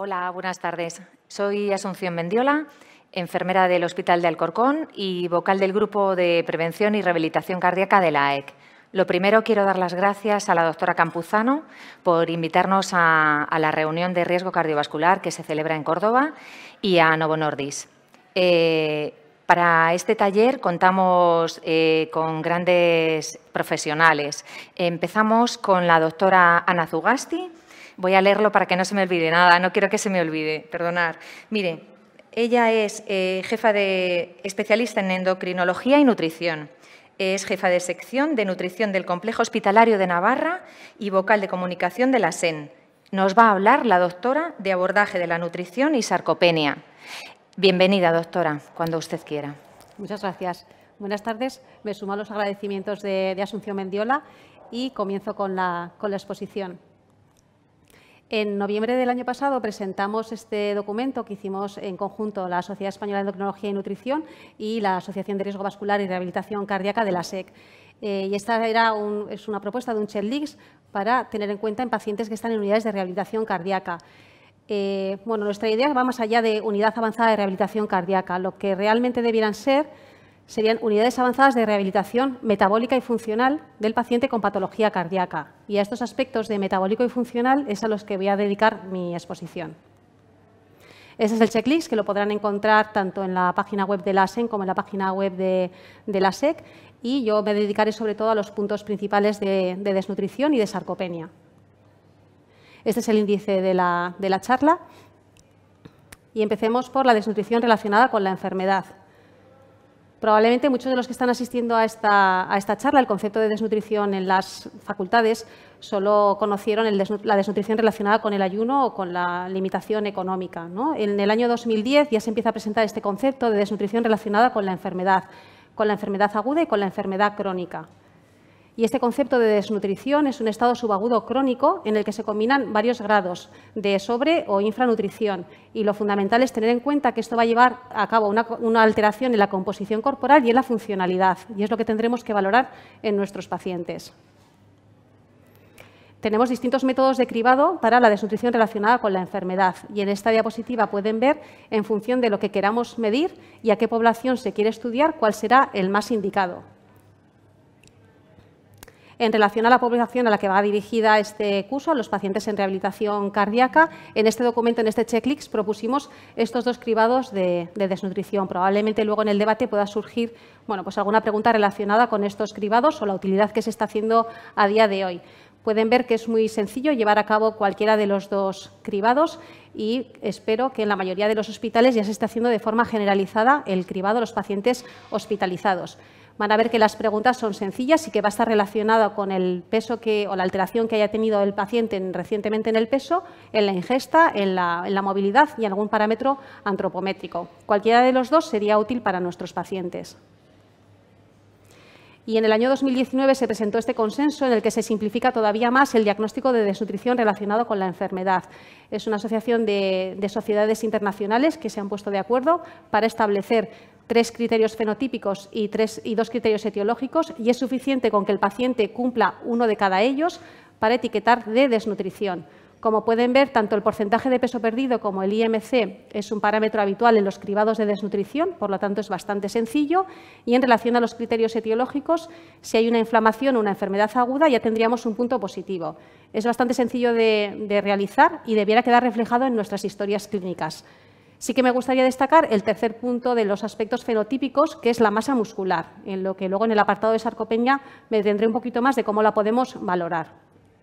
Hola, buenas tardes. Soy Asunción Mendiola, enfermera del Hospital de Alcorcón y vocal del Grupo de Prevención y Rehabilitación Cardíaca de la AEC. Lo primero, quiero dar las gracias a la doctora Campuzano por invitarnos a la reunión de riesgo cardiovascular que se celebra en Córdoba y a Novo Nordisk. Para este taller contamos con grandes profesionales. Empezamos con la doctora Ana Zugasti. Voy a leerlo para que no se me olvide nada, no quiero que se me olvide, perdonad. Mire, ella es jefa de especialista en endocrinología y nutrición. Es jefa de sección de nutrición del Complejo Hospitalario de Navarra y vocal de comunicación de la SEN. Nos va a hablar la doctora de abordaje de la nutrición y sarcopenia. Bienvenida, doctora, cuando usted quiera. Muchas gracias. Buenas tardes. Me sumo a los agradecimientos de Asunción Mendiola y comienzo con la exposición. En noviembre del año pasado presentamos este documento que hicimos en conjunto la Sociedad Española de Endocrinología y Nutrición y la Asociación de Riesgo Vascular y Rehabilitación Cardíaca de la SEC. Y esta es una propuesta de un checklist para tener en cuenta en pacientes que están en unidades de rehabilitación cardíaca. Bueno, nuestra idea va más allá de unidad avanzada de rehabilitación cardíaca. Lo que realmente debieran ser serían unidades avanzadas de rehabilitación metabólica y funcional del paciente con patología cardíaca. Y a estos aspectos de metabólico y funcional es a los que voy a dedicar mi exposición. Ese es el checklist, que lo podrán encontrar tanto en la página web de la SEN como en la página web de la SEC. Y yo me dedicaré sobre todo a los puntos principales de desnutrición y de sarcopenia. Este es el índice de la charla. Y empecemos por la desnutrición relacionada con la enfermedad. Probablemente muchos de los que están asistiendo a esta charla, el concepto de desnutrición en las facultades, solo conocieron la desnutrición relacionada con el ayuno o con la limitación económica, ¿no? En el año 2010 ya se empieza a presentar este concepto de desnutrición relacionada con la enfermedad aguda y con la enfermedad crónica. Y este concepto de desnutrición es un estado subagudo crónico en el que se combinan varios grados de sobre- o infranutrición. Y lo fundamental es tener en cuenta que esto va a llevar a cabo una alteración en la composición corporal y en la funcionalidad. Y es lo que tendremos que valorar en nuestros pacientes. Tenemos distintos métodos de cribado para la desnutrición relacionada con la enfermedad. Y en esta diapositiva pueden ver, en función de lo que queramos medir y a qué población se quiere estudiar, cuál será el más indicado. En relación a la población a la que va dirigida este curso, a los pacientes en rehabilitación cardíaca, en este documento, en este checklist, propusimos estos dos cribados de desnutrición. Probablemente luego en el debate pueda surgir pues alguna pregunta relacionada con estos cribados o la utilidad que se está haciendo a día de hoy. Pueden ver que es muy sencillo llevar a cabo cualquiera de los dos cribados y espero que en la mayoría de los hospitales ya se esté haciendo de forma generalizada el cribado a los pacientes hospitalizados. Van a ver que las preguntas son sencillas y que va a estar relacionada con el peso o la alteración que haya tenido el paciente recientemente en el peso, en la ingesta, en la movilidad y en algún parámetro antropométrico. Cualquiera de los dos sería útil para nuestros pacientes. Y en el año 2019 se presentó este consenso en el que se simplifica todavía más el diagnóstico de desnutrición relacionado con la enfermedad. Es una asociación de sociedades internacionales que se han puesto de acuerdo para establecer 3 criterios fenotípicos y 2 criterios etiológicos, y es suficiente con que el paciente cumpla uno de cada ellos para etiquetar de desnutrición. Como pueden ver, tanto el porcentaje de peso perdido como el IMC es un parámetro habitual en los cribados de desnutrición, por lo tanto es bastante sencillo. Y en relación a los criterios etiológicos, si hay una inflamación o una enfermedad aguda, ya tendríamos un punto positivo. Es bastante sencillo de realizar y debiera quedar reflejado en nuestras historias clínicas. Sí que me gustaría destacar el tercer punto de los aspectos fenotípicos, que es la masa muscular, en lo que luego en el apartado de sarcopenia me detendré un poquito más de cómo la podemos valorar.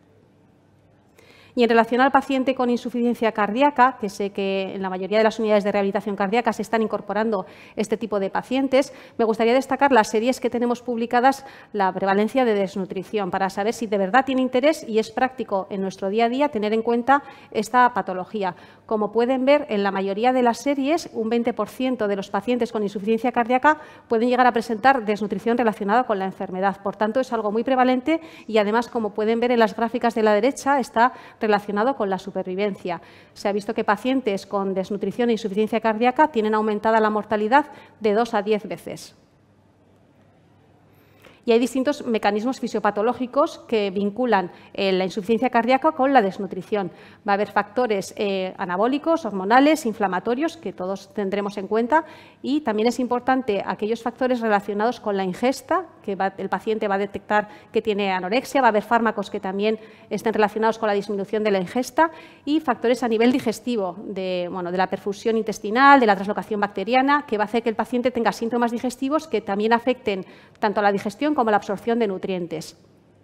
Y en relación al paciente con insuficiencia cardíaca, que sé que en la mayoría de las unidades de rehabilitación cardíaca se están incorporando este tipo de pacientes, me gustaría destacar las series que tenemos publicadas, la prevalencia de desnutrición, para saber si de verdad tiene interés y es práctico en nuestro día a día tener en cuenta esta patología. Como pueden ver, en la mayoría de las series, un 20% de los pacientes con insuficiencia cardíaca pueden llegar a presentar desnutrición relacionada con la enfermedad. Por tanto, es algo muy prevalente y, además, como pueden ver en las gráficas de la derecha, está relacionado con la supervivencia. Se ha visto que pacientes con desnutrición e insuficiencia cardíaca tienen aumentada la mortalidad de 2 a 10 veces. Y hay distintos mecanismos fisiopatológicos que vinculan la insuficiencia cardíaca con la desnutrición. Va a haber factores anabólicos, hormonales, inflamatorios, que todos tendremos en cuenta, y también es importante aquellos factores relacionados con la ingesta, que el paciente va a detectar que tiene anorexia, va a haber fármacos que también estén relacionados con la disminución de la ingesta, y factores a nivel digestivo, de la perfusión intestinal, de la translocación bacteriana, que va a hacer que el paciente tenga síntomas digestivos que también afecten tanto a la digestión como la absorción de nutrientes.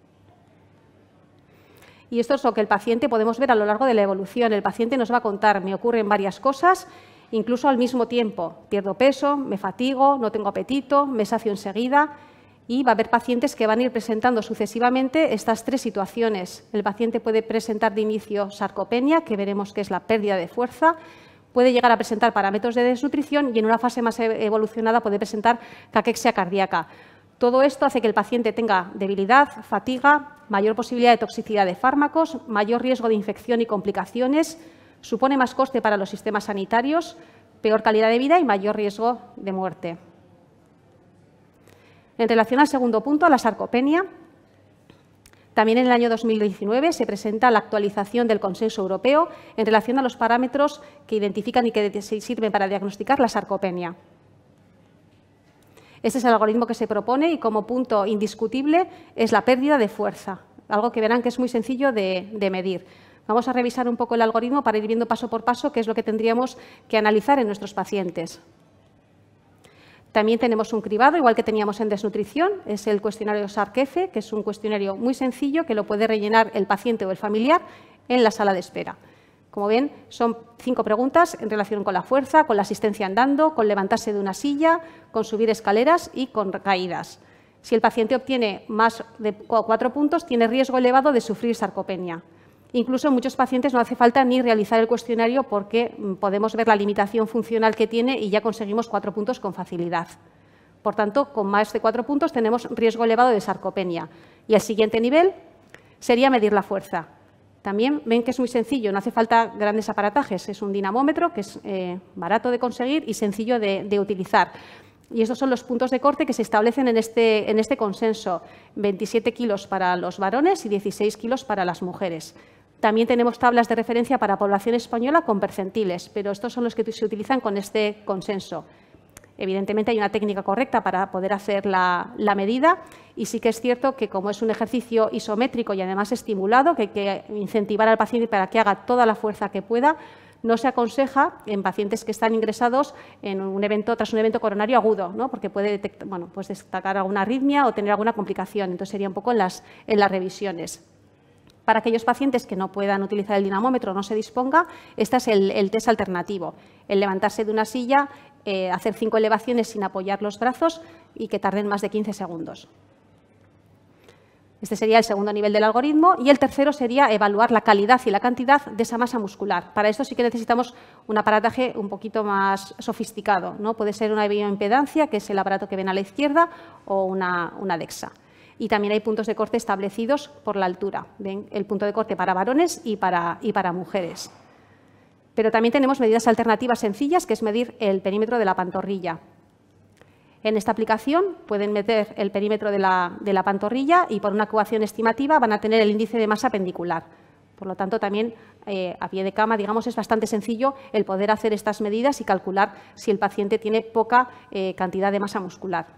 Y esto es lo que el paciente podemos ver a lo largo de la evolución. El paciente nos va a contar, me ocurren varias cosas, incluso al mismo tiempo. Pierdo peso, me fatigo, no tengo apetito, me sacio enseguida. Y va a haber pacientes que van a ir presentando sucesivamente estas tres situaciones. El paciente puede presentar de inicio sarcopenia, que veremos que es la pérdida de fuerza. Puede llegar a presentar parámetros de desnutrición y en una fase más evolucionada puede presentar caquexia cardíaca. Todo esto hace que el paciente tenga debilidad, fatiga, mayor posibilidad de toxicidad de fármacos, mayor riesgo de infección y complicaciones, supone más coste para los sistemas sanitarios, peor calidad de vida y mayor riesgo de muerte. En relación al segundo punto, a la sarcopenia, también en el año 2019 se presenta la actualización del consenso europeo en relación a los parámetros que identifican y que sirven para diagnosticar la sarcopenia. Este es el algoritmo que se propone y como punto indiscutible es la pérdida de fuerza, algo que verán que es muy sencillo de medir. Vamos a revisar un poco el algoritmo para ir viendo paso por paso qué es lo que tendríamos que analizar en nuestros pacientes. También tenemos un cribado, igual que teníamos en desnutrición, es el cuestionario SARC-F, que es un cuestionario muy sencillo que lo puede rellenar el paciente o el familiar en la sala de espera. Como ven, son 5 preguntas en relación con la fuerza, con la asistencia andando, con levantarse de una silla, con subir escaleras y con caídas. Si el paciente obtiene más de 4 puntos, tiene riesgo elevado de sufrir sarcopenia. Incluso en muchos pacientes no hace falta ni realizar el cuestionario porque podemos ver la limitación funcional que tiene y ya conseguimos 4 puntos con facilidad. Por tanto, con más de 4 puntos tenemos riesgo elevado de sarcopenia. Y el siguiente nivel sería medir la fuerza. También ven que es muy sencillo, no hace falta grandes aparatajes. Es un dinamómetro que es barato de conseguir y sencillo de utilizar. Y estos son los puntos de corte que se establecen en este consenso. 27 kilos para los varones y 16 kilos para las mujeres. También tenemos tablas de referencia para población española con percentiles, pero estos son los que se utilizan con este consenso. Evidentemente hay una técnica correcta para poder hacer la medida y sí que es cierto que como es un ejercicio isométrico y además estimulado, que hay que incentivar al paciente para que haga toda la fuerza que pueda, no se aconseja en pacientes que están ingresados en tras un evento coronario agudo, ¿no? Porque puede destacar alguna arritmia o tener alguna complicación. Entonces sería un poco en las revisiones. Para aquellos pacientes que no puedan utilizar el dinamómetro o no se disponga, este es el test alternativo, el levantarse de una silla, hacer 5 elevaciones sin apoyar los brazos y que tarden más de 15 segundos. Este sería el segundo nivel del algoritmo y el tercero sería evaluar la calidad y la cantidad de esa masa muscular. Para esto sí que necesitamos un aparataje un poquito más sofisticado, ¿no? Puede ser una bioimpedancia, que es el aparato que ven a la izquierda, o una DEXA. Y también hay puntos de corte establecidos por la altura. ¿Ven? El punto de corte para varones y para mujeres. Pero también tenemos medidas alternativas sencillas, que es medir el perímetro de la pantorrilla. En esta aplicación pueden meter el perímetro de la pantorrilla y por una ecuación estimativa van a tener el índice de masa pendicular. Por lo tanto, también a pie de cama, digamos, es bastante sencillo el poder hacer estas medidas y calcular si el paciente tiene poca cantidad de masa muscular.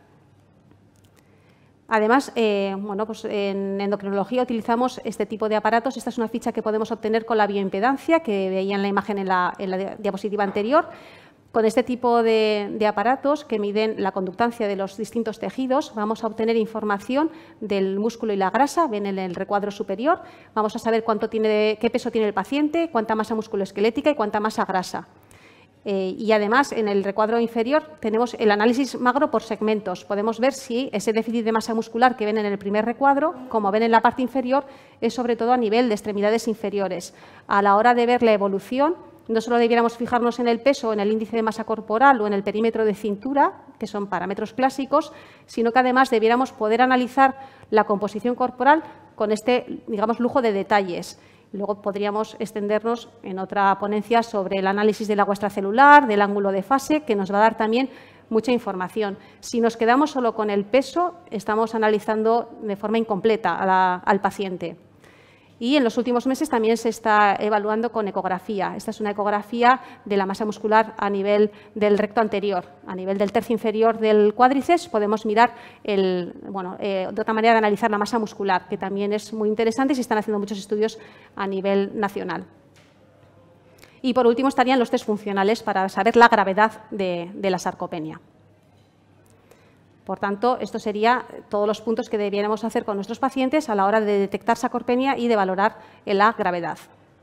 Además, en endocrinología utilizamos este tipo de aparatos. Esta es una ficha que podemos obtener con la bioimpedancia, que veían la imagen en la diapositiva anterior. Con este tipo de aparatos que miden la conductancia de los distintos tejidos, vamos a obtener información del músculo y la grasa, ven en el recuadro superior. Vamos a saber qué peso tiene el paciente, cuánta masa musculoesquelética y cuánta masa grasa. Y además, en el recuadro inferior tenemos el análisis magro por segmentos. Podemos ver si ese déficit de masa muscular que ven en el primer recuadro, como ven en la parte inferior, es sobre todo a nivel de extremidades inferiores. A la hora de ver la evolución, no solo debiéramos fijarnos en el peso o en el índice de masa corporal o en el perímetro de cintura, que son parámetros clásicos, sino que además debiéramos poder analizar la composición corporal con este, digamos, lujo de detalles. Luego podríamos extendernos en otra ponencia sobre el análisis del agua extracelular, del ángulo de fase, que nos va a dar también mucha información. Si nos quedamos solo con el peso, estamos analizando de forma incompleta al paciente. Y en los últimos meses también se está evaluando con ecografía. Esta es una ecografía de la masa muscular a nivel del recto anterior. A nivel del tercio inferior del cuádriceps podemos mirar de otra manera de analizar la masa muscular, que también es muy interesante y se están haciendo muchos estudios a nivel nacional. Y por último estarían los test funcionales para saber la gravedad de la sarcopenia. Por tanto, estos serían todos los puntos que debiéramos hacer con nuestros pacientes a la hora de detectar sarcopenia y de valorar la gravedad.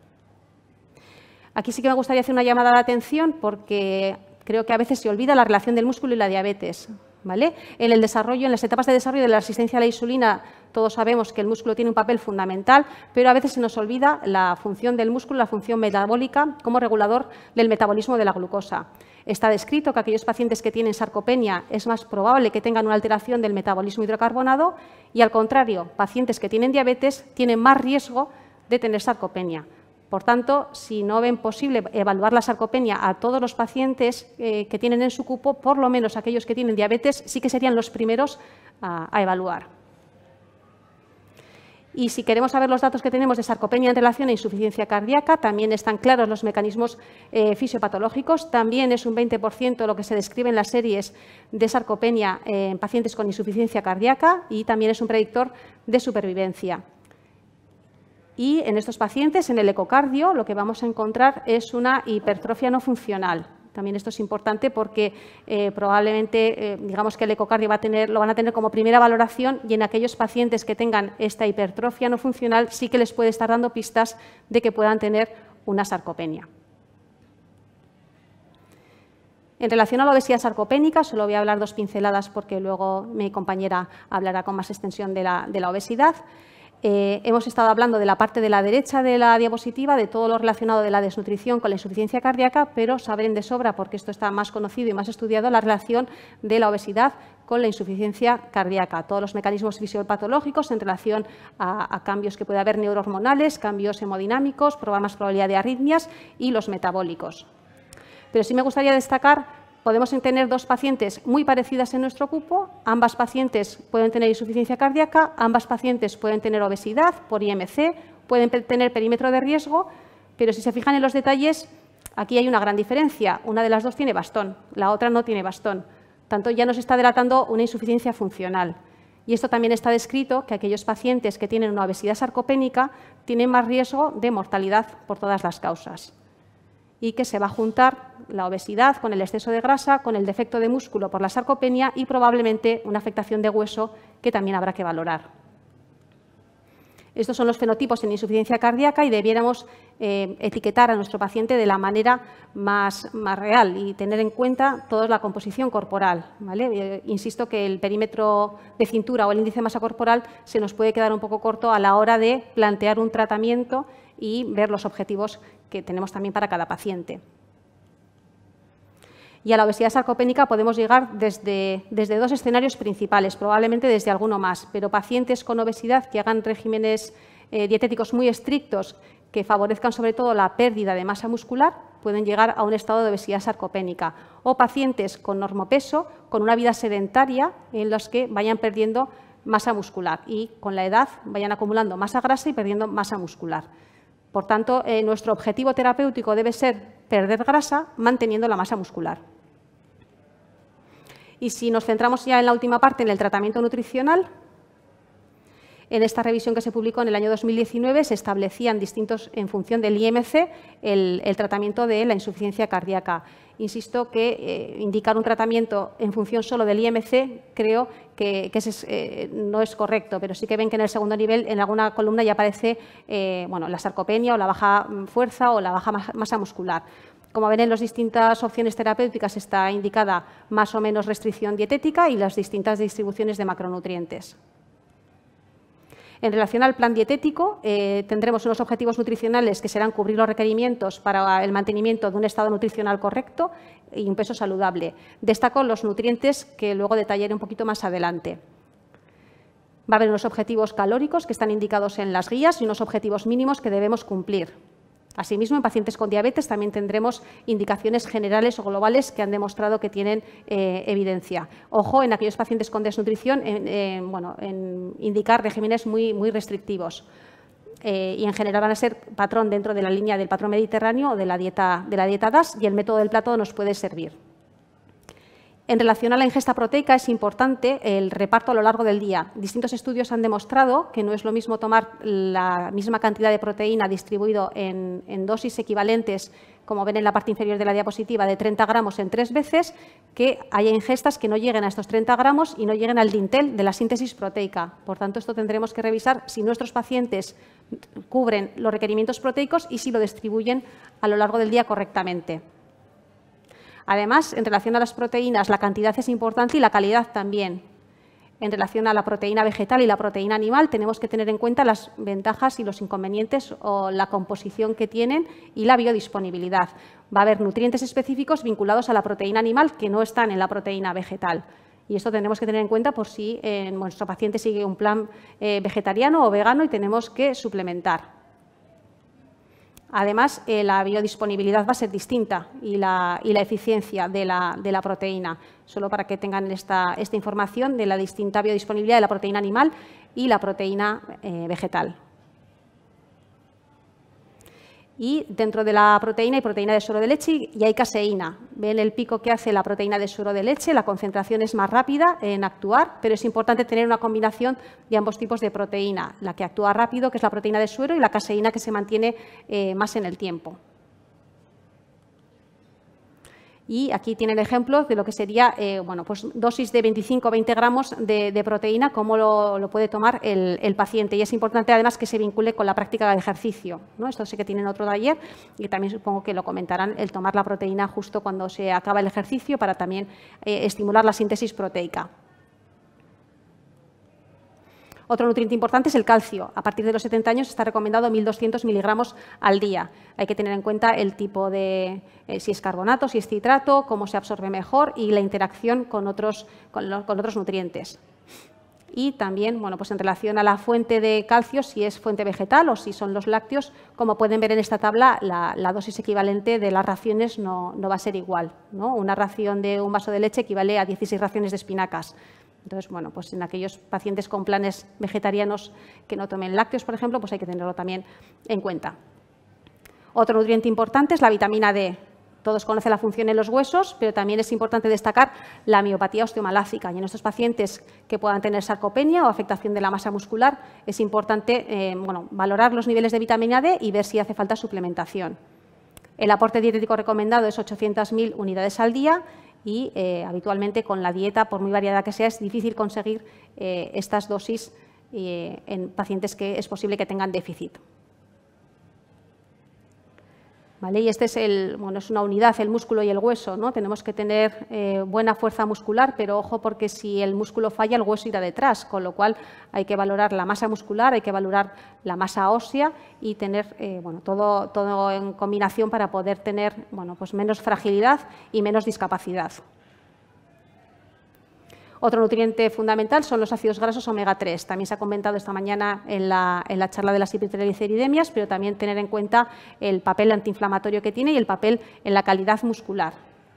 Aquí sí que me gustaría hacer una llamada de atención porque creo que a veces se olvida la relación del músculo y la diabetes. ¿Vale? En las etapas de desarrollo de la resistencia a la insulina, todos sabemos que el músculo tiene un papel fundamental, pero a veces se nos olvida la función del músculo, la función metabólica como regulador del metabolismo de la glucosa. Está descrito que aquellos pacientes que tienen sarcopenia es más probable que tengan una alteración del metabolismo hidrocarbonado y, al contrario, pacientes que tienen diabetes tienen más riesgo de tener sarcopenia. Por tanto, si no ven posible evaluar la sarcopenia a todos los pacientes que tienen en su cupo, por lo menos aquellos que tienen diabetes sí que serían los primeros a evaluar. Y si queremos saber los datos que tenemos de sarcopenia en relación a insuficiencia cardíaca, también están claros los mecanismos fisiopatológicos. También es un 20% lo que se describe en las series de sarcopenia en pacientes con insuficiencia cardíaca y también es un predictor de supervivencia. Y en estos pacientes, en el ecocardio, lo que vamos a encontrar es una hipertrofia no funcional. También esto es importante porque probablemente, digamos que el ecocardio lo van a tener como primera valoración y en aquellos pacientes que tengan esta hipertrofia no funcional sí que les puede estar dando pistas de que puedan tener una sarcopenia. En relación a la obesidad sarcopénica, solo voy a hablar 2 pinceladas porque luego mi compañera hablará con más extensión de la obesidad. Hemos estado hablando de la parte de la derecha de la diapositiva, de todo lo relacionado de la desnutrición con la insuficiencia cardíaca, pero saben de sobra, porque esto está más conocido y más estudiado, la relación de la obesidad con la insuficiencia cardíaca, todos los mecanismos fisiopatológicos en relación a cambios que puede haber neurohormonales, cambios hemodinámicos, más probabilidad de arritmias y los metabólicos. Pero sí me gustaría destacar. Podemos tener 2 pacientes muy parecidas en nuestro cupo, ambas pacientes pueden tener insuficiencia cardíaca, ambas pacientes pueden tener obesidad por IMC, pueden tener perímetro de riesgo, pero si se fijan en los detalles, aquí hay una gran diferencia. Una de las 2 tiene bastón, la otra no tiene bastón. Tanto ya nos está delatando una insuficiencia funcional. Y esto también está descrito, que aquellos pacientes que tienen una obesidad sarcopénica tienen más riesgo de mortalidad por todas las causas. Y que se va a juntar la obesidad con el exceso de grasa, con el defecto de músculo por la sarcopenia y probablemente una afectación de hueso que también habrá que valorar. Estos son los fenotipos en insuficiencia cardíaca y debiéramos etiquetar a nuestro paciente de la manera más real y tener en cuenta toda la composición corporal. ¿Vale? Insisto que el perímetro de cintura o el índice de masa corporal se nos puede quedar un poco corto a la hora de plantear un tratamiento y ver los objetivos que tenemos también para cada paciente. Y a la obesidad sarcopénica podemos llegar desde 2 escenarios principales, probablemente desde alguno más, pero pacientes con obesidad que hagan regímenes dietéticos muy estrictos que favorezcan sobre todo la pérdida de masa muscular pueden llegar a un estado de obesidad sarcopénica, o pacientes con normopeso, con una vida sedentaria en los que vayan perdiendo masa muscular y con la edad vayan acumulando masa grasa y perdiendo masa muscular. Por tanto, nuestro objetivo terapéutico debe ser perder grasa manteniendo la masa muscular. Y si nos centramos ya en la última parte, en el tratamiento nutricional, en esta revisión que se publicó en el año 2019 se establecían distintos, en función del IMC, el tratamiento de la insuficiencia cardíaca. Insisto que indicar un tratamiento en función solo del IMC creo que no es correcto, pero sí que ven que en el segundo nivel, en alguna columna ya aparece la sarcopenia o la baja fuerza o la baja masa muscular. Como ven, en las distintas opciones terapéuticas está indicada más o menos restricción dietética y las distintas distribuciones de macronutrientes. En relación al plan dietético, tendremos unos objetivos nutricionales que serán cubrir los requerimientos para el mantenimiento de un estado nutricional correcto y un peso saludable. Destaco los nutrientes que luego detallaré un poquito más adelante. Va a haber unos objetivos calóricos que están indicados en las guías y unos objetivos mínimos que debemos cumplir. Asimismo, en pacientes con diabetes también tendremos indicaciones generales o globales que han demostrado que tienen evidencia. Ojo, en aquellos pacientes con desnutrición, en indicar regímenes muy restrictivos. Y en general van a ser patrón dentro de la línea del patrón mediterráneo o de la dieta DAS, y el método del plato nos puede servir. En relación a la ingesta proteica es importante el reparto a lo largo del día. Distintos estudios han demostrado que no es lo mismo tomar la misma cantidad de proteína distribuido en dosis equivalentes, como ven en la parte inferior de la diapositiva, de 30 gramos en 3 veces, que haya ingestas que no lleguen a estos 30 gramos y no lleguen al dintel de la síntesis proteica. Por tanto, esto tendremos que revisar si nuestros pacientes cubren los requerimientos proteicos y si lo distribuyen a lo largo del día correctamente. Además, en relación a las proteínas, la cantidad es importante y la calidad también. En relación a la proteína vegetal y la proteína animal, tenemos que tener en cuenta las ventajas y los inconvenientes o la composición que tienen y la biodisponibilidad. Va a haber nutrientes específicos vinculados a la proteína animal que no están en la proteína vegetal. Y esto tendremos que tener en cuenta por si nuestro paciente sigue un plan vegetariano o vegano y tenemos que suplementar. Además, la biodisponibilidad va a ser distinta y la eficiencia de la proteína, solo para que tengan esta información de la distinta biodisponibilidad de la proteína animal y la proteína vegetal. Y dentro de la proteína hay proteína de suero de leche y hay caseína. Ven el pico que hace la proteína de suero de leche, la concentración es más rápida en actuar, pero es importante tener una combinación de ambos tipos de proteína, la que actúa rápido, que es la proteína de suero, y la caseína, que se mantiene más en el tiempo. Y aquí tienen ejemplos de lo que sería pues dosis de 25 o 20 gramos de proteína, cómo lo puede tomar el paciente. Y es importante, además, que se vincule con la práctica de ejercicio, ¿no? Esto sí que tienen otro taller y también supongo que lo comentarán, el tomar la proteína justo cuando se acaba el ejercicio para también estimular la síntesis proteica. Otro nutriente importante es el calcio. A partir de los 70 años está recomendado 1.200 miligramos al día. Hay que tener en cuenta el tipo de, si es carbonato, si es citrato, cómo se absorbe mejor y la interacción con otros nutrientes. Y también, pues en relación a la fuente de calcio, si es fuente vegetal o si son los lácteos, como pueden ver en esta tabla, la dosis equivalente de las raciones no va a ser igual, ¿no? Una ración de un vaso de leche equivale a 16 raciones de espinacas. Entonces, pues en aquellos pacientes con planes vegetarianos que no tomen lácteos, por ejemplo, pues hay que tenerlo también en cuenta. Otro nutriente importante es la vitamina D. Todos conocen la función en los huesos, pero también es importante destacar la miopatía osteomalácica. Y en estos pacientes que puedan tener sarcopenia o afectación de la masa muscular, es importante valorar los niveles de vitamina D y ver si hace falta suplementación. El aporte dietético recomendado es 800.000 unidades al día. Y habitualmente con la dieta, por muy variada que sea, es difícil conseguir estas dosis en pacientes que es posible que tengan déficit. ¿Vale? Y este es es una unidad, el músculo y el hueso, ¿no? Tenemos que tener buena fuerza muscular, pero ojo, porque si el músculo falla, el hueso irá detrás, con lo cual hay que valorar la masa muscular, hay que valorar la masa ósea y tener todo en combinación para poder tener pues menos fragilidad y menos discapacidad. Otro nutriente fundamental son los ácidos grasos omega 3. También se ha comentado esta mañana en la charla de las hipertrigliceridemias, pero también tener en cuenta el papel antiinflamatorio que tiene y el papel en la calidad muscular.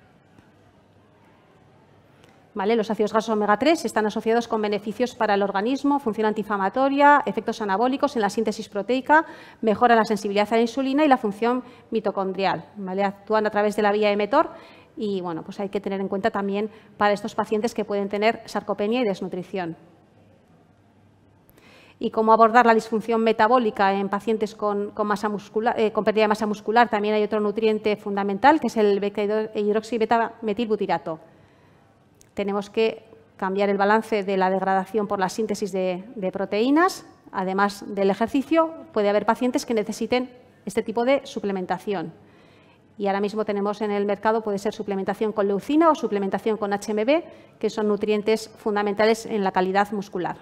¿Vale? Los ácidos grasos omega 3 están asociados con beneficios para el organismo, función antiinflamatoria, efectos anabólicos en la síntesis proteica, mejora la sensibilidad a la insulina y la función mitocondrial. ¿Vale? Actúan a través de la vía mTOR. Y pues hay que tener en cuenta también para estos pacientes que pueden tener sarcopenia y desnutrición. Y cómo abordar la disfunción metabólica en pacientes con pérdida de masa muscular, también hay otro nutriente fundamental, que es el beta-hidroxibeta-metilbutirato. Tenemos que cambiar el balance de la degradación por la síntesis de proteínas. Además del ejercicio, puede haber pacientes que necesiten este tipo de suplementación. Y ahora mismo tenemos en el mercado, puede ser suplementación con leucina o suplementación con HMB, que son nutrientes fundamentales en la calidad muscular.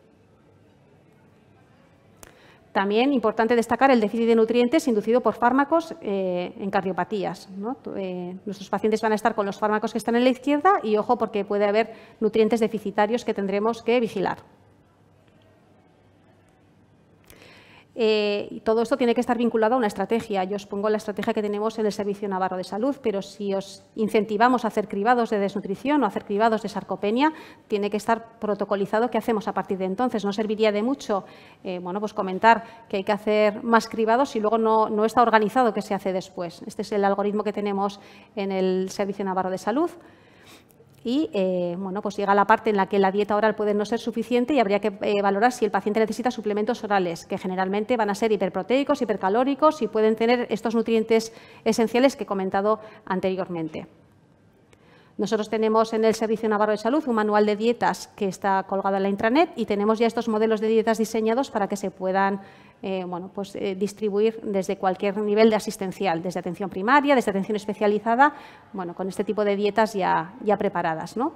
También importante destacar el déficit de nutrientes inducido por fármacos en cardiopatías, ¿no? Nuestros pacientes van a estar con los fármacos que están en la izquierda y ojo porque puede haber nutrientes deficitarios que tendremos que vigilar. Y todo esto tiene que estar vinculado a una estrategia. Yo os pongo la estrategia que tenemos en el Servicio Navarro de Salud, pero si os incentivamos a hacer cribados de desnutrición o a hacer cribados de sarcopenia, tiene que estar protocolizado qué hacemos a partir de entonces. No serviría de mucho pues comentar que hay que hacer más cribados si luego no está organizado qué se hace después. Este es el algoritmo que tenemos en el Servicio Navarro de Salud. Y pues llega la parte en la que la dieta oral puede no ser suficiente y habría que valorar si el paciente necesita suplementos orales, que generalmente van a ser hiperproteicos, hipercalóricos y pueden tener estos nutrientes esenciales que he comentado anteriormente. Nosotros tenemos en el Servicio Navarro de Salud un manual de dietas que está colgado en la intranet y tenemos ya estos modelos de dietas diseñados para que se puedan distribuir desde cualquier nivel de asistencial, desde atención primaria, desde atención especializada, con este tipo de dietas ya preparadas, ¿no?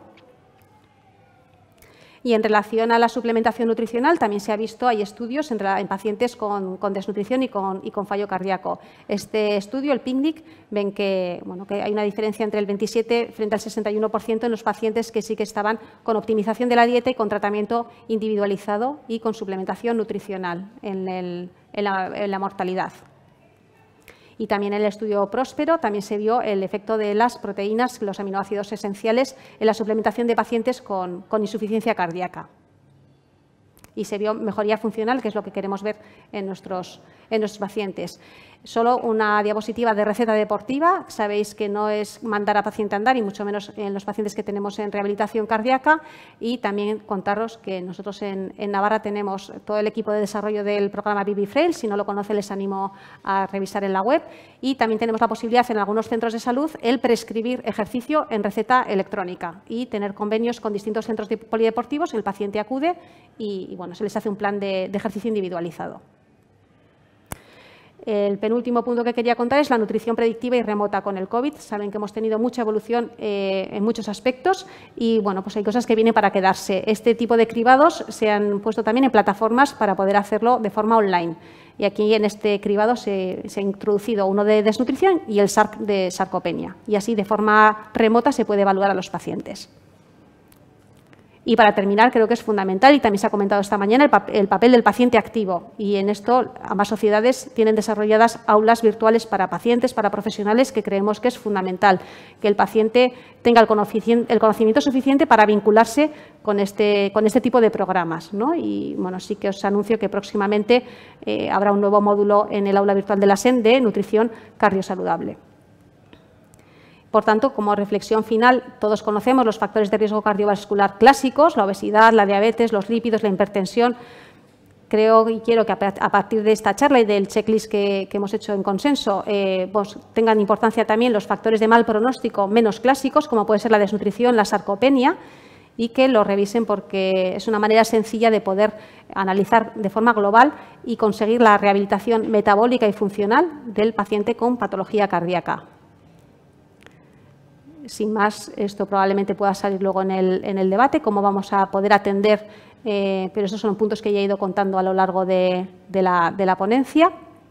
Y en relación a la suplementación nutricional, también se ha visto, hay estudios en pacientes con desnutrición y con fallo cardíaco. Este estudio, el PICNIC, ven que hay una diferencia entre el 27 frente al 61% en los pacientes que sí que estaban con optimización de la dieta y con tratamiento individualizado y con suplementación nutricional en la mortalidad. Y también en el estudio Próspero también se vio el efecto de las proteínas, los aminoácidos esenciales, en la suplementación de pacientes con insuficiencia cardíaca. Y se vio mejoría funcional, que es lo que queremos ver en nuestros pacientes. Solo una diapositiva de receta deportiva. Sabéis que no es mandar a paciente a andar, y mucho menos en los pacientes que tenemos en rehabilitación cardíaca. Y también contaros que nosotros en Navarra tenemos todo el equipo de desarrollo del programa BB-Frail. Si no lo conocen, les animo a revisar en la web. Y también tenemos la posibilidad en algunos centros de salud el prescribir ejercicio en receta electrónica y tener convenios con distintos centros polideportivos. El paciente acude y se les hace un plan de ejercicio individualizado. El penúltimo punto que quería contar es la nutrición predictiva y remota con el COVID. Saben que hemos tenido mucha evolución en muchos aspectos y hay cosas que vienen para quedarse. Este tipo de cribados se han puesto también en plataformas para poder hacerlo de forma online. Y aquí en este cribado se ha introducido uno de desnutrición y el SARC de sarcopenia. Y así de forma remota se puede evaluar a los pacientes. Y para terminar, creo que es fundamental, y también se ha comentado esta mañana, el papel del paciente activo. Y en esto ambas sociedades tienen desarrolladas aulas virtuales para pacientes, para profesionales, que creemos que es fundamental, que el paciente tenga el conocimiento suficiente para vincularse con este tipo de programas, ¿no? Y sí que os anuncio que próximamente habrá un nuevo módulo en el aula virtual de la SEN de nutrición cardiosaludable. Por tanto, como reflexión final, todos conocemos los factores de riesgo cardiovascular clásicos, la obesidad, la diabetes, los lípidos, la hipertensión. Creo y quiero que a partir de esta charla y del checklist que hemos hecho en consenso, tengan importancia también los factores de mal pronóstico menos clásicos, como puede ser la desnutrición, la sarcopenia, y que lo revisen porque es una manera sencilla de poder analizar de forma global y conseguir la rehabilitación metabólica y funcional del paciente con patología cardíaca. Sin más, esto probablemente pueda salir luego en el debate, cómo vamos a poder atender, pero esos son puntos que ya he ido contando a lo largo de la ponencia.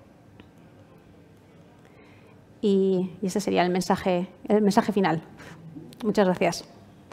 Y ese sería el mensaje final. Muchas gracias.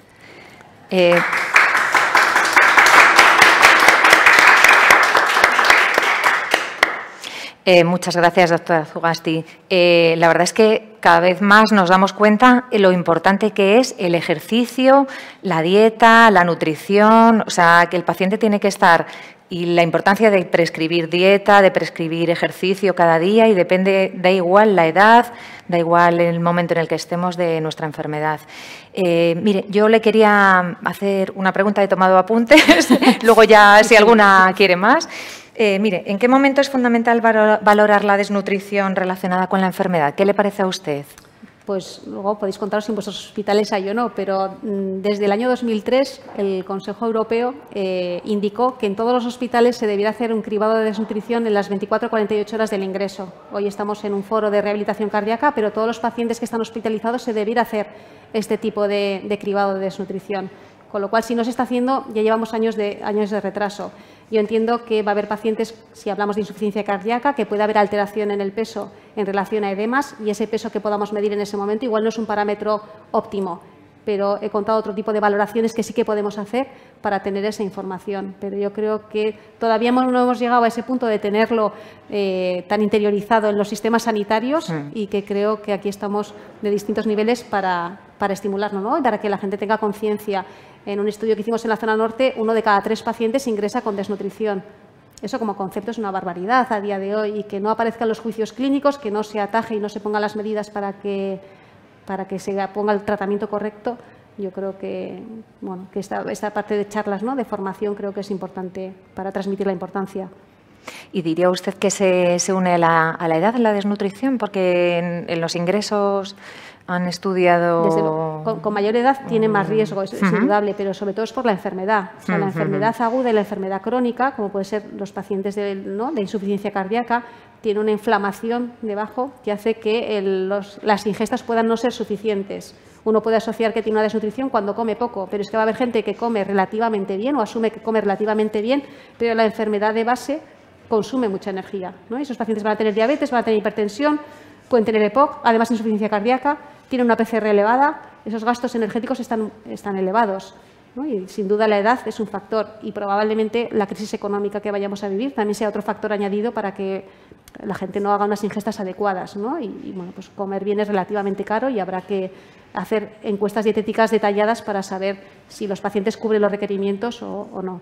Muchas gracias, doctora Zugasti. La verdad es que cada vez más nos damos cuenta de lo importante que es el ejercicio, la dieta, la nutrición, o sea, que el paciente tiene que estar, y la importancia de prescribir dieta, de prescribir ejercicio cada día, y da igual la edad, da igual el momento en el que estemos de nuestra enfermedad. Mire, yo le quería hacer una pregunta, he tomado apuntes, luego ya si alguna quiere más. Mire, ¿en qué momento es fundamental valorar la desnutrición relacionada con la enfermedad? ¿Qué le parece a usted? Pues luego podéis contaros si en vuestros hospitales hay o no, pero desde el año 2003 el Consejo Europeo indicó que en todos los hospitales se debiera hacer un cribado de desnutrición en las 24 o 48 horas del ingreso. Hoy estamos en un foro de rehabilitación cardíaca, pero todos los pacientes que están hospitalizados se debiera hacer este tipo de cribado de desnutrición. Con lo cual, si no se está haciendo, ya llevamos años de retraso. Yo entiendo que va a haber pacientes, si hablamos de insuficiencia cardíaca, que puede haber alteración en el peso en relación a edemas, y ese peso que podamos medir en ese momento igual no es un parámetro óptimo. pero he contado otro tipo de valoraciones que sí que podemos hacer para tener esa información. Pero yo creo que todavía no hemos llegado a ese punto de tenerlo tan interiorizado en los sistemas sanitarios y que creo que aquí estamos de distintos niveles para estimularlo, ¿no? Y para que la gente tenga conciencia. En un estudio que hicimos en la zona norte, 1 de cada 3 pacientes ingresa con desnutrición. Eso como concepto es una barbaridad a día de hoy y que no aparezcan los juicios clínicos, que no se ataje y no se pongan las medidas para que se ponga el tratamiento correcto. Yo creo que, bueno, que esta parte de charlas, ¿no?, de formación, creo que es importante para transmitir la importancia. ¿Y diría usted que se une a la edad la desnutrición? Porque en los ingresos han estudiado… Con mayor edad tiene más riesgo, es indudable, pero sobre todo es por la enfermedad. O sea, la enfermedad aguda y la enfermedad crónica, como pueden ser los pacientes de insuficiencia cardíaca, tiene una inflamación debajo que hace que las ingestas puedan no ser suficientes. Uno puede asociar que tiene una desnutrición cuando come poco, pero es que va a haber gente que come relativamente bien o asume que come relativamente bien, pero la enfermedad de base consume mucha energía, ¿no? Y esos pacientes van a tener diabetes, van a tener hipertensión, pueden tener EPOC, además insuficiencia cardíaca, tienen una PCR elevada, esos gastos energéticos están elevados, ¿no? Y sin duda la edad es un factor y probablemente la crisis económica que vayamos a vivir también sea otro factor añadido para que la gente no haga unas ingestas adecuadas, ¿no? Y bueno, pues comer bien es relativamente caro y habrá que hacer encuestas dietéticas detalladas para saber si los pacientes cubren los requerimientos o no.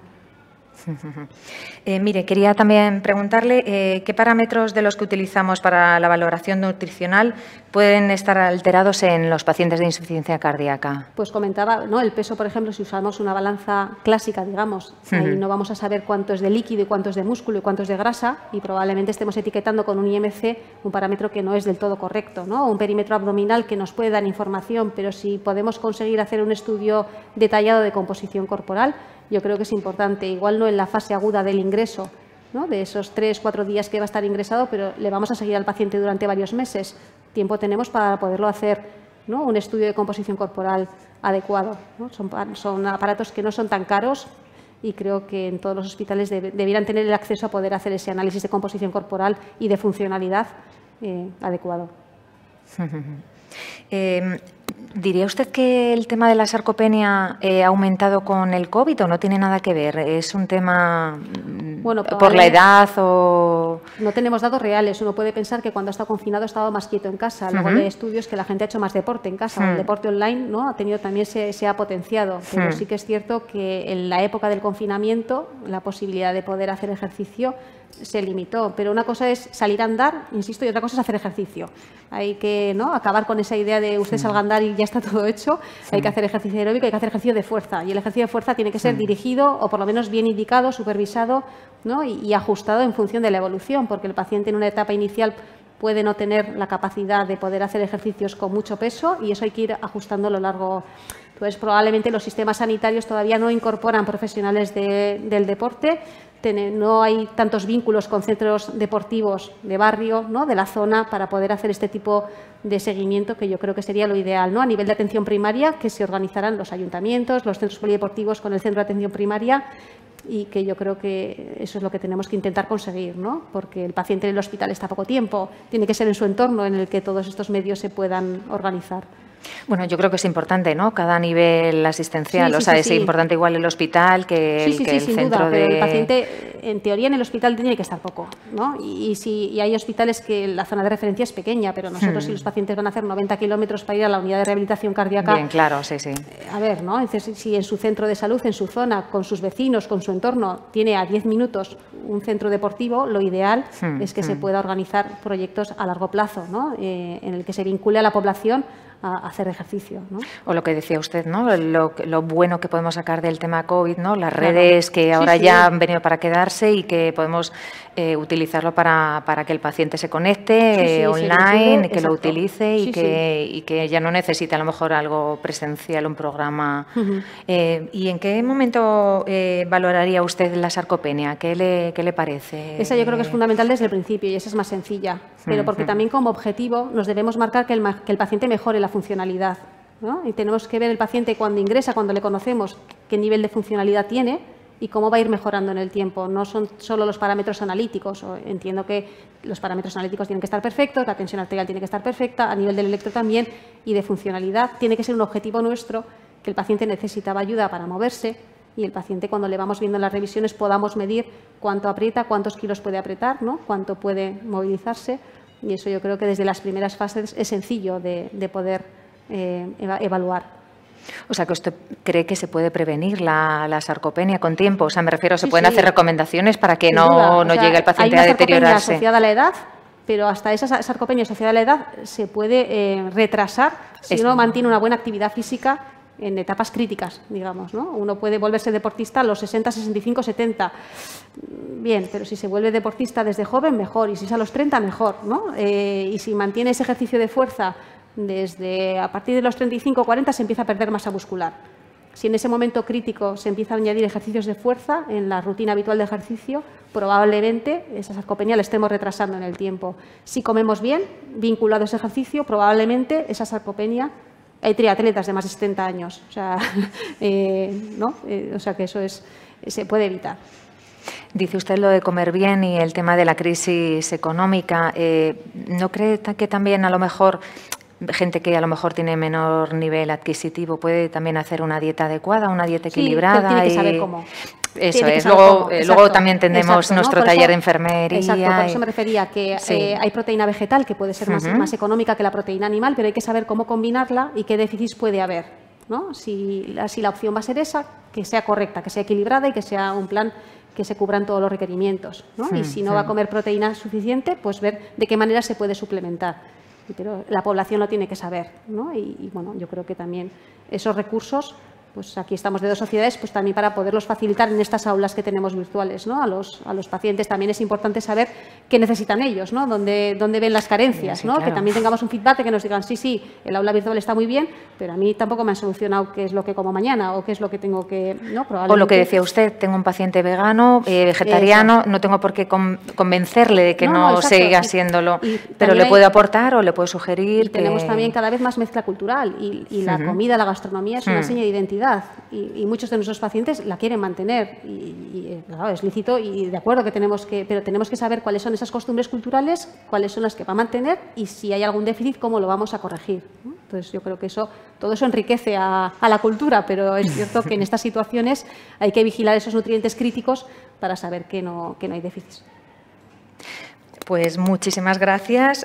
Mire, quería también preguntarle qué parámetros de los que utilizamos para la valoración nutricional pueden estar alterados en los pacientes de insuficiencia cardíaca. Pues comentaba, ¿no?, el peso, por ejemplo, si usamos una balanza clásica, digamos, ahí no vamos a saber cuánto es de líquido y cuánto es de músculo y cuánto es de grasa y probablemente estemos etiquetando con un IMC un parámetro que no es del todo correcto, ¿no? O un perímetro abdominal que nos puede dar información, pero si podemos conseguir hacer un estudio detallado de composición corporal, yo creo que es importante, igual no en la fase aguda del ingreso, ¿no?, de esos 3-4 días que va a estar ingresado, pero le vamos a seguir al paciente durante varios meses. Tiempo tenemos para poderlo hacer, ¿no?, un estudio de composición corporal adecuado, ¿no? Son aparatos que no son tan caros y creo que en todos los hospitales debieran tener el acceso a poder hacer ese análisis de composición corporal y de funcionalidad adecuado. ¿Diría usted que el tema de la sarcopenia ha aumentado con el COVID o no tiene nada que ver? ¿Es un tema por la edad o...? No tenemos datos reales. Uno puede pensar que cuando ha estado confinado ha estado más quieto en casa. Luego hay estudios que la gente ha hecho más deporte en casa. O el deporte online, ¿no?, ha tenido también se ha potenciado. Pero sí que es cierto que en la época del confinamiento la posibilidad de poder hacer ejercicio se limitó. Pero una cosa es salir a andar, insisto, y otra cosa es hacer ejercicio. Hay que, ¿no?, acabar con esa idea de usted salga a andar y ya está todo hecho. Hay que hacer ejercicio aeróbico, hay que hacer ejercicio de fuerza. Y el ejercicio de fuerza tiene que ser dirigido o por lo menos bien indicado, supervisado, ¿no?, y ajustado en función de la evolución, porque el paciente en una etapa inicial puede no tener la capacidad de poder hacer ejercicios con mucho peso y eso hay que ir ajustando a lo largo. Entonces, probablemente los sistemas sanitarios todavía no incorporan profesionales del deporte. No hay tantos vínculos con centros deportivos de barrio, ¿no?, de la zona, para poder hacer este tipo de seguimiento, que yo creo que sería lo ideal, ¿no?, a nivel de atención primaria, que se organizarán los ayuntamientos, los centros polideportivos con el centro de atención primaria y que yo creo que eso es lo que tenemos que intentar conseguir, ¿no?, porque el paciente en el hospital está poco tiempo, tiene que ser en su entorno en el que todos estos medios se puedan organizar. Bueno, yo creo que es importante, ¿no?, cada nivel asistencial. Es importante igual el hospital que el sin centro duda, pero el paciente, en teoría, en el hospital tiene que estar poco, ¿no? Y hay hospitales que la zona de referencia es pequeña, pero nosotros si los pacientes van a hacer 90 kilómetros para ir a la unidad de rehabilitación cardíaca… Bien, claro, sí. A ver, ¿no? Entonces, si en su centro de salud, en su zona, con sus vecinos, con su entorno, tiene a 10 minutos un centro deportivo, lo ideal es que se pueda organizar proyectos a largo plazo, ¿no?, en el que se vincule a la población a hacer ejercicio, ¿no? O lo que decía usted, ¿no?, lo bueno que podemos sacar del tema COVID, ¿no?, las redes que ahora ya han venido para quedarse y que podemos utilizarlo para que el paciente se conecte online, que lo utilice y que ya no necesite a lo mejor algo presencial, un programa. ¿Y en qué momento valoraría usted la sarcopenia? ¿Qué le parece? Esa yo creo que es fundamental desde el principio y esa es más sencilla, pero porque también como objetivo nos debemos marcar que el paciente mejore la funcionalidad, ¿no? Y tenemos que ver el paciente cuando ingresa, cuando le conocemos, qué nivel de funcionalidad tiene y cómo va a ir mejorando en el tiempo. No son solo los parámetros analíticos. Entiendo que los parámetros analíticos tienen que estar perfectos, la tensión arterial tiene que estar perfecta, a nivel del electro también, y de funcionalidad tiene que ser un objetivo nuestro, que el paciente necesitaba ayuda para moverse y el paciente, cuando le vamos viendo en las revisiones, podamos medir cuánto aprieta, cuántos kilos puede apretar, ¿no? Cuánto puede movilizarse, y eso yo creo que desde las primeras fases es sencillo de poder evaluar. O sea, que usted cree que se puede prevenir la sarcopenia con tiempo. O sea, me refiero, se pueden hacer recomendaciones para que no llegue el paciente a deteriorarse. Hay una sarcopenia asociada a la edad, pero hasta esa sarcopenia asociada a la edad se puede retrasar si uno mantiene una buena actividad física en etapas críticas, digamos, ¿no? Uno puede volverse deportista a los 60, 65, 70. Bien, pero si se vuelve deportista desde joven, mejor. Y si es a los 30, mejor, ¿no? Y si mantiene ese ejercicio de fuerza desde a partir de los 35 o 40, se empieza a perder masa muscular. Si en ese momento crítico se empieza a añadir ejercicios de fuerza en la rutina habitual de ejercicio, probablemente esa sarcopenia la estemos retrasando en el tiempo. Si comemos bien, vinculado a ese ejercicio, probablemente esa sarcopenia... Hay triatletas de más de 70 años, o sea, ¿no? O sea que eso se puede evitar. Dice usted lo de comer bien y el tema de la crisis económica. ¿No cree que también a lo mejor gente que a lo mejor tiene menor nivel adquisitivo puede también hacer una dieta adecuada, una dieta equilibrada? Sí, tiene que saber cómo. Eso es. Luego también tenemos nuestro taller de enfermería. Exacto, por eso me refería que hay proteína vegetal que puede ser más económica que la proteína animal, pero hay que saber cómo combinarla y qué déficits puede haber, ¿no? Si la opción va a ser esa, que sea correcta, que sea equilibrada y que sea un plan que se cubran todos los requerimientos, ¿no? Y si no va a comer proteína suficiente, pues ver de qué manera se puede suplementar. Pero la población lo tiene que saber, ¿no? Y bueno, yo creo que también esos recursos, pues aquí estamos de dos sociedades, pues también para poderlos facilitar en estas aulas que tenemos virtuales, ¿no? A los pacientes también es importante saber qué necesitan ellos, ¿no? Dónde ven las carencias, ¿no? Claro. Que también tengamos un feedback de que nos digan, sí, el aula virtual está muy bien, pero a mí tampoco me han solucionado qué es lo que como mañana o qué es lo que tengo que... ¿no? O lo que decía usted, tengo un paciente vegano, vegetariano, no tengo por qué convencerle de que no siga siéndolo, pero le puedo aportar o le puedo sugerir. Y tenemos también cada vez más mezcla cultural y la comida, la gastronomía es una seña de identidad. Y muchos de nuestros pacientes la quieren mantener y claro, es lícito y de acuerdo pero tenemos que saber cuáles son esas costumbres culturales, cuáles son las que va a mantener y si hay algún déficit, cómo lo vamos a corregir, ¿no? Entonces yo creo que todo eso enriquece a la cultura, pero es cierto que en estas situaciones hay que vigilar esos nutrientes críticos para saber que no hay déficits. Pues muchísimas gracias.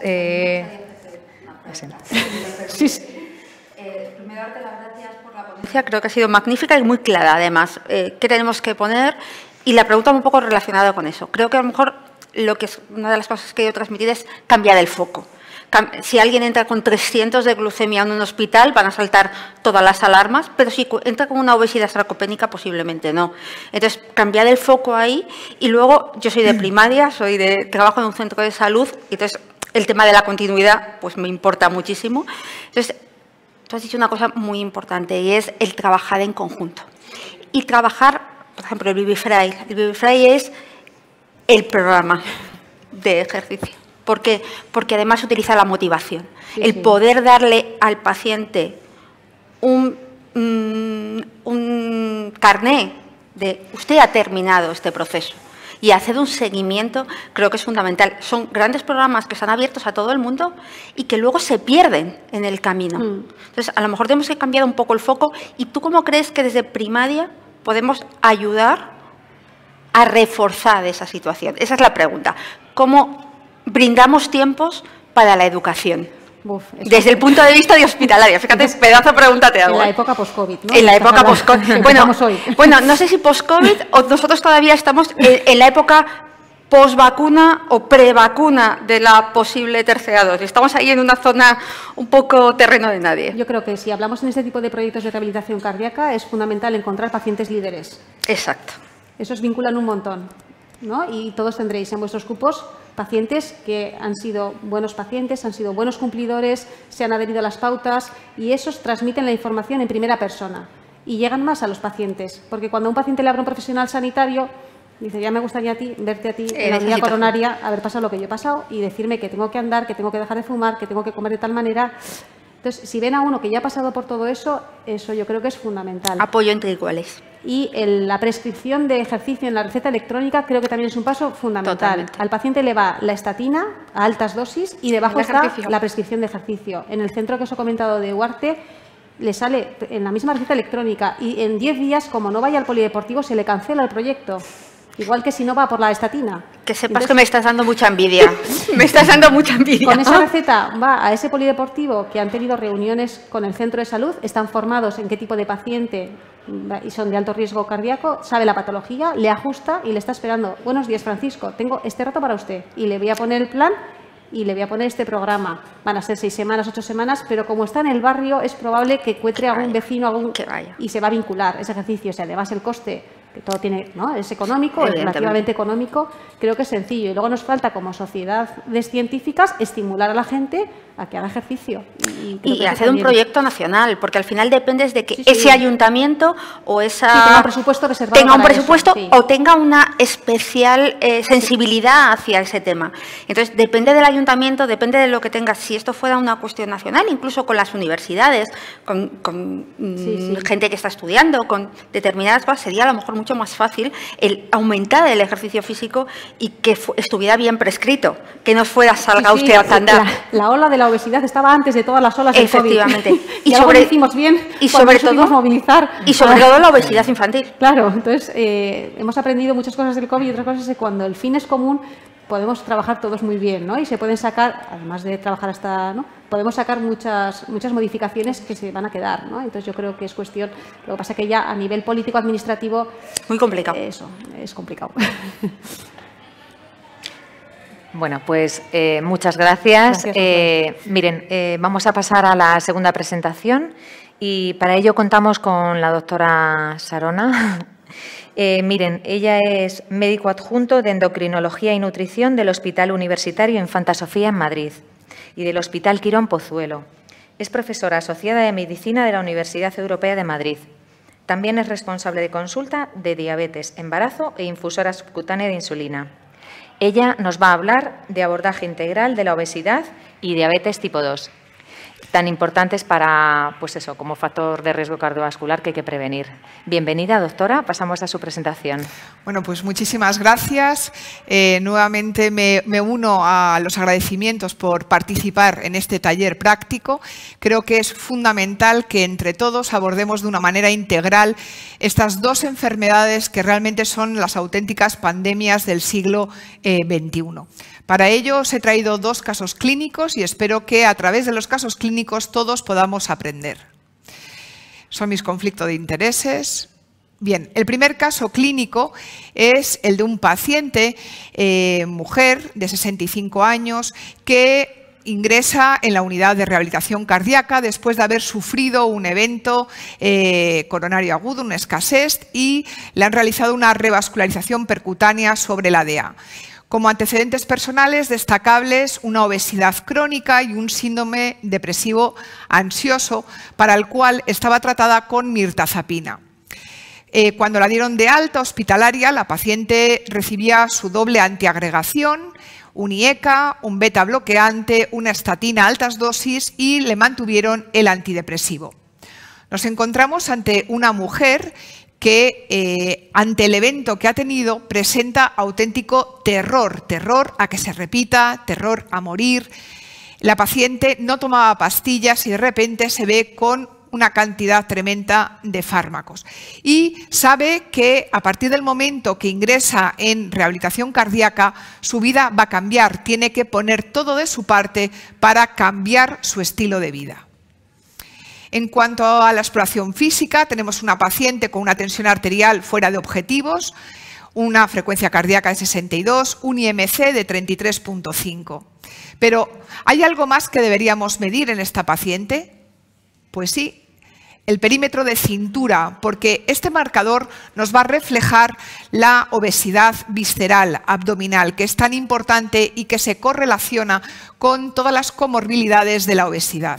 Primero darte las gracias por la ponencia, creo que ha sido magnífica y muy clara además. ¿Qué tenemos que poner? Y la pregunta un poco relacionada con eso. Creo que a lo mejor una de las cosas que yo he transmitido es cambiar el foco. Si alguien entra con 300 de glucemia en un hospital, van a saltar todas las alarmas, pero si entra con una obesidad sarcopénica, posiblemente no. Entonces, cambiar el foco ahí. Y luego, yo soy de primaria, trabajo en un centro de salud, y entonces el tema de la continuidad pues me importa muchísimo. Entonces, tú has dicho una cosa muy importante y es el trabajar en conjunto. Y trabajar, por ejemplo, el Vivify. El Vivify es el programa de ejercicio. ¿Por qué? Porque además utiliza la motivación. El poder darle al paciente un carné de usted ha terminado este proceso y hacer un seguimiento creo que es fundamental. Son grandes programas que están abiertos a todo el mundo y que luego se pierden en el camino. Entonces, a lo mejor tenemos que cambiar un poco el foco. ¿Y tú cómo crees que desde primaria podemos ayudar a reforzar esa situación? Esa es la pregunta. ¿Cómo brindamos tiempos para la educación? Desde el punto de vista de hospitalaria. Fíjate, pedazo de pregunta te hago. En la época post-COVID, ¿no? En la época post-COVID. Bueno, no sé si post-COVID o nosotros todavía estamos en la época post-vacuna o pre-vacuna de la posible tercera dosis. Estamos ahí en una zona un poco terreno de nadie. Yo creo que si hablamos en este tipo de proyectos de rehabilitación cardíaca es fundamental encontrar pacientes líderes. Exacto. Esos vinculan un montón, ¿no? Y todos tendréis en vuestros cupos pacientes que han sido buenos pacientes, han sido buenos cumplidores, se han adherido a las pautas y esos transmiten la información en primera persona y llegan más a los pacientes, porque cuando a un paciente le habla un profesional sanitario, dice, ya me gustaría verte a ti en la unidad coronaria, haber pasado lo que yo he pasado y decirme que tengo que andar, que tengo que dejar de fumar, que tengo que comer de tal manera. Entonces, si ven a uno que ya ha pasado por todo eso, eso yo creo que es fundamental. Apoyo entre iguales. Y la prescripción de ejercicio en la receta electrónica creo que también es un paso fundamental. Totalmente. Al paciente le va la estatina a altas dosis y debajo está la prescripción de ejercicio. En el centro que os he comentado de Huarte, le sale en la misma receta electrónica y en 10 días, como no vaya al polideportivo, se le cancela el proyecto. Igual que si no va por la estatina. Que sepas que me estás dando mucha envidia. Me estás dando mucha envidia. Con esa receta va a ese polideportivo que han tenido reuniones con el centro de salud, están formados en qué tipo de paciente y son de alto riesgo cardíaco, sabe la patología, le ajusta y le está esperando. Buenos días, Francisco, tengo este rato para usted y le voy a poner el plan y le voy a poner este programa. Van a ser 6 semanas, 8 semanas, pero como está en el barrio es probable que encuentre algún vecino y se va a vincular ese ejercicio. O sea, además el coste, que todo tiene, ¿no? Es económico, es relativamente económico, creo que es sencillo. Y luego nos falta, como sociedad de científicas, estimular a la gente a que haga ejercicio. Y hacer un proyecto nacional, porque al final dependes de que ese ayuntamiento o esa... tenga un presupuesto reservado tenga un presupuesto o tenga una especial sensibilidad hacia ese tema. Entonces, depende del ayuntamiento, depende de lo que tengas. Si esto fuera una cuestión nacional, incluso con las universidades, con gente que está estudiando, con determinadas cosas, sería a lo mejor mucho más fácil el aumentar el ejercicio físico y que estuviera bien prescrito, que no fuera salga usted a andar. La ola de la obesidad estaba antes de todas las olas del COVID. Efectivamente. Y sobre, lo hicimos bien y sobre todo movilizar. Y sobre todo la obesidad infantil. Claro, entonces hemos aprendido muchas cosas del COVID y otras cosas es que cuando el fin es común podemos trabajar todos muy bien, ¿no? Y se pueden sacar, además de trabajar hasta, ¿no? Podemos sacar muchas modificaciones que se van a quedar, ¿no? Entonces yo creo que es cuestión, lo que pasa es que ya a nivel político-administrativo... Muy complicado. Eso, es complicado. Bueno, pues muchas gracias. Miren, vamos a pasar a la segunda presentación y para ello contamos con la doctora Sarona. Miren, ella es médico adjunto de endocrinología y nutrición del Hospital Universitario Infanta Sofía en Madrid y del Hospital Quirón Pozuelo. Es profesora asociada de medicina de la Universidad Europea de Madrid. También es responsable de consulta de diabetes, embarazo e infusora subcutánea de insulina. Ella nos va a hablar de abordaje integral de la obesidad y diabetes tipo 2, tan importantes para, pues eso, como factor de riesgo cardiovascular que hay que prevenir. Bienvenida, doctora. Pasamos a su presentación. Bueno, pues muchísimas gracias. Nuevamente me uno a los agradecimientos por participar en este taller práctico. Creo que es fundamental que entre todos abordemos de una manera integral estas dos enfermedades que realmente son las auténticas pandemias del siglo XXI. Para ello os he traído 2 casos clínicos y espero que a través de los casos clínicos todos podamos aprender. Son mis conflictos de intereses. Bien, el primer caso clínico es el de un paciente, mujer de 65 años, que ingresa en la unidad de rehabilitación cardíaca después de haber sufrido un evento coronario agudo, un escasez, y le han realizado una revascularización percutánea sobre la DEA. Como antecedentes personales destacables, una obesidad crónica y un síndrome depresivo ansioso para el cual estaba tratada con mirtazapina. Cuando la dieron de alta hospitalaria, la paciente recibía su doble antiagregación, un IECA, un beta bloqueante, una estatina a altas dosis y le mantuvieron el antidepresivo. Nos encontramos ante una mujer que ante el evento que ha tenido presenta auténtico terror, terror a que se repita, terror a morir. La paciente no tomaba pastillas y de repente se ve con una cantidad tremenda de fármacos. Y sabe que a partir del momento que ingresa en rehabilitación cardíaca, su vida va a cambiar, tiene que poner todo de su parte para cambiar su estilo de vida. En cuanto a la exploración física, tenemos una paciente con una tensión arterial fuera de objetivos, una frecuencia cardíaca de 62, un IMC de 33,5. Pero, ¿hay algo más que deberíamos medir en esta paciente? Pues sí, el perímetro de cintura, porque este marcador nos va a reflejar la obesidad visceral, abdominal, que es tan importante y que se correlaciona con todas las comorbilidades de la obesidad.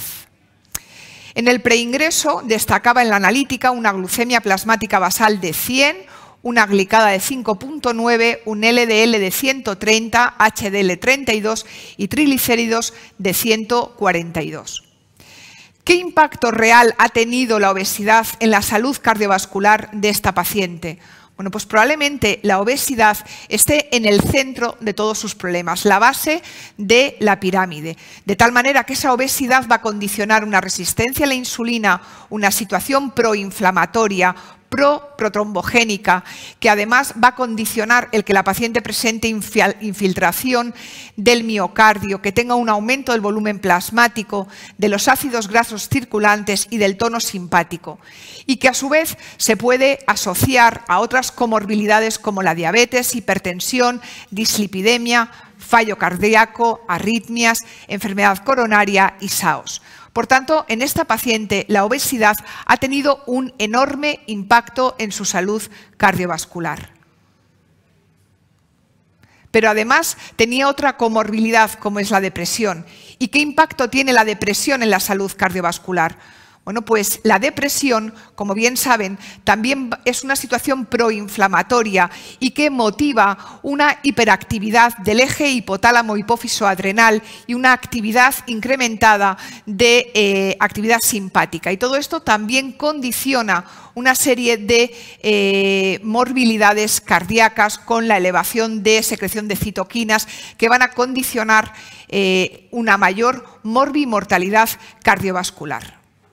En el preingreso destacaba en la analítica una glucemia plasmática basal de 100, una glicada de 5,9, un LDL de 130, HDL 32 y triglicéridos de 142. ¿Qué impacto real ha tenido la obesidad en la salud cardiovascular de esta paciente? Bueno, pues probablemente la obesidad esté en el centro de todos sus problemas, la base de la pirámide. De tal manera que esa obesidad va a condicionar una resistencia a la insulina, una situación proinflamatoria, protrombogénica, que además va a condicionar el que la paciente presente infiltración del miocardio, que tenga un aumento del volumen plasmático, de los ácidos grasos circulantes y del tono simpático, y que a su vez se puede asociar a otras comorbilidades como la diabetes, hipertensión, dislipidemia, fallo cardíaco, arritmias, enfermedad coronaria y SAOS. Por tanto, en esta paciente la obesidad ha tenido un enorme impacto en su salud cardiovascular. Pero además tenía otra comorbilidad como es la depresión. ¿Y qué impacto tiene la depresión en la salud cardiovascular? Bueno, pues la depresión, como bien saben, también es una situación proinflamatoria y que motiva una hiperactividad del eje hipotálamo-hipófiso-adrenal y una actividad incrementada de actividad simpática. Y todo esto también condiciona una serie de morbilidades cardíacas con la elevación de secreción de citoquinas que van a condicionar una mayor morbimortalidad cardiovascular.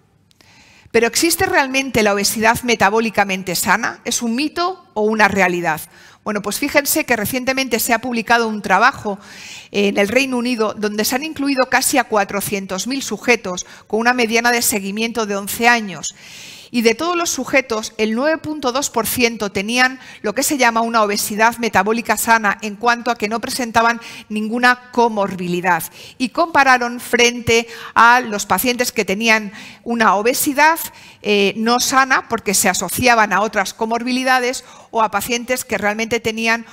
¿Pero existe realmente la obesidad metabólicamente sana? ¿Es un mito o una realidad? Bueno, pues fíjense que recientemente se ha publicado un trabajo en el Reino Unido donde se han incluido casi a 400.000 sujetos con una mediana de seguimiento de 11 años. Y de todos los sujetos, el 9,2% tenían lo que se llama una obesidad metabólica sana en cuanto a que no presentaban ninguna comorbilidad. Y compararon frente a los pacientes que tenían una obesidad no sana porque se asociaban a otras comorbilidades o a pacientes que realmente tenían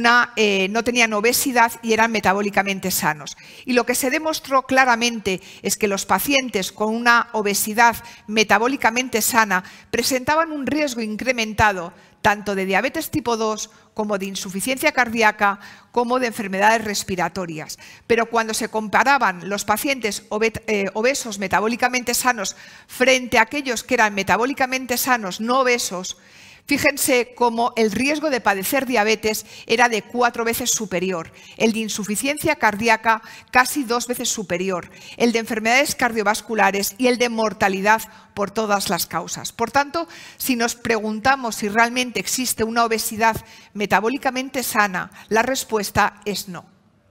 no tenían obesidad y eran metabólicamente sanos. Y lo que se demostró claramente es que los pacientes con una obesidad metabólicamente sana presentaban un riesgo incrementado tanto de diabetes tipo 2 como de insuficiencia cardíaca como de enfermedades respiratorias. Pero cuando se comparaban los pacientes obesos metabólicamente sanos frente a aquellos que eran metabólicamente sanos no obesos, fíjense cómo el riesgo de padecer diabetes era de 4 veces superior, el de insuficiencia cardíaca casi 2 veces superior, el de enfermedades cardiovasculares y el de mortalidad por todas las causas. Por tanto, si nos preguntamos si realmente existe una obesidad metabólicamente sana, la respuesta es no.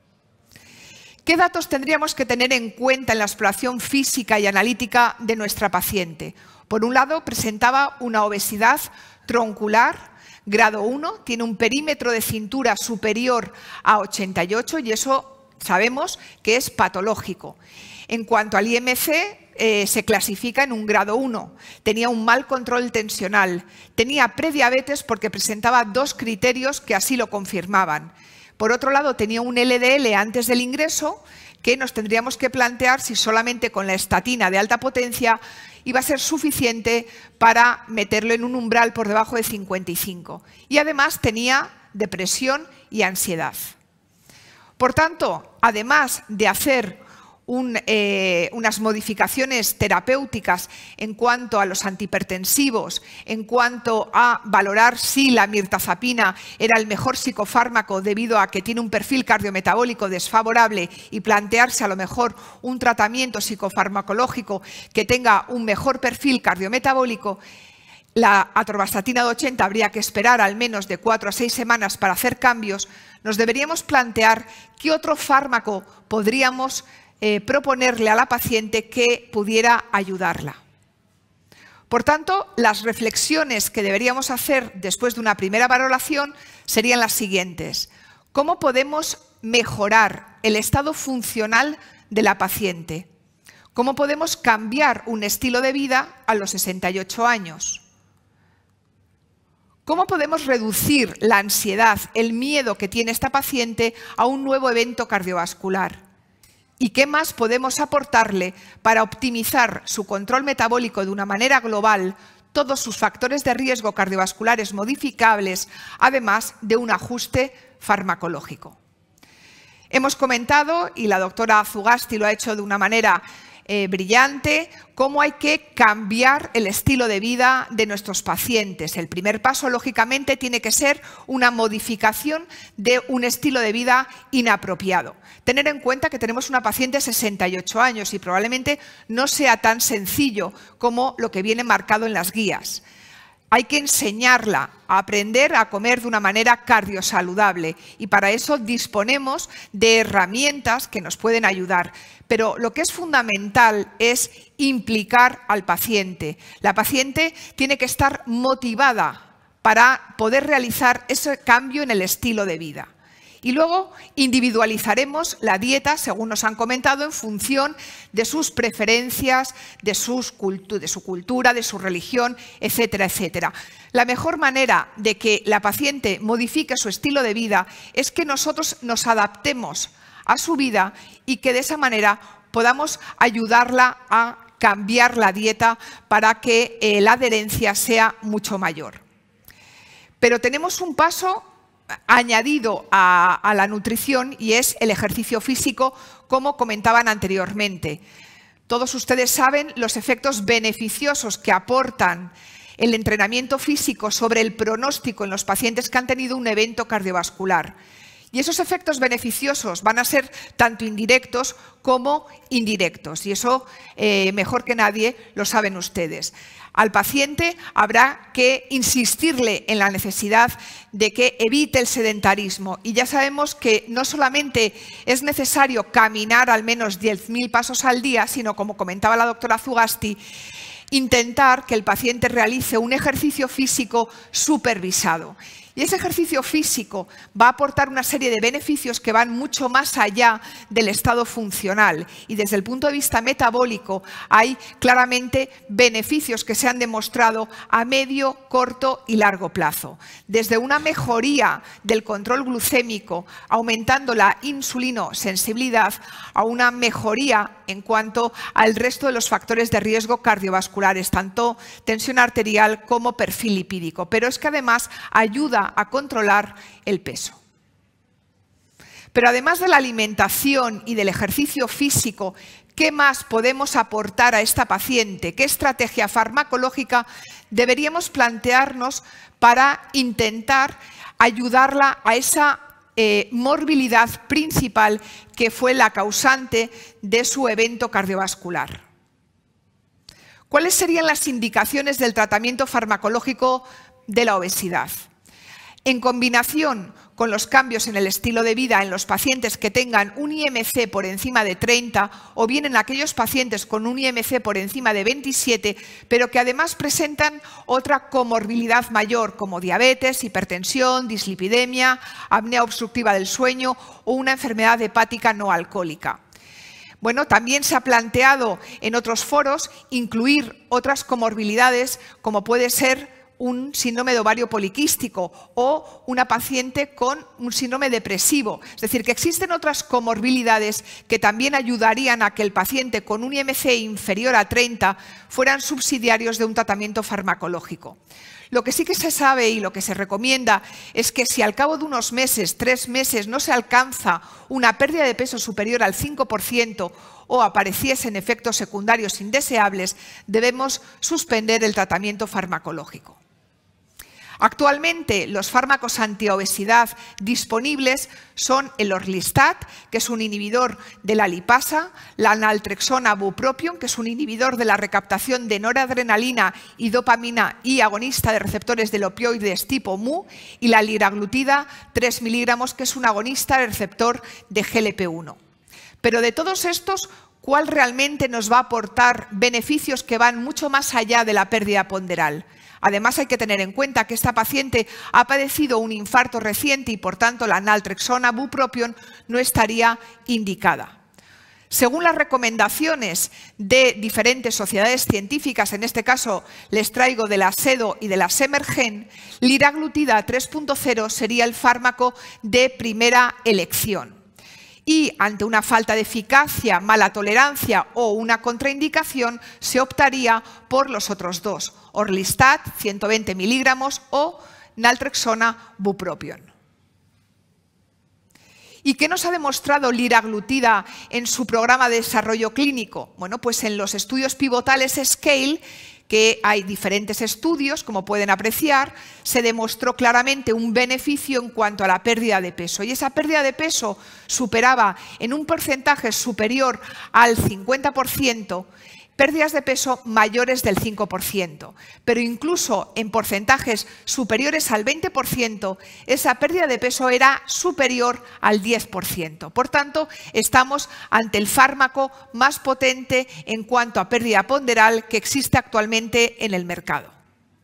¿Qué datos tendríamos que tener en cuenta en la exploración física y analítica de nuestra paciente? Por un lado, presentaba una obesidad troncular, grado 1, tiene un perímetro de cintura superior a 88 y eso sabemos que es patológico. En cuanto al IMC, se clasifica en un grado 1. Tenía un mal control tensional, tenía prediabetes porque presentaba 2 criterios que así lo confirmaban. Por otro lado, tenía un LDL antes del ingreso que nos tendríamos que plantear si solamente con la estatina de alta potencia iba a ser suficiente para meterlo en un umbral por debajo de 55. Y además tenía depresión y ansiedad. Por tanto, además de hacer unas modificaciones terapéuticas en cuanto a los antihipertensivos, en cuanto a valorar si la mirtazapina era el mejor psicofármaco debido a que tiene un perfil cardiometabólico desfavorable y plantearse a lo mejor un tratamiento psicofarmacológico que tenga un mejor perfil cardiometabólico, la atorvastatina de 80 habría que esperar al menos de 4 a 6 semanas para hacer cambios. Nos deberíamos plantear qué otro fármaco podríamos proponerle a la paciente que pudiera ayudarla. Por tanto, las reflexiones que deberíamos hacer después de una primera valoración serían las siguientes. ¿Cómo podemos mejorar el estado funcional de la paciente? ¿Cómo podemos cambiar un estilo de vida a los 68 años? ¿Cómo podemos reducir la ansiedad, el miedo que tiene esta paciente a un nuevo evento cardiovascular? ¿Y qué más podemos aportarle para optimizar su control metabólico de una manera global, todos sus factores de riesgo cardiovasculares modificables, además de un ajuste farmacológico? Hemos comentado, y la doctora Zugasti lo ha hecho de una manera brillante cómo hay que cambiar el estilo de vida de nuestros pacientes. El primer paso, lógicamente, tiene que ser una modificación de un estilo de vida inapropiado. Tener en cuenta que tenemos una paciente de 68 años y probablemente no sea tan sencillo como lo que viene marcado en las guías. Hay que enseñarla a aprender a comer de una manera cardiosaludable y para eso disponemos de herramientas que nos pueden ayudar. Pero lo que es fundamental es implicar al paciente. La paciente tiene que estar motivada para poder realizar ese cambio en el estilo de vida. Y luego individualizaremos la dieta, según nos han comentado, en función de sus preferencias, de su cultura, de su religión, etcétera, etcétera. La mejor manera de que la paciente modifique su estilo de vida es que nosotros nos adaptemos a su vida y que de esa manera podamos ayudarla a cambiar la dieta para que la adherencia sea mucho mayor. Pero tenemos un paso añadido a la nutrición y es el ejercicio físico, como comentaban anteriormente. Todos ustedes saben los efectos beneficiosos que aportan el entrenamiento físico sobre el pronóstico en los pacientes que han tenido un evento cardiovascular. Y esos efectos beneficiosos van a ser tanto indirectos como indirectos. Y eso, mejor que nadie, lo saben ustedes. Al paciente habrá que insistirle en la necesidad de que evite el sedentarismo. Y ya sabemos que no solamente es necesario caminar al menos 10.000 pasos al día, sino, como comentaba la doctora Zugasti, intentar que el paciente realice un ejercicio físico supervisado. Y ese ejercicio físico va a aportar una serie de beneficios que van mucho más allá del estado funcional. Y desde el punto de vista metabólico hay claramente beneficios que se han demostrado a medio, corto y largo plazo. Desde una mejoría del control glucémico, aumentando la insulinosensibilidad, a una mejoría en cuanto al resto de los factores de riesgo cardiovasculares, tanto tensión arterial como perfil lipídico. Pero es que además ayuda a controlar el peso. Pero además de la alimentación y del ejercicio físico, ¿qué más podemos aportar a esta paciente? ¿Qué estrategia farmacológica deberíamos plantearnos para intentar ayudarla a esa morbilidad principal que fue la causante de su evento cardiovascular? ¿Cuáles serían las indicaciones del tratamiento farmacológico de la obesidad? En combinación con los cambios en el estilo de vida en los pacientes que tengan un IMC por encima de 30 o bien en aquellos pacientes con un IMC por encima de 27, pero que además presentan otra comorbilidad mayor como diabetes, hipertensión, dislipidemia, apnea obstructiva del sueño o una enfermedad hepática no alcohólica. Bueno, también se ha planteado en otros foros incluir otras comorbilidades como puede ser un síndrome de ovario poliquístico o una paciente con un síndrome depresivo. Es decir, que existen otras comorbilidades que también ayudarían a que el paciente con un IMC inferior a 30 fueran subsidiarios de un tratamiento farmacológico. Lo que sí que se sabe y lo que se recomienda es que si al cabo de unos meses, 3 meses, no se alcanza una pérdida de peso superior al 5% o apareciesen efectos secundarios indeseables, debemos suspender el tratamiento farmacológico. Actualmente los fármacos antiobesidad disponibles son el Orlistat, que es un inhibidor de la lipasa, la naltrexona bupropion, que es un inhibidor de la recaptación de noradrenalina y dopamina y agonista de receptores del opioides tipo mu, y la liraglutida 3 miligramos, que es un agonista del receptor de GLP-1. Pero de todos estos, ¿cuál realmente nos va a aportar beneficios que van mucho más allá de la pérdida ponderal? Además, hay que tener en cuenta que esta paciente ha padecido un infarto reciente y, por tanto, la naltrexona bupropion no estaría indicada. Según las recomendaciones de diferentes sociedades científicas, en este caso les traigo de la SEDO y de la Semergen, liraglutida 3.0 sería el fármaco de primera elección. Y ante una falta de eficacia, mala tolerancia o una contraindicación, se optaría por los otros dos, Orlistat 120 miligramos o naltrexona bupropion. ¿Y qué nos ha demostrado liraglutida en su programa de desarrollo clínico? Bueno, pues en los estudios pivotales SCALE, que hay diferentes estudios, como pueden apreciar, se demostró claramente un beneficio en cuanto a la pérdida de peso. Y esa pérdida de peso superaba en un porcentaje superior al 50%, pérdidas de peso mayores del 5%, pero incluso en porcentajes superiores al 20%, esa pérdida de peso era superior al 10%. Por tanto, estamos ante el fármaco más potente en cuanto a pérdida ponderal que existe actualmente en el mercado.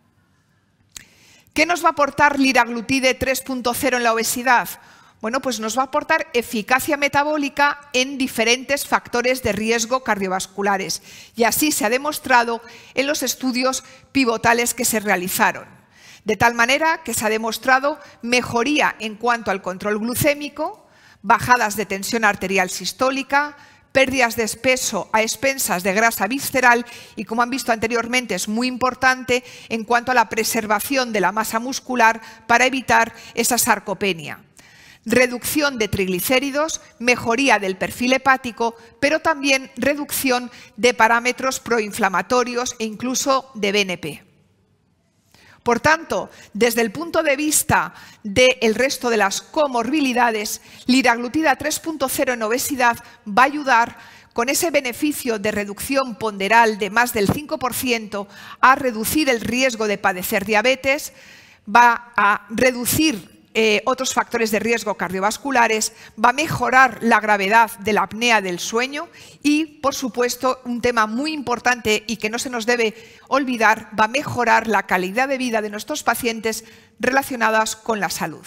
¿Qué nos va a aportar liraglutide 3.0 en la obesidad? Bueno, pues nos va a aportar eficacia metabólica en diferentes factores de riesgo cardiovasculares, y así se ha demostrado en los estudios pivotales que se realizaron. De tal manera que se ha demostrado mejoría en cuanto al control glucémico, bajadas de tensión arterial sistólica, pérdidas de peso a expensas de grasa visceral y, como han visto anteriormente, es muy importante en cuanto a la preservación de la masa muscular para evitar esa sarcopenia. Reducción de triglicéridos, mejoría del perfil hepático, pero también reducción de parámetros proinflamatorios e incluso de BNP. Por tanto, desde el punto de vista del resto de las comorbilidades, liraglutida 3.0 en obesidad va a ayudar con ese beneficio de reducción ponderal de más del 5% a reducir el riesgo de padecer diabetes, va a reducir otros factores de riesgo cardiovasculares, va a mejorar la gravedad de la apnea del sueño y, por supuesto, un tema muy importante y que no se nos debe olvidar, va a mejorar la calidad de vida de nuestros pacientes relacionadas con la salud.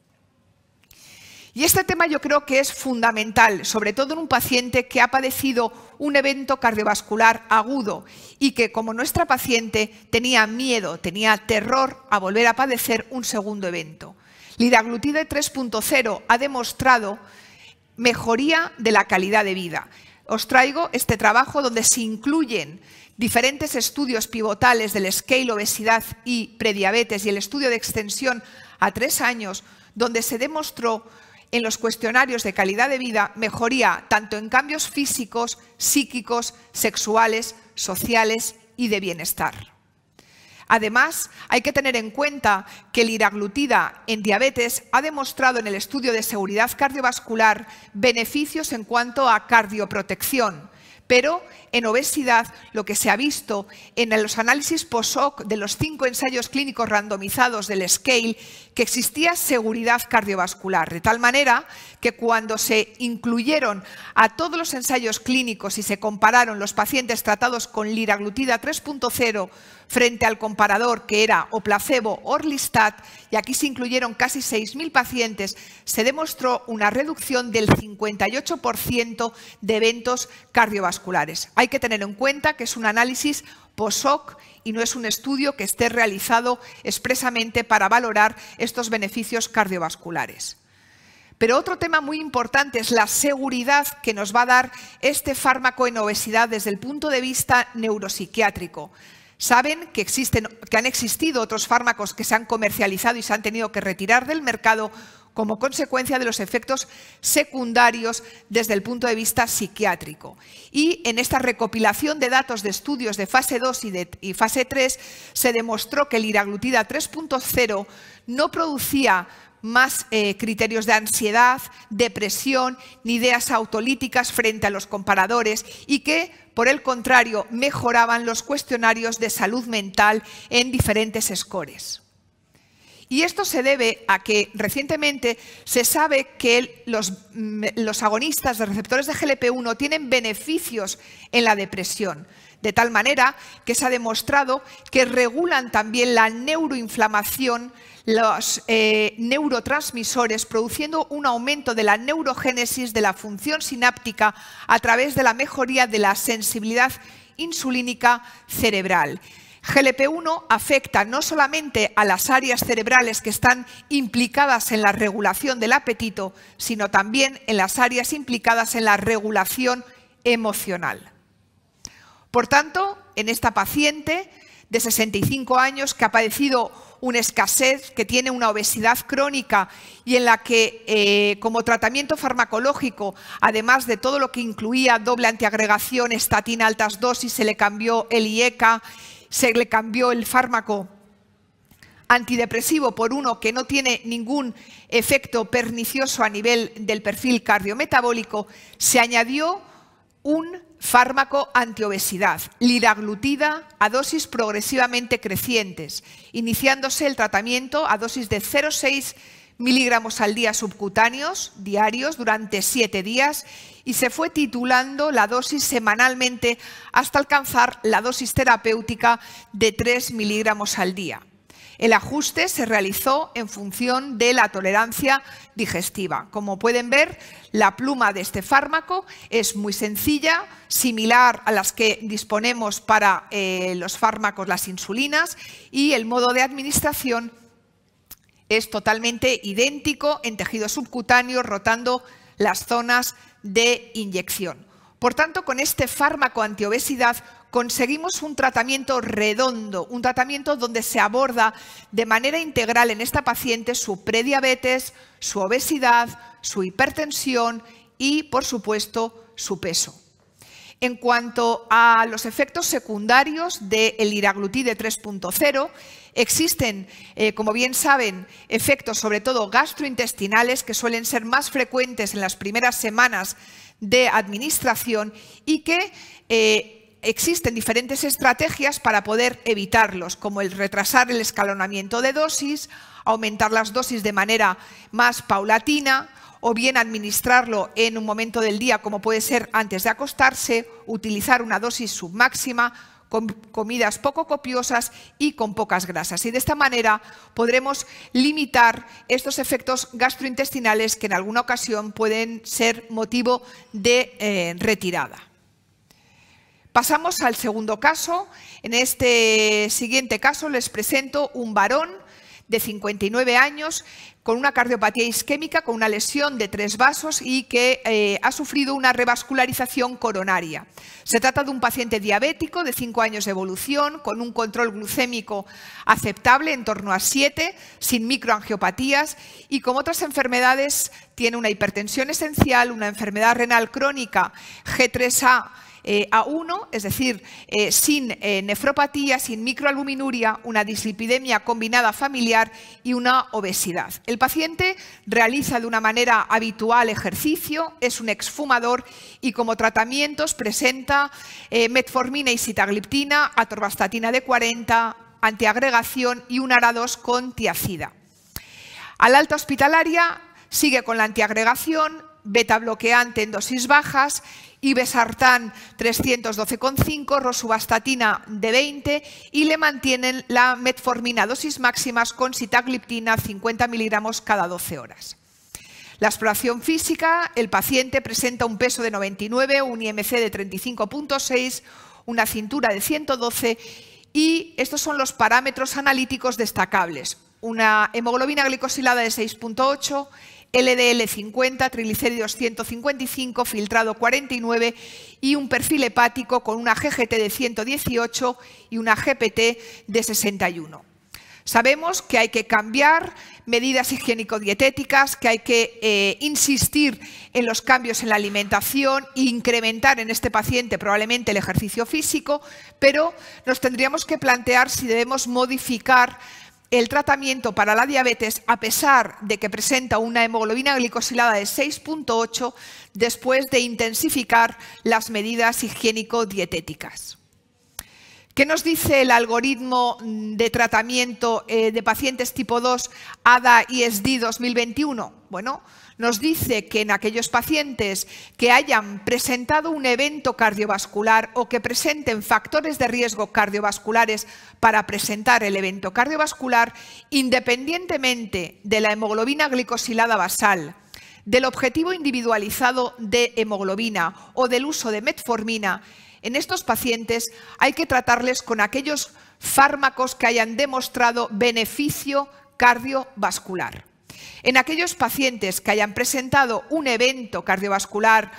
Y este tema yo creo que es fundamental, sobre todo en un paciente que ha padecido un evento cardiovascular agudo y que, como nuestra paciente, tenía miedo, tenía terror a volver a padecer un segundo evento. Liraglutide 3.0 ha demostrado mejoría de la calidad de vida. Os traigo este trabajo donde se incluyen diferentes estudios pivotales del SCALE, obesidad y prediabetes y el estudio de extensión a 3 años, donde se demostró en los cuestionarios de calidad de vida mejoría tanto en cambios físicos, psíquicos, sexuales, sociales y de bienestar. Además, hay que tener en cuenta que liraglutida en diabetes ha demostrado en el estudio de seguridad cardiovascular beneficios en cuanto a cardioprotección, pero en obesidad lo que se ha visto en los análisis post-hoc de los 5 ensayos clínicos randomizados del SCALE que existía seguridad cardiovascular, de tal manera que cuando se incluyeron a todos los ensayos clínicos y se compararon los pacientes tratados con liraglutida 3.0 frente al comparador que era o placebo o Orlistat, y aquí se incluyeron casi 6.000 pacientes, se demostró una reducción del 58% de eventos cardiovasculares. Hay que tener en cuenta que es un análisis post-hoc y no es un estudio que esté realizado expresamente para valorar estos beneficios cardiovasculares. Pero otro tema muy importante es la seguridad que nos va a dar este fármaco en obesidad desde el punto de vista neuropsiquiátrico. Saben que han existido otros fármacos que se han comercializado y se han tenido que retirar del mercado como consecuencia de los efectos secundarios desde el punto de vista psiquiátrico. Y en esta recopilación de datos de estudios de fase 2 y fase 3 se demostró que liraglutida 3.0 no producía más criterios de ansiedad, depresión ni ideas autolíticas frente a los comparadores y que, por el contrario, mejoraban los cuestionarios de salud mental en diferentes scores. Y esto se debe a que recientemente se sabe que los agonistas de receptores de GLP-1 tienen beneficios en la depresión, de tal manera que se ha demostrado que regulan también la neuroinflamación, los neurotransmisores, produciendo un aumento de la neurogénesis de la función sináptica a través de la mejoría de la sensibilidad insulínica cerebral. GLP-1 afecta no solamente a las áreas cerebrales que están implicadas en la regulación del apetito, sino también en las áreas implicadas en la regulación emocional. Por tanto, en esta paciente de 65 años que ha padecido una escasez, que tiene una obesidad crónica y en la que como tratamiento farmacológico, además de todo lo que incluía doble antiagregación, estatina altas dosis, se le cambió el IECA, se le cambió el fármaco antidepresivo por uno que no tiene ningún efecto pernicioso a nivel del perfil cardiometabólico, se añadió un fármaco antiobesidad, liraglutida, a dosis progresivamente crecientes, iniciándose el tratamiento a dosis de 0,6 miligramos al día subcutáneos diarios durante 7 días y se fue titulando la dosis semanalmente hasta alcanzar la dosis terapéutica de 3 miligramos al día. El ajuste se realizó en función de la tolerancia digestiva. Como pueden ver, la pluma de este fármaco es muy sencilla, similar a las que disponemos para los fármacos, las insulinas, y el modo de administración es totalmente idéntico en tejido subcutáneo, rotando las zonas de inyección. Por tanto, con este fármaco antiobesidad conseguimos un tratamiento redondo, un tratamiento donde se aborda de manera integral en esta paciente su prediabetes, su obesidad, su hipertensión y, por supuesto, su peso. En cuanto a los efectos secundarios del liraglutide 3.0, existen, como bien saben, efectos sobre todo gastrointestinales que suelen ser más frecuentes en las primeras semanas de administración y que existen diferentes estrategias para poder evitarlos, como el retrasar el escalonamiento de dosis, aumentar las dosis de manera más paulatina, o bien administrarlo en un momento del día, como puede ser antes de acostarse, utilizar una dosis submáxima, con comidas poco copiosas y con pocas grasas. Y de esta manera podremos limitar estos efectos gastrointestinales que en alguna ocasión pueden ser motivo de retirada. Pasamos al segundo caso. En este siguiente caso les presento un varón de 59 años con una cardiopatía isquémica, con una lesión de 3 vasos y que ha sufrido una revascularización coronaria. Se trata de un paciente diabético de 5 años de evolución, con un control glucémico aceptable en torno a 7, sin microangiopatías y como otras enfermedades tiene una hipertensión esencial, una enfermedad renal crónica G3A, A1, es decir, sin nefropatía, sin microalbuminuria, una dislipidemia combinada familiar y una obesidad. El paciente realiza de una manera habitual ejercicio, es un exfumador y como tratamientos presenta metformina y sitagliptina, atorvastatina de 40, antiagregación y un ARA2 con tiazida. Al alta hospitalaria sigue con la antiagregación, beta bloqueante en dosis bajas, irbesartán 312,5, rosuvastatina de 20 y le mantienen la metformina a dosis máximas con sitagliptina 50 miligramos cada 12 horas. La exploración física, el paciente presenta un peso de 99, un IMC de 35,6, una cintura de 112 y estos son los parámetros analíticos destacables. Una hemoglobina glicosilada de 6,8, LDL 50, triglicéridos 155, filtrado 49 y un perfil hepático con una GGT de 118 y una GPT de 61. Sabemos que hay que cambiar medidas higiénico-dietéticas, que hay que insistir en los cambios en la alimentación e incrementar en este paciente probablemente el ejercicio físico, pero nos tendríamos que plantear si debemos modificar el tratamiento para la diabetes a pesar de que presenta una hemoglobina glicosilada de 6,8 después de intensificar las medidas higiénico-dietéticas. ¿Qué nos dice el algoritmo de tratamiento de pacientes tipo 2 ADA-ISD 2021? Bueno, nos dice que en aquellos pacientes que hayan presentado un evento cardiovascular o que presenten factores de riesgo cardiovasculares para presentar el evento cardiovascular, independientemente de la hemoglobina glicosilada basal, del objetivo individualizado de hemoglobina o del uso de metformina, en estos pacientes hay que tratarles con aquellos fármacos que hayan demostrado beneficio cardiovascular. En aquellos pacientes que hayan presentado un evento cardiovascular,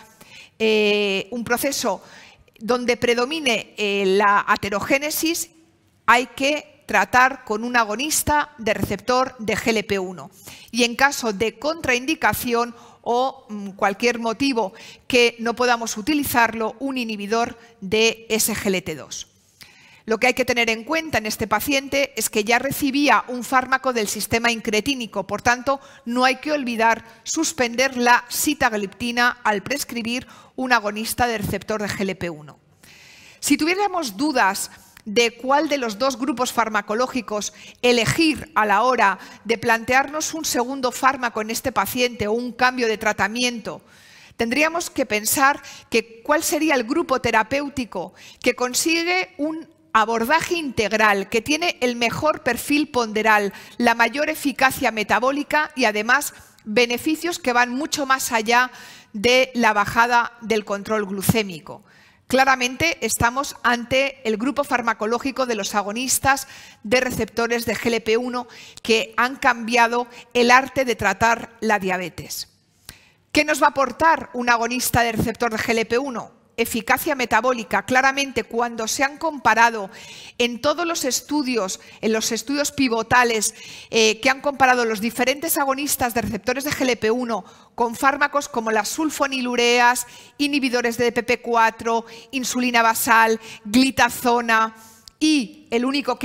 un proceso donde predomine la aterogénesis, hay que tratar con un agonista de receptor de GLP-1 y en caso de contraindicación o cualquier motivo que no podamos utilizarlo, un inhibidor de SGLT2. Lo que hay que tener en cuenta en este paciente es que ya recibía un fármaco del sistema incretínico, por tanto, no hay que olvidar suspender la sitagliptina al prescribir un agonista de receptor de GLP-1. Si tuviéramos dudas de cuál de los dos grupos farmacológicos elegir a la hora de plantearnos un segundo fármaco en este paciente o un cambio de tratamiento, tendríamos que pensar que cuál sería el grupo terapéutico que consigue un abordaje integral, que tiene el mejor perfil ponderal, la mayor eficacia metabólica y además beneficios que van mucho más allá de la bajada del control glucémico. Claramente estamos ante el grupo farmacológico de los agonistas de receptores de GLP-1 que han cambiado el arte de tratar la diabetes. ¿Qué nos va a aportar un agonista de receptor de GLP-1? Eficacia metabólica. Claramente, cuando se han comparado en todos los estudios, en los estudios pivotales que han comparado los diferentes agonistas de receptores de GLP-1 con fármacos como las sulfonilureas, inhibidores de DPP-4, insulina basal, glitazona y el único que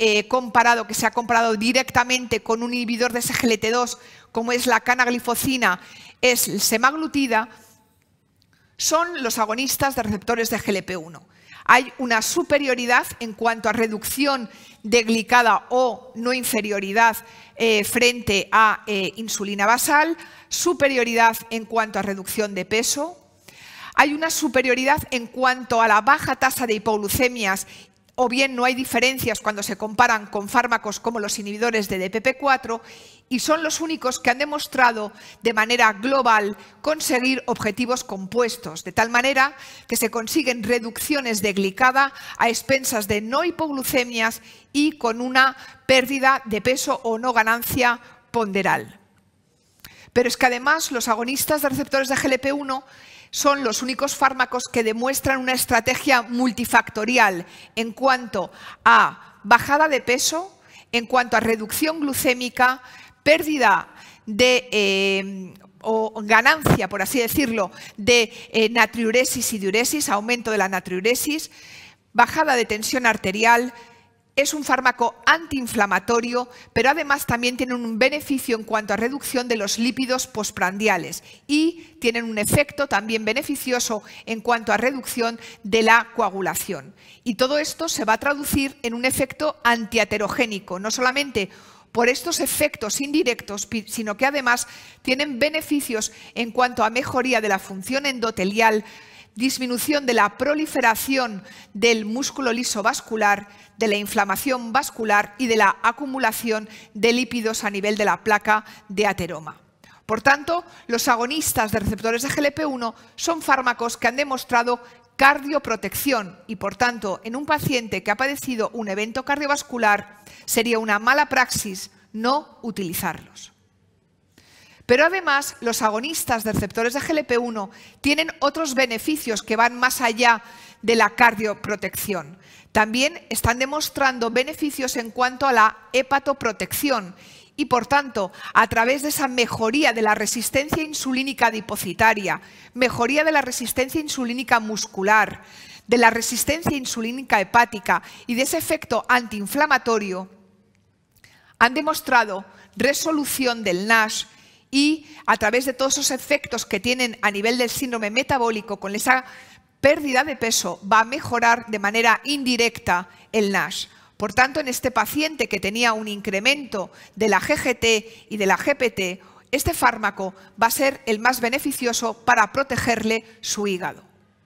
se ha comparado directamente con un inhibidor de SGLT2 como es la canaglifosina, es el semaglutida, son los agonistas de receptores de GLP-1. Hay una superioridad en cuanto a reducción de glicada o no inferioridad frente a insulina basal, superioridad en cuanto a reducción de peso. Hay una superioridad en cuanto a la baja tasa de hipoglucemias o bien no hay diferencias cuando se comparan con fármacos como los inhibidores de DPP-4 y son los únicos que han demostrado de manera global conseguir objetivos compuestos, de tal manera que se consiguen reducciones de glicada a expensas de no hipoglucemias y con una pérdida de peso o no ganancia ponderal. Pero es que además los agonistas de receptores de GLP-1 son los únicos fármacos que demuestran una estrategia multifactorial en cuanto a bajada de peso, en cuanto a reducción glucémica, pérdida de o ganancia, por así decirlo, de natriuresis y diuresis, aumento de la natriuresis, bajada de tensión arterial. Es un fármaco antiinflamatorio, pero además también tiene un beneficio en cuanto a reducción de los lípidos postprandiales y tienen un efecto también beneficioso en cuanto a reducción de la coagulación. Y todo esto se va a traducir en un efecto antiaterogénico, no solamente por estos efectos indirectos, sino que además tienen beneficios en cuanto a mejoría de la función endotelial, disminución de la proliferación del músculo liso vascular, de la inflamación vascular y de la acumulación de lípidos a nivel de la placa de ateroma. Por tanto, los agonistas de receptores de GLP-1 son fármacos que han demostrado cardioprotección y, por tanto, en un paciente que ha padecido un evento cardiovascular, sería una mala praxis no utilizarlos. Pero además, los agonistas de receptores de GLP-1 tienen otros beneficios que van más allá de la cardioprotección. También están demostrando beneficios en cuanto a la hepatoprotección y, por tanto, a través de esa mejoría de la resistencia insulínica adipocitaria, mejoría de la resistencia insulínica muscular, de la resistencia insulínica hepática y de ese efecto antiinflamatorio, han demostrado resolución del NASH y a través de todos esos efectos que tienen a nivel del síndrome metabólico con esa pérdida de peso va a mejorar de manera indirecta el NASH. Por tanto, en este paciente que tenía un incremento de la GGT y de la GPT, este fármaco va a ser el más beneficioso para protegerle su hígado.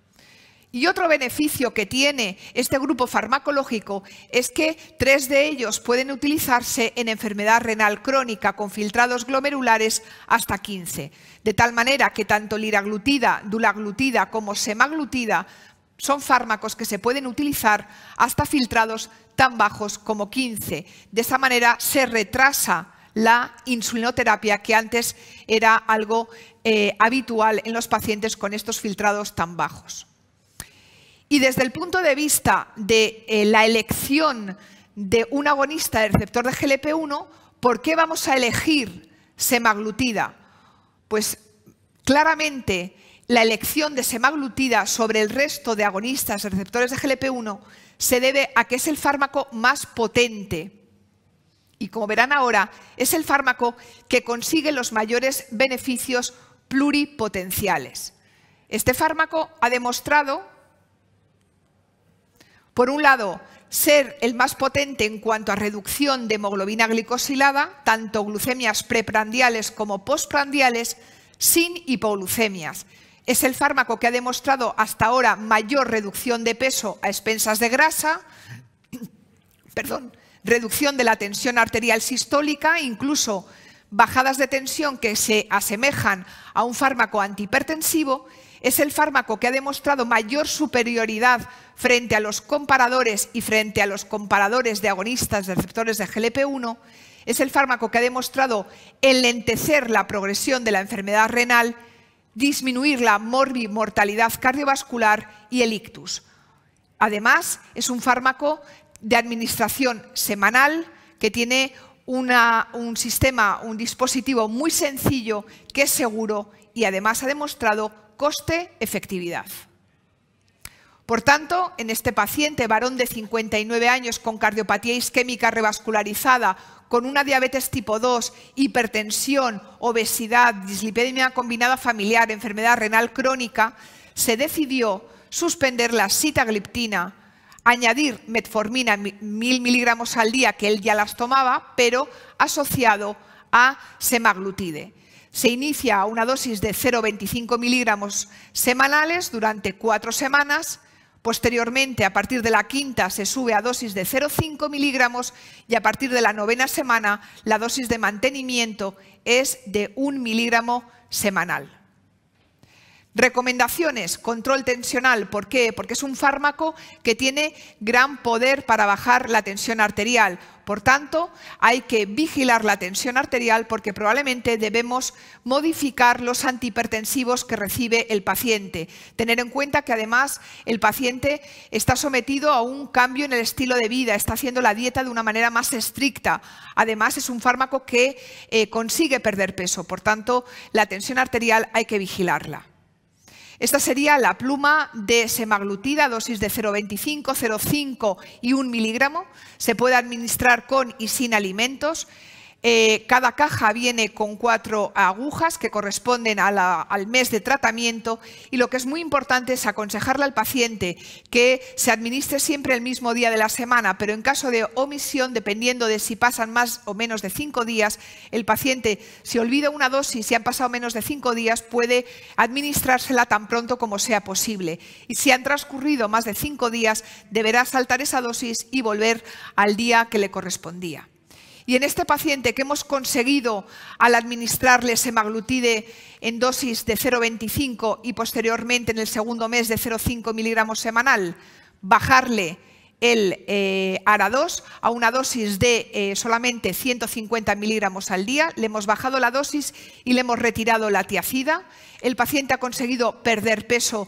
Y otro beneficio que tiene este grupo farmacológico es que 3 de ellos pueden utilizarse en enfermedad renal crónica con filtrados glomerulares hasta 15. De tal manera que tanto liraglutida, dulaglutida como semaglutida son fármacos que se pueden utilizar hasta filtrados tan bajos como 15. De esa manera se retrasa la insulinoterapia que antes era algo habitual en los pacientes con estos filtrados tan bajos. Y desde el punto de vista de la elección de un agonista del receptor de GLP-1, ¿por qué vamos a elegir semaglutida? Pues claramente la elección de semaglutida sobre el resto de agonistas de receptores de GLP-1 se debe a que es el fármaco más potente. Y como verán ahora, es el fármaco que consigue los mayores beneficios pluripotenciales. Este fármaco ha demostrado, por un lado, ser el más potente en cuanto a reducción de hemoglobina glicosilada, tanto glucemias preprandiales como postprandiales, sin hipoglucemias. Es el fármaco que ha demostrado hasta ahora mayor reducción de peso a expensas de grasa, reducción de la tensión arterial sistólica, incluso bajadas de tensión que se asemejan a un fármaco antihipertensivo. Es el fármaco que ha demostrado mayor superioridad frente a los comparadores y frente a los comparadores de agonistas de receptores de GLP-1. Es el fármaco que ha demostrado enlentecer la progresión de la enfermedad renal, disminuir la morbimortalidad cardiovascular y el ictus. Además, es un fármaco de administración semanal que tiene un dispositivo muy sencillo, que es seguro y además ha demostrado coste-efectividad. Por tanto, en este paciente varón de 59 años con cardiopatía isquémica revascularizada, con una diabetes tipo 2, hipertensión, obesidad, dislipidemia combinada familiar, enfermedad renal crónica, se decidió suspender la sitagliptina, añadir metformina 1000 miligramos al día, que él ya las tomaba, pero asociado a semaglutide. Se inicia una dosis de 0,25 miligramos semanales durante 4 semanas. Posteriormente, a partir de la quinta, se sube a dosis de 0,5 miligramos y a partir de la 9ª semana, la dosis de mantenimiento es de 1 miligramo semanal. Recomendaciones, control tensional. ¿Por qué? Porque es un fármaco que tiene gran poder para bajar la tensión arterial. Por tanto, hay que vigilar la tensión arterial porque probablemente debemos modificar los antihipertensivos que recibe el paciente. Tener en cuenta que además el paciente está sometido a un cambio en el estilo de vida, está haciendo la dieta de una manera más estricta. Además, es un fármaco que consigue perder peso. Por tanto, la tensión arterial hay que vigilarla. Esta sería la pluma de semaglutida, dosis de 0,25, 0,5 y 1 miligramo. Se puede administrar con y sin alimentos. Cada caja viene con 4 agujas que corresponden al mes de tratamiento y lo que es muy importante es aconsejarle al paciente que se administre siempre el mismo día de la semana, pero en caso de omisión, dependiendo de si pasan más o menos de 5 días, el paciente, si olvida una dosis y han pasado menos de 5 días, puede administrársela tan pronto como sea posible. Y si han transcurrido más de 5 días, deberá saltar esa dosis y volver al día que le correspondía. Y en este paciente que hemos conseguido, al administrarle semaglutide en dosis de 0,25 y posteriormente en el segundo mes de 0,5 miligramos semanal, bajarle el ARA2 a una dosis de solamente 150 miligramos al día, le hemos bajado la dosis y le hemos retirado la tiazida. El paciente ha conseguido perder peso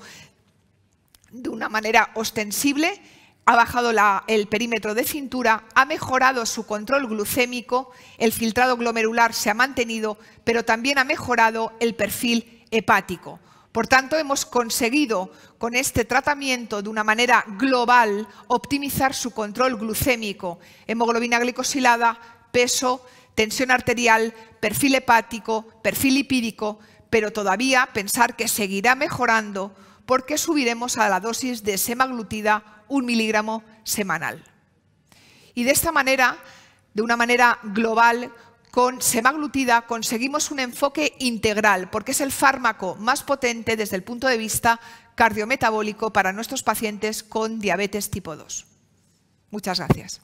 de una manera ostensible, ha bajado el perímetro de cintura, ha mejorado su control glucémico, el filtrado glomerular se ha mantenido, pero también ha mejorado el perfil hepático. Por tanto, hemos conseguido con este tratamiento de una manera global optimizar su control glucémico, hemoglobina glicosilada, peso, tensión arterial, perfil hepático, perfil lipídico, pero todavía pensar que seguirá mejorando porque subiremos a la dosis de semaglutida 1 miligramo semanal. Y de esta manera, de una manera global, con semaglutida conseguimos un enfoque integral, porque es el fármaco más potente desde el punto de vista cardiometabólico para nuestros pacientes con diabetes tipo 2. Muchas gracias.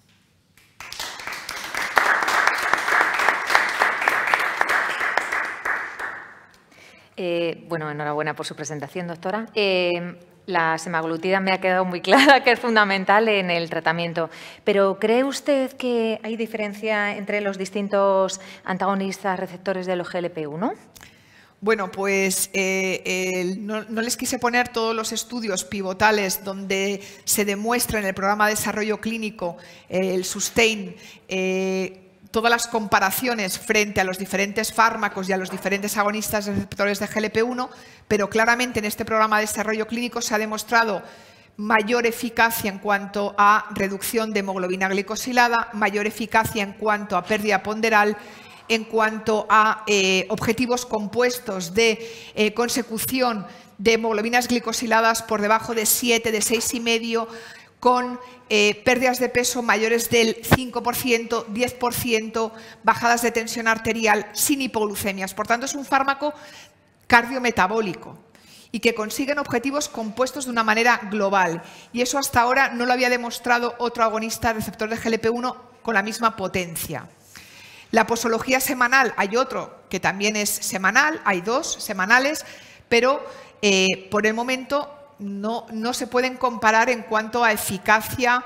Bueno, enhorabuena por su presentación, doctora. La semaglutida me ha quedado muy clara que es fundamental en el tratamiento, pero ¿cree usted que hay diferencia entre los distintos antagonistas receptores de los GLP-1? Bueno, pues no les quise poner todos los estudios pivotales donde se demuestra en el programa de desarrollo clínico, el SUSTAIN, todas las comparaciones frente a los diferentes fármacos y a los diferentes agonistas receptores de GLP-1, pero claramente en este programa de desarrollo clínico se ha demostrado mayor eficacia en cuanto a reducción de hemoglobina glicosilada, mayor eficacia en cuanto a pérdida ponderal, en cuanto a objetivos compuestos de consecución de hemoglobinas glicosiladas por debajo de 7, de 6,5, con pérdidas de peso mayores del 5%, 10%, bajadas de tensión arterial sin hipoglucemias. Por tanto, es un fármaco cardiometabólico y que consiguen objetivos compuestos de una manera global. Y eso hasta ahora no lo había demostrado otro agonista receptor de GLP-1 con la misma potencia. La posología semanal, hay otro que también es semanal, hay 2 semanales, pero por el momento no se pueden comparar en cuanto a eficacia,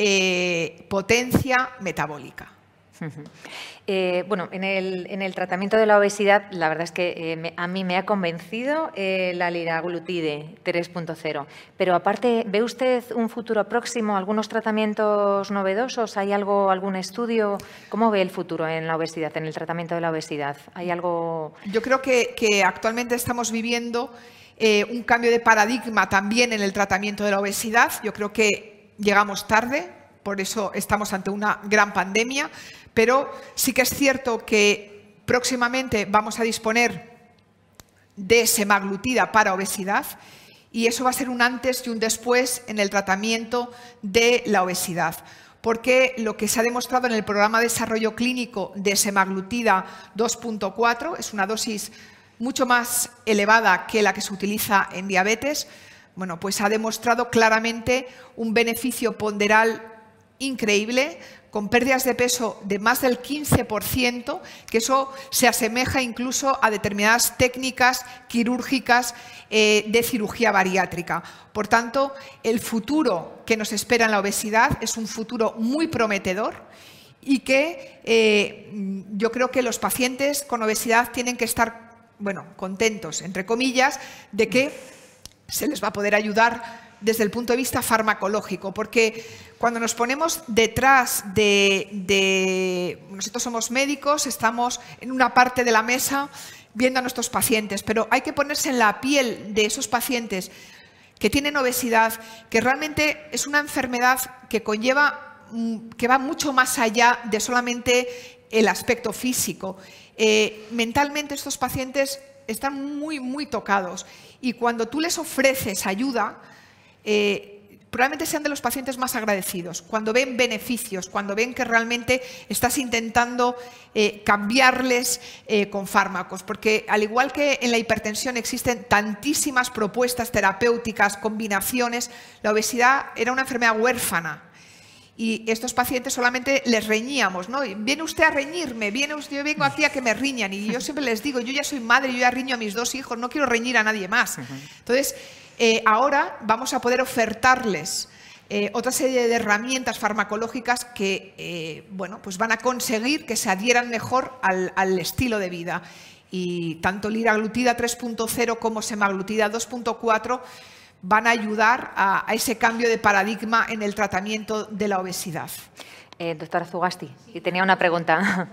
potencia metabólica. Bueno, en el tratamiento de la obesidad, la verdad es que a mí me ha convencido la liraglutide 3.0. Pero aparte, ¿ve usted un futuro próximo, algunos tratamientos novedosos? ¿Hay algún estudio? ¿Cómo ve el futuro en la obesidad, en el tratamiento de la obesidad? ¿Hay algo? Yo creo que actualmente estamos viviendo un cambio de paradigma también en el tratamiento de la obesidad. Yo creo que llegamos tarde, por eso estamos ante una gran pandemia, pero sí que es cierto que próximamente vamos a disponer de semaglutida para obesidad y eso va a ser un antes y un después en el tratamiento de la obesidad. Porque lo que se ha demostrado en el programa de desarrollo clínico de semaglutida 2.4 es una dosis mucho más elevada que la que se utiliza en diabetes, bueno, pues ha demostrado claramente un beneficio ponderal increíble, con pérdidas de peso de más del 15%, que eso se asemeja incluso a determinadas técnicas quirúrgicas de cirugía bariátrica. Por tanto, el futuro que nos espera en la obesidad es un futuro muy prometedor y que yo creo que los pacientes con obesidad tienen que estar, bueno, contentos, entre comillas, de que se les va a poder ayudar desde el punto de vista farmacológico, porque cuando nos ponemos detrás nosotros somos médicos, estamos en una parte de la mesa viendo a nuestros pacientes, pero hay que ponerse en la piel de esos pacientes que tienen obesidad, que realmente es una enfermedad que va mucho más allá de solamente el aspecto físico. Mentalmente estos pacientes están muy tocados y cuando tú les ofreces ayuda, probablemente sean de los pacientes más agradecidos, cuando ven beneficios, cuando ven que realmente estás intentando cambiarles con fármacos, porque al igual que en la hipertensión existen tantísimas propuestas terapéuticas, combinaciones, la obesidad era una enfermedad huérfana. Y estos pacientes solamente les reñíamos, ¿no? Viene usted a reñirme, yo vengo aquí a que me riñan. Y yo siempre les digo, yo ya soy madre, yo ya riño a mis 2 hijos, no quiero reñir a nadie más. Entonces, ahora vamos a poder ofertarles otra serie de herramientas farmacológicas que bueno, pues van a conseguir que se adhieran mejor al estilo de vida. Y tanto liraglutida 3.0 como semaglutida 2.4 van a ayudar a ese cambio de paradigma en el tratamiento de la obesidad. Doctora Zugasti, y tenía una pregunta.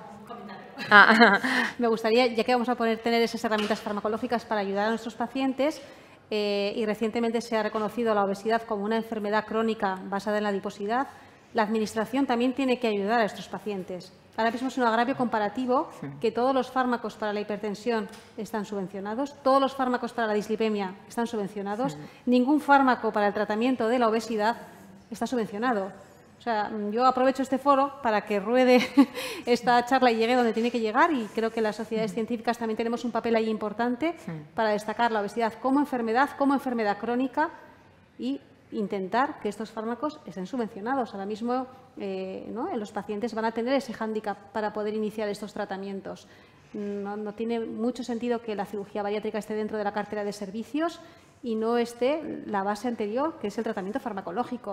Me gustaría, ya que vamos a poder tener esas herramientas farmacológicas para ayudar a nuestros pacientes, y recientemente se ha reconocido la obesidad como una enfermedad crónica basada en la adiposidad, la Administración también tiene que ayudar a estos pacientes. Ahora mismo es un agravio comparativo que todos los fármacos para la hipertensión están subvencionados, todos los fármacos para la dislipemia están subvencionados, ningún fármaco para el tratamiento de la obesidad está subvencionado. O sea, yo aprovecho este foro para que ruede esta charla y llegue donde tiene que llegar y creo que las sociedades científicas también tenemos un papel ahí importante para destacar la obesidad como enfermedad crónica y intentar que estos fármacos estén subvencionados. Ahora mismo ¿no? Los pacientes van a tener ese hándicap para poder iniciar estos tratamientos. No tiene mucho sentido que la cirugía bariátrica esté dentro de la cartera de servicios y no esté la base anterior, que es el tratamiento farmacológico.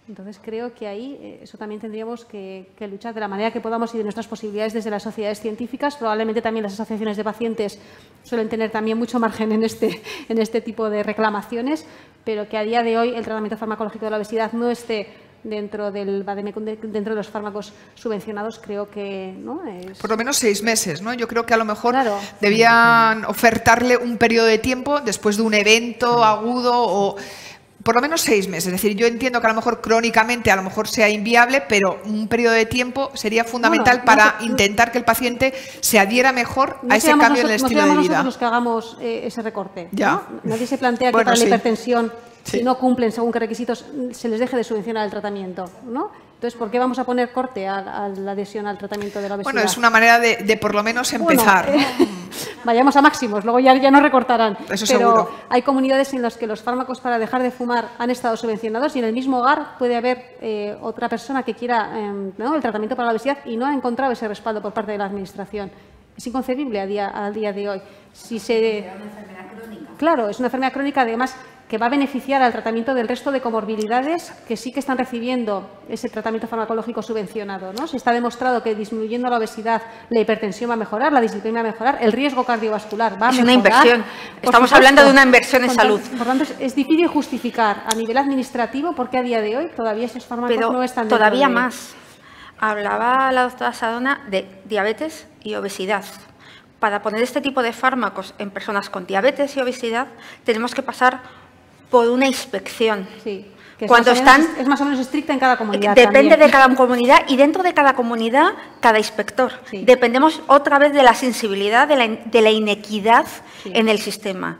Entonces, creo que ahí eso también tendríamos que luchar de la manera que podamos y de nuestras posibilidades desde las sociedades científicas. Probablemente también las asociaciones de pacientes suelen tener también mucho margen en este tipo de reclamaciones, pero que a día de hoy el tratamiento farmacológico de la obesidad no esté dentro del vademecum, dentro de los fármacos subvencionados, creo que no es... Por lo menos 6 meses, ¿no? Yo creo que a lo mejor Claro. debían ofertarle un periodo de tiempo después de un evento agudo o... Por lo menos 6 meses. Es decir, yo entiendo que a lo mejor crónicamente a lo mejor sea inviable, pero un periodo de tiempo sería fundamental para intentar que el paciente se adhiera mejor a ese cambio en el estilo de vida. No seamos nosotros los que hagamos ese recorte. Ya. ¿No? Nadie se plantea que Bueno, para la sí. hipertensión, Sí. si no cumplen según qué requisitos, se les deje de subvencionar el tratamiento, ¿no? Entonces, ¿por qué vamos a poner corte a la adhesión al tratamiento de la obesidad? Bueno, es una manera de por lo menos empezar. Bueno, vayamos a máximos, luego ya no recortarán. Eso pero seguro. hay comunidades en las que los fármacos para dejar de fumar han estado subvencionados y en el mismo hogar puede haber otra persona que quiera ¿no? el tratamiento para la obesidad y no ha encontrado ese respaldo por parte de la Administración. Es inconcebible al día de hoy. Si se... Una enfermedad crónica. Claro, es una enfermedad crónica, además, que va a beneficiar al tratamiento del resto de comorbilidades que sí que están recibiendo ese tratamiento farmacológico subvencionado, ¿no? Se está demostrado que disminuyendo la obesidad, la hipertensión va a mejorar, la dislipidemia va a mejorar, el riesgo cardiovascular va a mejorar. Es una inversión. Por Estamos supuesto. hablando de una inversión en salud. Por tanto, es difícil justificar a nivel administrativo por qué a día de hoy todavía esos fármacos Pero no están dentro todavía de... más. Hablaba la doctora Sadona de diabetes y obesidad. Para poner este tipo de fármacos en personas con diabetes y obesidad, tenemos que pasar por una inspección. Sí, que Cuando es más o menos estricta en cada comunidad. Depende también. de cada comunidad y dentro de cada comunidad, cada inspector. Sí. Dependemos otra vez de la sensibilidad, de la inequidad Sí. en el sistema.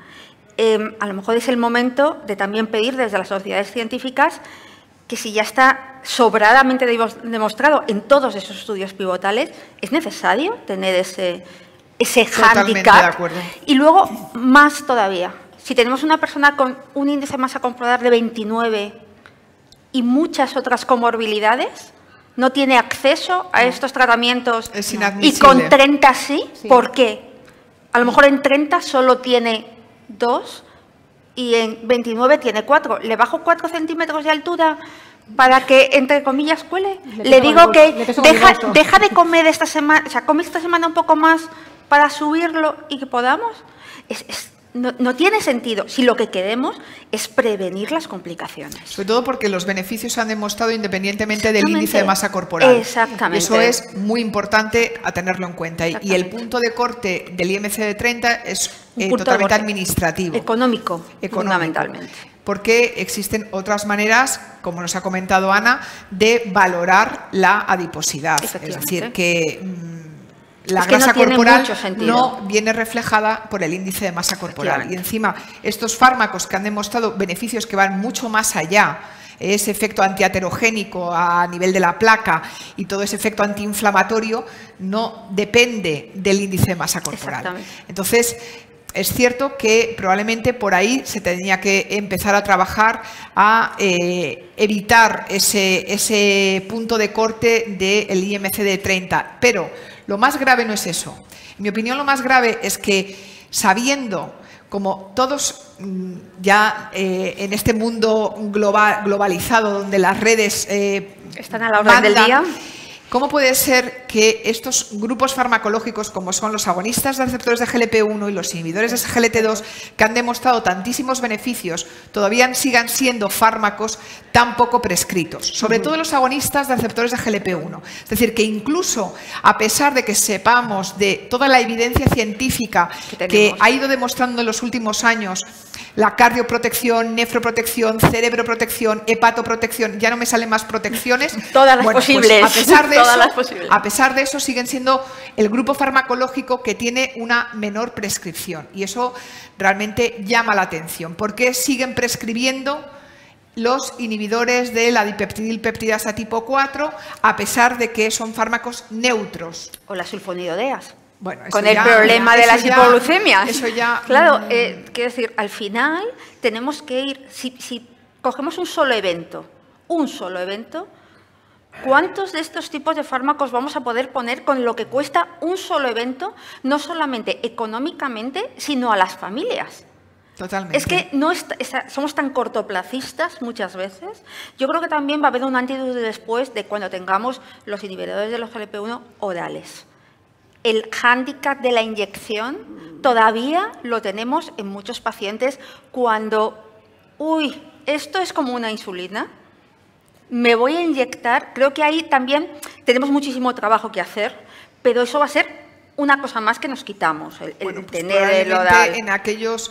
A lo mejor es el momento de también pedir desde las sociedades científicas que si ya está sobradamente demostrado en todos esos estudios pivotales, es necesario tener ese Totalmente de hándicap. acuerdo. Y luego, más todavía, si tenemos una persona con un índice de masa corporal de 29 y muchas otras comorbilidades, no tiene acceso a estos tratamientos Es y inadmisible. con 30 sí. Sí. ¿Por qué? A lo mejor en 30 solo tiene 2 y en 29 tiene 4. ¿Le bajo 4 centímetros de altura para que, entre comillas, cuele? Le digo que deja de comer esta semana, o sea, come esta semana un poco más para subirlo y que podamos. No tiene sentido si lo que queremos es prevenir las complicaciones. Sobre todo porque los beneficios se han demostrado independimente del Exactamente. índice de masa corporal. Exactamente. Eso es muy importante a tenerlo en cuenta. Y el Exactamente. punto de corte del IMC de 30 es Un punto de totalmente corte. administrativo. Económico, fundamentalmente. Porque existen otras maneras, como nos ha comentado Ana, de valorar la adiposidad. Es Efectivamente. decir, que la Es que no grasa tiene corporal mucho sentido. no viene reflejada por el índice de masa corporal. Y Efectivamente. encima, estos fármacos que han demostrado beneficios que van mucho más allá, ese efecto antiaterogénico a nivel de la placa y todo ese efecto antiinflamatorio, no depende del índice de masa corporal. Exactamente. Entonces, es cierto que probablemente por ahí se tenía que empezar a trabajar a evitar ese punto de corte del IMC de 30. Pero lo más grave no es eso. En mi opinión, lo más grave es que sabiendo, como todos ya en este mundo globalizado, donde las redes Están a la orden del día. ¿Cómo puede ser que estos grupos farmacológicos, como son los agonistas de receptores de GLP-1 y los inhibidores de SGLT2, que han demostrado tantísimos beneficios, todavía sigan siendo fármacos tan poco prescritos? Sobre todo los agonistas de receptores de GLP-1. Es decir, que incluso a pesar de que sepamos de toda la evidencia científica que ha ido demostrando en los últimos años la cardioprotección, nefroprotección, cerebroprotección, hepatoprotección, ya no me salen más protecciones. Todas las posibles. A pesar de Todas eso, las posibles. a pesar de eso, siguen siendo el grupo farmacológico que tiene una menor prescripción. Y eso realmente llama la atención. ¿Por qué siguen prescribiendo los inhibidores de la dipeptidilpeptidasa tipo 4 a pesar de que son fármacos neutros? O las sulfonidodeas. Bueno, eso con el ya- problema de eso las ya- hipoglucemias. eso ya- Claro, quiero decir, al final tenemos que ir, si cogemos un solo evento, ¿cuántos de estos tipos de fármacos vamos a poder poner con lo que cuesta un solo evento, no solamente económicamente, sino a las familias? Totalmente. Es que somos tan cortoplacistas muchas veces. Yo creo que también va a haber un antes y después de cuando tengamos los inhibidores de los GLP-1 orales. El hándicap de la inyección todavía lo tenemos en muchos pacientes cuando, uy, esto es como una insulina, me voy a inyectar. Creo que ahí también tenemos muchísimo trabajo que hacer, pero eso va a ser una cosa más que nos quitamos, el tener el oral. En aquellos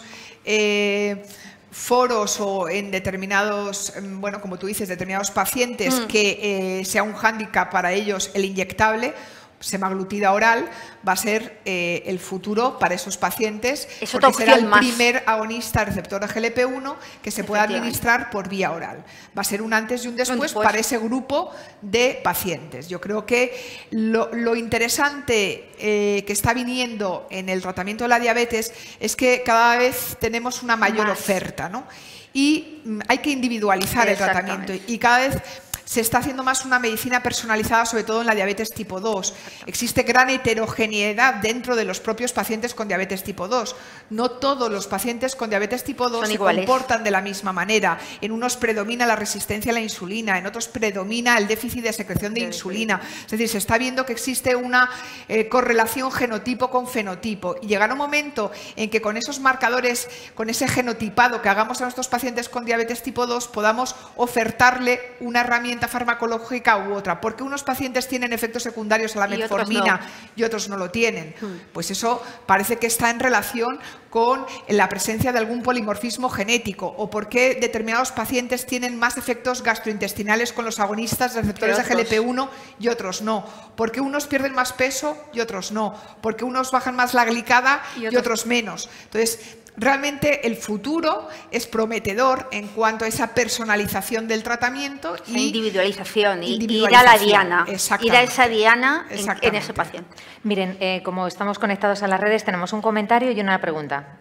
foros o en determinados, bueno, como tú dices, determinados pacientes que sea un hándicap para ellos el inyectable, semaglutida oral, va a ser el futuro para esos pacientes, porque será el primer agonista receptor de GLP-1 que se pueda administrar por vía oral. Va a ser un antes y un después para ese grupo de pacientes. Yo creo que lo interesante que está viniendo en el tratamiento de la diabetes es que cada vez tenemos una mayor oferta, ¿no? Y hay que individualizar el tratamiento y cada vez se está haciendo más una medicina personalizada, sobre todo en la diabetes tipo 2. Existe gran heterogeneidad dentro de los propios pacientes con diabetes tipo 2. No todos los pacientes con diabetes tipo 2 se comportan de la misma manera. En unos predomina la resistencia a la insulina, en otros predomina el déficit de secreción de insulina. Es decir, se está viendo que existe una correlación genotipo con fenotipo. Y llegará un momento en que con esos marcadores, con ese genotipado que hagamos a nuestros pacientes con diabetes tipo 2, podamos ofertarle una herramienta farmacológica u otra, porque unos pacientes tienen efectos secundarios a la metformina y otros no lo tienen. Pues eso parece que está en relación con la presencia de algún polimorfismo genético, o porque determinados pacientes tienen más efectos gastrointestinales con los agonistas receptores de GLP-1 y otros no, porque unos pierden más peso y otros no, porque unos bajan más la glicada y otros menos. Entonces, realmente el futuro es prometedor en cuanto a esa personalización del tratamiento y individualización, ir a la diana, ir a esa diana en ese paciente. Miren, como estamos conectados a las redes, tenemos un comentario y una pregunta.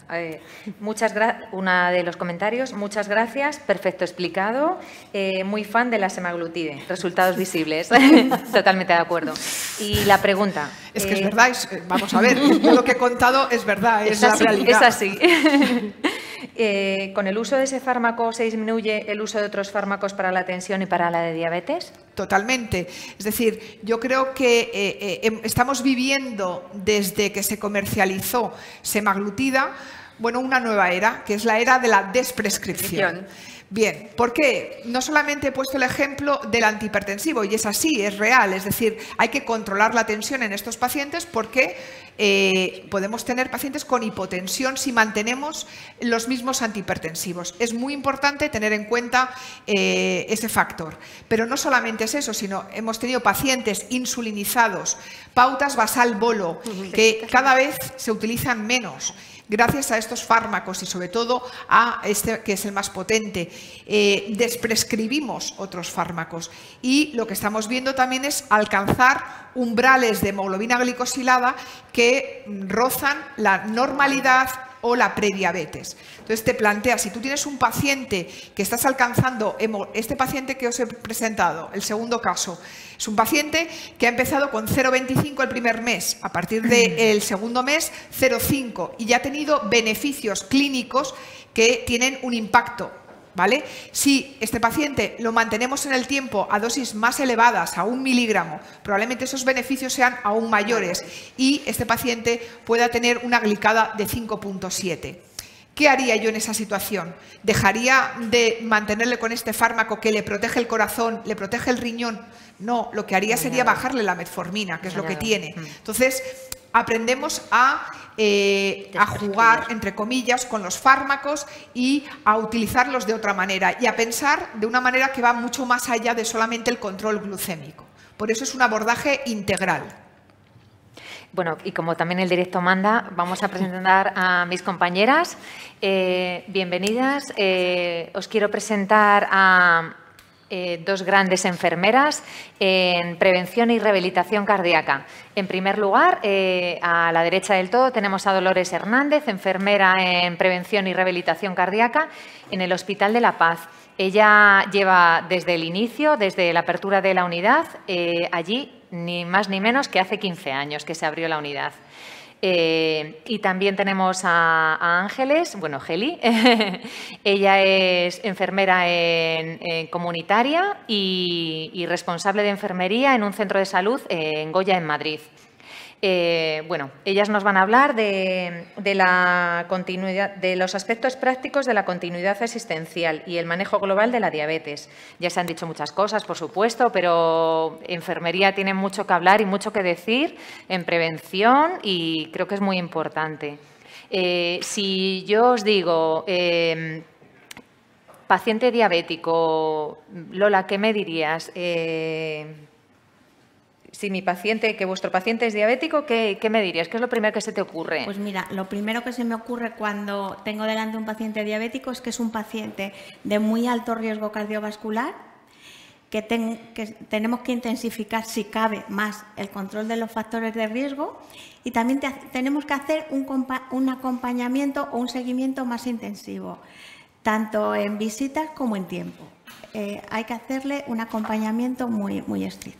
Una de los comentarios: muchas gracias, perfecto explicado, muy fan de la semaglutide, resultados visibles. Totalmente de acuerdo. Y la pregunta. Es que es verdad, vamos a ver, yo lo que he contado es verdad, es la realidad. Es así. ¿Con el uso de ese fármaco se disminuye el uso de otros fármacos para la tensión y para la de diabetes? Totalmente. Es decir, yo creo que estamos viviendo desde que se comercializó semaglutida, bueno, una nueva era, que es la era de la desprescripción. Bien, ¿por qué? No solamente he puesto el ejemplo del antihipertensivo, y es así, es real, es decir, hay que controlar la tensión en estos pacientes porque podemos tener pacientes con hipotensión si mantenemos los mismos antihipertensivos. Es muy importante tener en cuenta ese factor, pero no solamente es eso, sino hemos tenido pacientes insulinizados, pautas basal-bolo, que cada vez se utilizan menos. Gracias a estos fármacos y sobre todo a este que es el más potente, desprescribimos otros fármacos y lo que estamos viendo también es alcanzar umbrales de hemoglobina glicosilada que rozan la normalidad o la prediabetes. Entonces te planteas, si tú tienes un paciente que estás alcanzando, este paciente que os he presentado, el segundo caso, es un paciente que ha empezado con 0,25 el primer mes, a partir del segundo mes 0,5 y ya ha tenido beneficios clínicos que tienen un impacto, ¿vale? Si este paciente lo mantenemos en el tiempo a dosis más elevadas, a 1 miligramo, probablemente esos beneficios sean aún mayores y este paciente pueda tener una glicada de 5,7. ¿Qué haría yo en esa situación? ¿Dejaría de mantenerle con este fármaco que le protege el corazón, le protege el riñón? No, lo que haría sería bajarle la metformina, que es lo que tiene. Entonces, aprendemos a jugar, entre comillas, con los fármacos y a utilizarlos de otra manera y a pensar de una manera que va mucho más allá de solamente el control glucémico. Por eso es un abordaje integral. Bueno, y como también el directo manda, vamos a presentar a mis compañeras. Bienvenidas. Os quiero presentar a dos grandes enfermeras en prevención y rehabilitación cardíaca. En primer lugar, a la derecha del todo tenemos a Dolores Hernández, enfermera en prevención y rehabilitación cardíaca en el Hospital de La Paz. Ella lleva desde el inicio, desde la apertura de la unidad, allí ni más ni menos que hace 15 años que se abrió la unidad. Y también tenemos a Ángeles, bueno, Geli. Ella es enfermera comunitaria y responsable de enfermería en un centro de salud en Goya, en Madrid. Bueno, ellas nos van a hablar de la continuidad, de los aspectos prácticos de la continuidad asistencial y el manejo global de la diabetes. Ya se han dicho muchas cosas, por supuesto, pero enfermería tiene mucho que hablar y mucho que decir en prevención y creo que es muy importante. Si yo os digo, paciente diabético, Lola, ¿qué me dirías? Si vuestro paciente es diabético, ¿qué me dirías? ¿Qué es lo primero que se te ocurre? Pues mira, lo primero que se me ocurre cuando tengo delante un paciente diabético es que es un paciente de muy alto riesgo cardiovascular, que tenemos que intensificar, si cabe, más el control de los factores de riesgo y también tenemos que hacer un acompañamiento o un seguimiento más intensivo, tanto en visitas como en tiempo. Hay que hacerle un acompañamiento muy, muy estricto.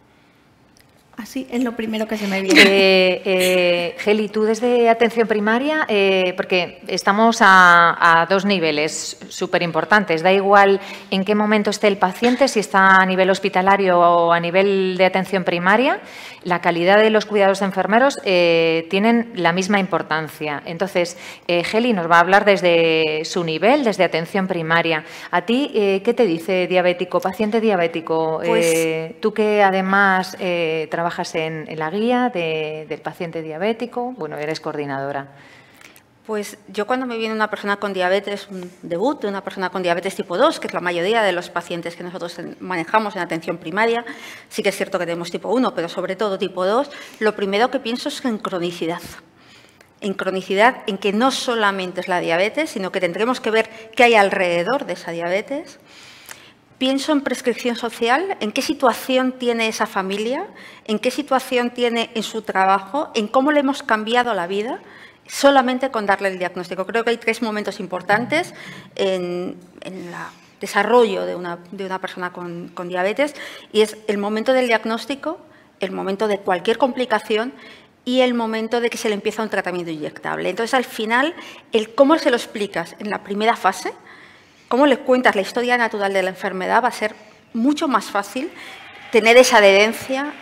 Así es lo primero que se me viene. Geli, tú desde atención primaria, porque estamos a dos niveles súper importantes. Da igual en qué momento esté el paciente, si está a nivel hospitalario o a nivel de atención primaria, la calidad de los cuidados enfermeros tienen la misma importancia. Entonces, Geli nos va a hablar desde su nivel, desde atención primaria. ¿A ti qué te dice diabético, paciente diabético? Pues, tú que además trabajas en la guía del paciente diabético, bueno, eres coordinadora. Pues yo cuando me viene una persona con diabetes, un debut de una persona con diabetes tipo 2, que es la mayoría de los pacientes que nosotros manejamos en atención primaria, sí que es cierto que tenemos tipo 1, pero sobre todo tipo 2, lo primero que pienso es en cronicidad. En cronicidad, en que no solamente es la diabetes, sino que tendremos que ver qué hay alrededor de esa diabetes. Pienso en prescripción social, en qué situación tiene esa familia, en qué situación tiene en su trabajo, en cómo le hemos cambiado la vida, solamente con darle el diagnóstico. Creo que hay 3 momentos importantes en el desarrollo de una persona con diabetes y es el momento del diagnóstico, el momento de cualquier complicación y el momento de que se le empieza un tratamiento inyectable. Entonces, al final, el cómo se lo explicas en la primera fase, cómo le cuentas la historia natural de la enfermedad, va a ser mucho más fácil tener esa adherencia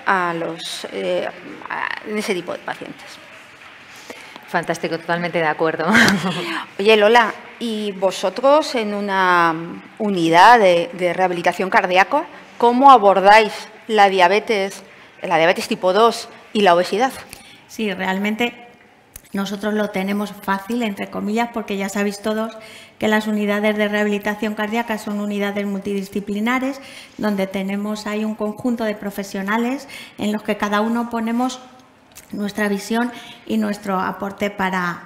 en ese tipo de pacientes. Fantástico, totalmente de acuerdo. Oye, Lola, ¿y vosotros en una unidad de rehabilitación cardíaca, cómo abordáis la diabetes tipo 2 y la obesidad? Sí, realmente nosotros lo tenemos fácil, entre comillas, porque ya sabéis todos que las unidades de rehabilitación cardíaca son unidades multidisciplinares, donde tenemos ahí un conjunto de profesionales en los que cada uno ponemos nuestra visión y nuestro aporte para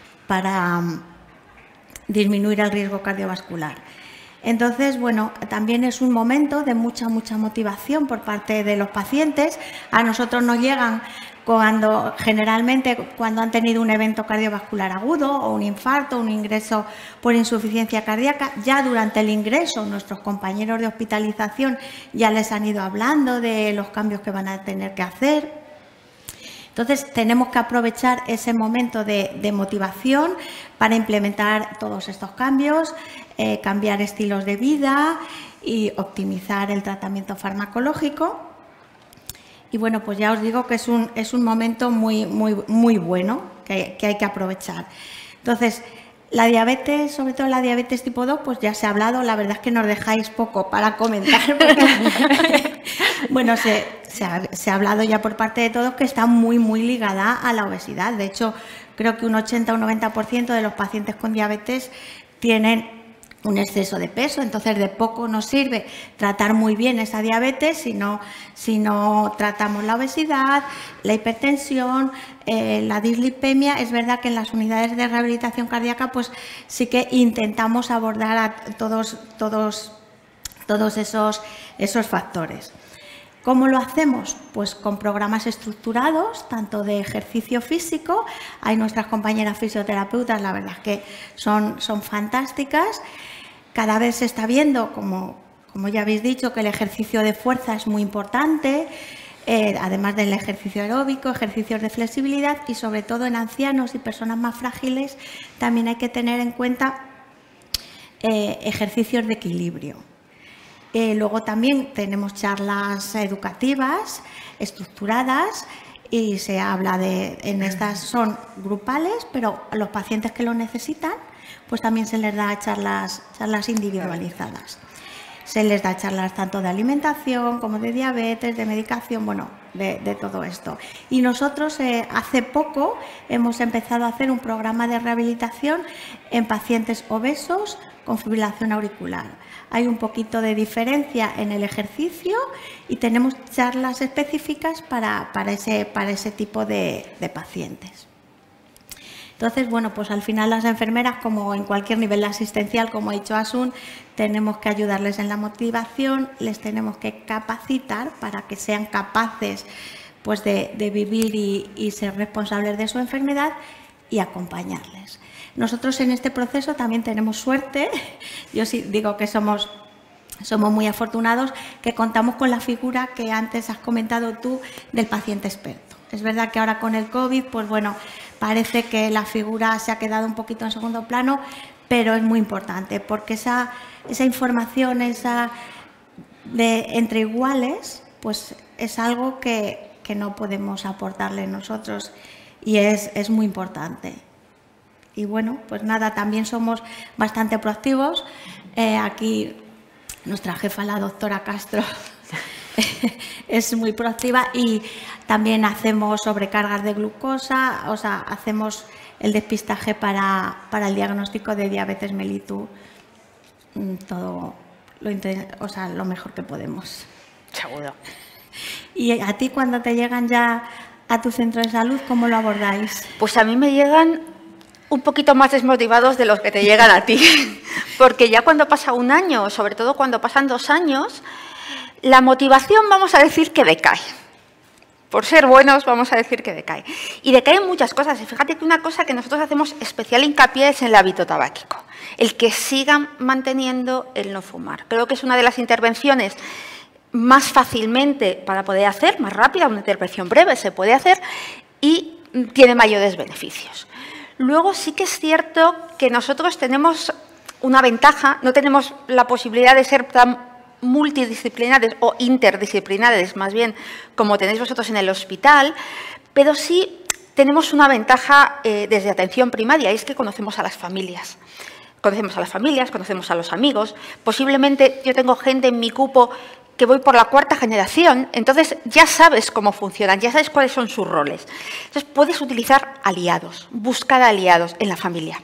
disminuir el riesgo cardiovascular. Entonces, bueno, también es un momento de mucha motivación por parte de los pacientes. A nosotros nos llegan generalmente cuando han tenido un evento cardiovascular agudo o un infarto, un ingreso por insuficiencia cardíaca. Ya durante el ingreso nuestros compañeros de hospitalización ya les han ido hablando de los cambios que van a tener que hacer. Entonces, tenemos que aprovechar ese momento de motivación para implementar todos estos cambios, cambiar estilos de vida y optimizar el tratamiento farmacológico. Y bueno, pues ya os digo que es un momento muy bueno que hay que aprovechar. Entonces, la diabetes, sobre todo la diabetes tipo 2, pues ya se ha hablado, la verdad es que nos dejáis poco para comentar. Porque, bueno, se ha hablado ya por parte de todos que está muy ligada a la obesidad. De hecho, creo que un 80 o un 90% de los pacientes con diabetes tienen un exceso de peso, entonces de poco nos sirve tratar muy bien esa diabetes si no tratamos la obesidad, la hipertensión, la dislipemia. Es verdad que en las unidades de rehabilitación cardíaca pues sí que intentamos abordar a todos esos factores. ¿Cómo lo hacemos? Pues con programas estructurados, tanto de ejercicio físico. Hay nuestras compañeras fisioterapeutas, la verdad es que son fantásticas. Cada vez se está viendo, como ya habéis dicho, que el ejercicio de fuerza es muy importante. además del ejercicio aeróbico, ejercicios de flexibilidad y sobre todo en ancianos y personas más frágiles también hay que tener en cuenta ejercicios de equilibrio. Luego también tenemos charlas educativas estructuradas y se habla en estas son grupales, pero a los pacientes que lo necesitan, pues también se les da charlas individualizadas. Se les da charlas tanto de alimentación como de diabetes, de medicación, bueno, de todo esto. Y nosotros hace poco hemos empezado a hacer un programa de rehabilitación en pacientes obesos con fibrilación auricular. Hay un poquito de diferencia en el ejercicio y tenemos charlas específicas para ese tipo de pacientes. Entonces, bueno, pues al final las enfermeras, como en cualquier nivel asistencial, como ha dicho Asun, tenemos que ayudarles en la motivación, les tenemos que capacitar para que sean capaces pues, de vivir y ser responsables de su enfermedad y acompañarles. Nosotros en este proceso también tenemos suerte, yo sí digo que somos muy afortunados, que contamos con la figura que antes has comentado tú del paciente experto. Es verdad que ahora con el COVID, pues bueno, parece que la figura se ha quedado un poquito en segundo plano, pero es muy importante porque esa información, entre iguales, pues es algo que no podemos aportarle nosotros y es muy importante. Y bueno, pues nada, también somos bastante proactivos. Aquí nuestra jefa, la doctora Castro, es muy proactiva y también hacemos sobrecargas de glucosa, o sea, hacemos el despistaje para el diagnóstico de diabetes mellitus, todo lo mejor que podemos. Seguro. Y a ti, cuando te llegan ya a tu centro de salud, ¿cómo lo abordáis? Pues a mí me llegan un poquito más desmotivados de los que te llegan a ti, porque ya cuando pasa un año, sobre todo cuando pasan 2 años, la motivación vamos a decir que decae. Por ser buenos vamos a decir que decae. Y decaen muchas cosas. Y fíjate que una cosa que nosotros hacemos especial hincapié es en el hábito tabáquico. El que sigan manteniendo el no fumar. Creo que es una de las intervenciones más fácilmente para poder hacer, más rápida, una intervención breve se puede hacer y tiene mayores beneficios. Luego sí que es cierto que nosotros tenemos una ventaja, no tenemos la posibilidad de ser tan multidisciplinares o interdisciplinares, más bien, como tenéis vosotros en el hospital, pero sí tenemos una ventaja desde atención primaria, y es que conocemos a las familias. Conocemos a las familias, conocemos a los amigos. Posiblemente yo tengo gente en mi cupo que voy por la 4ª generación, entonces ya sabes cómo funcionan, ya sabes cuáles son sus roles. Entonces puedes utilizar aliados, buscar aliados en la familia.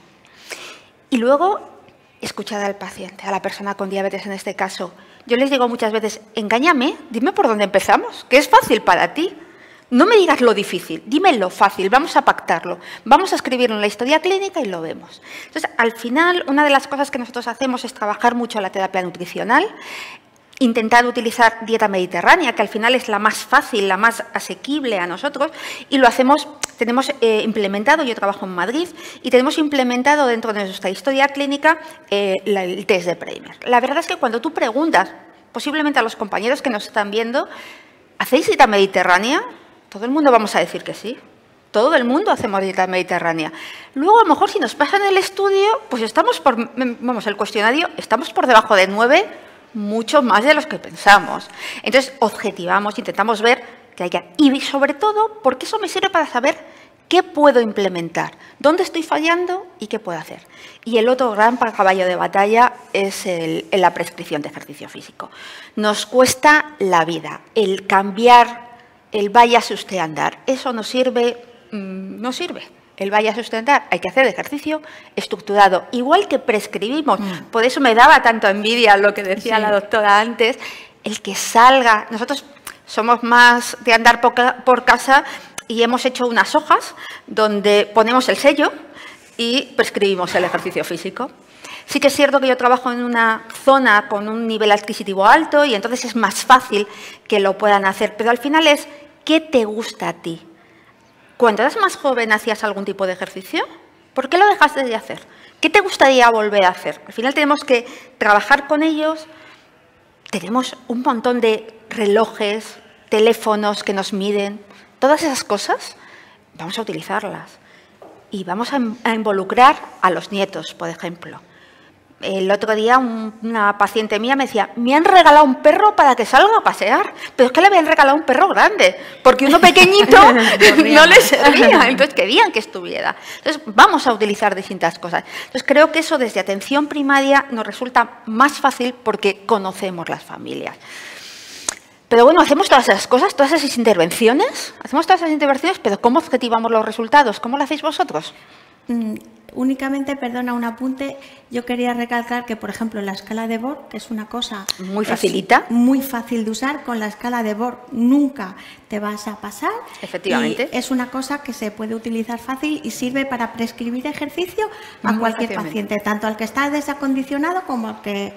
Y luego escuchar al paciente, a la persona con diabetes en este caso. Yo les digo muchas veces, engáñame, dime por dónde empezamos, que es fácil para ti. No me digas lo difícil, dime lo fácil, vamos a pactarlo, vamos a escribirlo en la historia clínica y lo vemos. Entonces, al final, una de las cosas que nosotros hacemos es trabajar mucho la terapia nutricional, intentar utilizar dieta mediterránea, que al final es la más fácil, la más asequible a nosotros, y lo hacemos, tenemos implementado, yo trabajo en Madrid, y tenemos implementado dentro de nuestra historia clínica el test de Primer. La verdad es que cuando tú preguntas, posiblemente a los compañeros que nos están viendo, ¿hacéis dieta mediterránea? Todo el mundo vamos a decir que sí. Todo el mundo hacemos dieta mediterránea. Luego, a lo mejor, si nos pasan el estudio, pues el cuestionario, estamos por debajo de 9, mucho más de los que pensamos. Entonces, objetivamos, intentamos ver que haya. Y sobre todo, porque eso me sirve para saber qué puedo implementar, dónde estoy fallando y qué puedo hacer. Y el otro gran caballo de batalla es la prescripción de ejercicio físico. Nos cuesta la vida el cambiar, el váyase usted a andar. Eso no sirve, no sirve. El váyase usted a andar, hay que hacer ejercicio estructurado, igual que prescribimos. Por eso me daba tanto envidia lo que decía la doctora antes, el que salga. Nosotros somos más de andar por casa y hemos hecho unas hojas donde ponemos el sello y prescribimos el ejercicio físico. Sí que es cierto que yo trabajo en una zona con un nivel adquisitivo alto y entonces es más fácil que lo puedan hacer, pero al final es ¿qué te gusta a ti? Cuando eras más joven, ¿hacías algún tipo de ejercicio? ¿Por qué lo dejaste de hacer? ¿Qué te gustaría volver a hacer? Al final tenemos que trabajar con ellos. Tenemos un montón de relojes, teléfonos que nos miden, todas esas cosas, vamos a utilizarlas. Y vamos a involucrar a los nietos, por ejemplo. El otro día una paciente mía me decía, me han regalado un perro para que salga a pasear, pero es que le habían regalado un perro grande, porque uno pequeñito no le servía, entonces querían que estuviera. Entonces vamos a utilizar distintas cosas. Entonces creo que eso desde atención primaria nos resulta más fácil porque conocemos las familias. Pero bueno, hacemos todas esas cosas, todas esas intervenciones, pero ¿cómo objetivamos los resultados? ¿Cómo lo hacéis vosotros? Únicamente, perdona, un apunte. Yo quería recalcar que, por ejemplo, la escala de Borg, que es una cosa muy facilita, muy fácil de usar, con la escala de Borg nunca te vas a pasar. Efectivamente. Y es una cosa que se puede utilizar fácil y sirve para prescribir ejercicio a cualquier paciente, tanto al que está desacondicionado como al que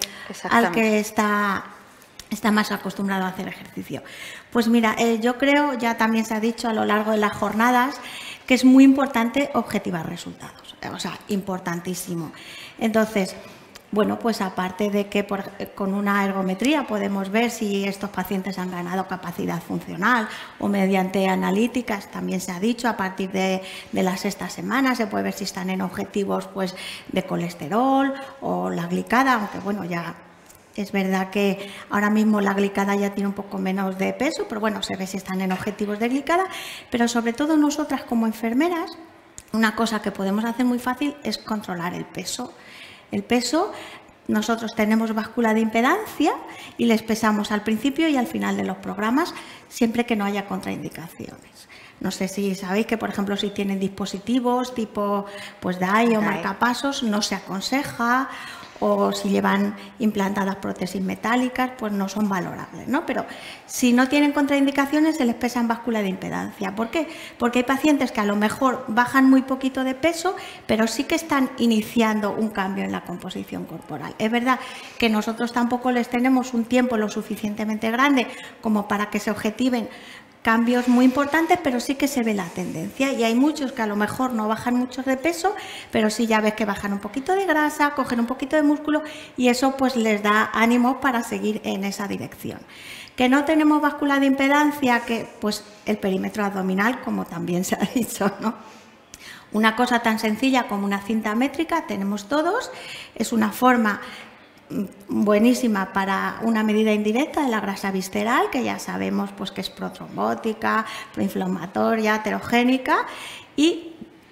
está más acostumbrado a hacer ejercicio. Pues mira, yo creo, ya también se ha dicho a lo largo de las jornadas, que es muy importante objetivar resultados, o sea, importantísimo. Entonces, bueno, pues aparte de que con una ergometría podemos ver si estos pacientes han ganado capacidad funcional o mediante analíticas, también se ha dicho, a partir de la sexta semana se puede ver si están en objetivos pues, de colesterol o la glicada, aunque bueno, ya es verdad que ahora mismo la glicada ya tiene un poco menos de peso, pero bueno, se ve si están en objetivos de glicada. Pero sobre todo nosotras como enfermeras, una cosa que podemos hacer muy fácil es controlar el peso. El peso, nosotros tenemos báscula de impedancia y les pesamos al principio y al final de los programas, siempre que no haya contraindicaciones. No sé si sabéis que, por ejemplo, si tienen dispositivos tipo pues DAI o marcapasos, no se aconseja, o si llevan implantadas prótesis metálicas, pues no son valorables, ¿no? Pero si no tienen contraindicaciones, se les pesa en báscula de impedancia. ¿Por qué? Porque hay pacientes que a lo mejor bajan muy poquito de peso, pero sí que están iniciando un cambio en la composición corporal. Es verdad que nosotros tampoco les tenemos un tiempo lo suficientemente grande como para que se objetiven cambios muy importantes, pero sí que se ve la tendencia y hay muchos que a lo mejor no bajan mucho de peso, pero sí ya ves que bajan un poquito de grasa, cogen un poquito de músculo y eso pues les da ánimo para seguir en esa dirección. Que no tenemos báscula de impedancia, que pues el perímetro abdominal, como también se ha dicho, ¿no? Una cosa tan sencilla como una cinta métrica tenemos todos, es una forma buenísima para una medida indirecta de la grasa visceral, que ya sabemos pues, que es protrombótica, proinflamatoria, aterogénica y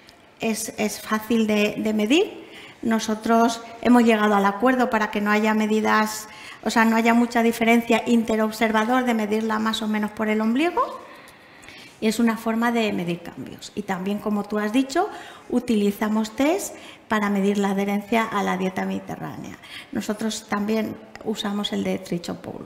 es fácil de medir. Nosotros hemos llegado al acuerdo para que no haya medidas, o sea, no haya mucha diferencia interobservador de medirla más o menos por el ombligo. Y es una forma de medir cambios. Y también, como tú has dicho, utilizamos test para medir la adherencia a la dieta mediterránea. Nosotros también usamos el de Tricho-Poulo.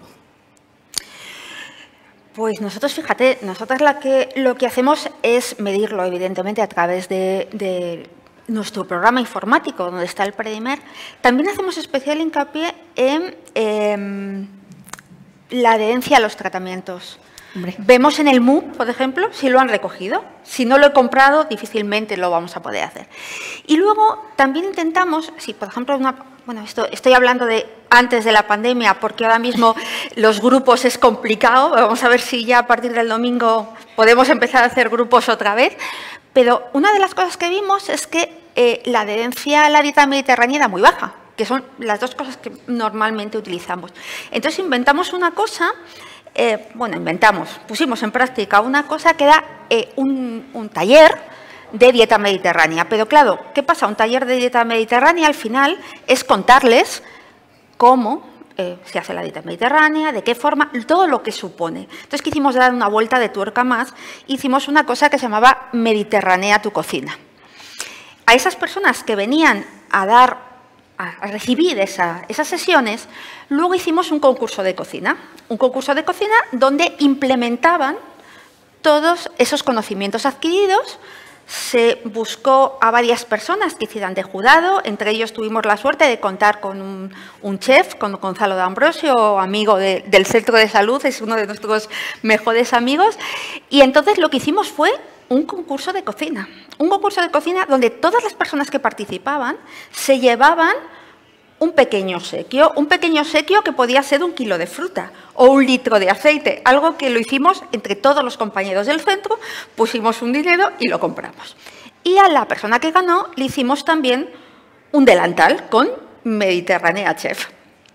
Pues nosotros, fíjate, nosotros lo que hacemos es medirlo, evidentemente, a través de nuestro programa informático, donde está el Predimer. También hacemos especial hincapié en la adherencia a los tratamientos. Vemos en el MUP, por ejemplo, si lo han recogido. Si no lo he comprado, difícilmente lo vamos a poder hacer. Y luego también intentamos, si por ejemplo, estoy hablando de antes de la pandemia, porque ahora mismo los grupos es complicado. Vamos a ver si ya a partir del domingo podemos empezar a hacer grupos otra vez. Pero una de las cosas que vimos es que la adherencia a la dieta mediterránea era muy baja, que son las dos cosas que normalmente utilizamos. Entonces inventamos una cosa. Pusimos en práctica una cosa que era un taller de dieta mediterránea. Pero claro, ¿qué pasa? Un taller de dieta mediterránea al final es contarles cómo se hace la dieta mediterránea, de qué forma, todo lo que supone. Entonces quisimos dar una vuelta de tuerca más, hicimos una cosa que se llamaba Mediterránea tu cocina. A esas personas que venían a recibir esas sesiones, luego hicimos un concurso de cocina donde implementaban todos esos conocimientos adquiridos. Se buscó a varias personas que hicieran de jurado, entre ellos tuvimos la suerte de contar con un chef, con Gonzalo D'Ambrosio, amigo del Centro de Salud, es uno de nuestros mejores amigos, y entonces lo que hicimos fue un concurso de cocina donde todas las personas que participaban se llevaban un pequeño sequio que podía ser 1 kilo de fruta o 1 litro de aceite, algo que lo hicimos entre todos los compañeros del centro, pusimos un dinero y lo compramos. Y a la persona que ganó le hicimos también un delantal con Mediterránea Chef.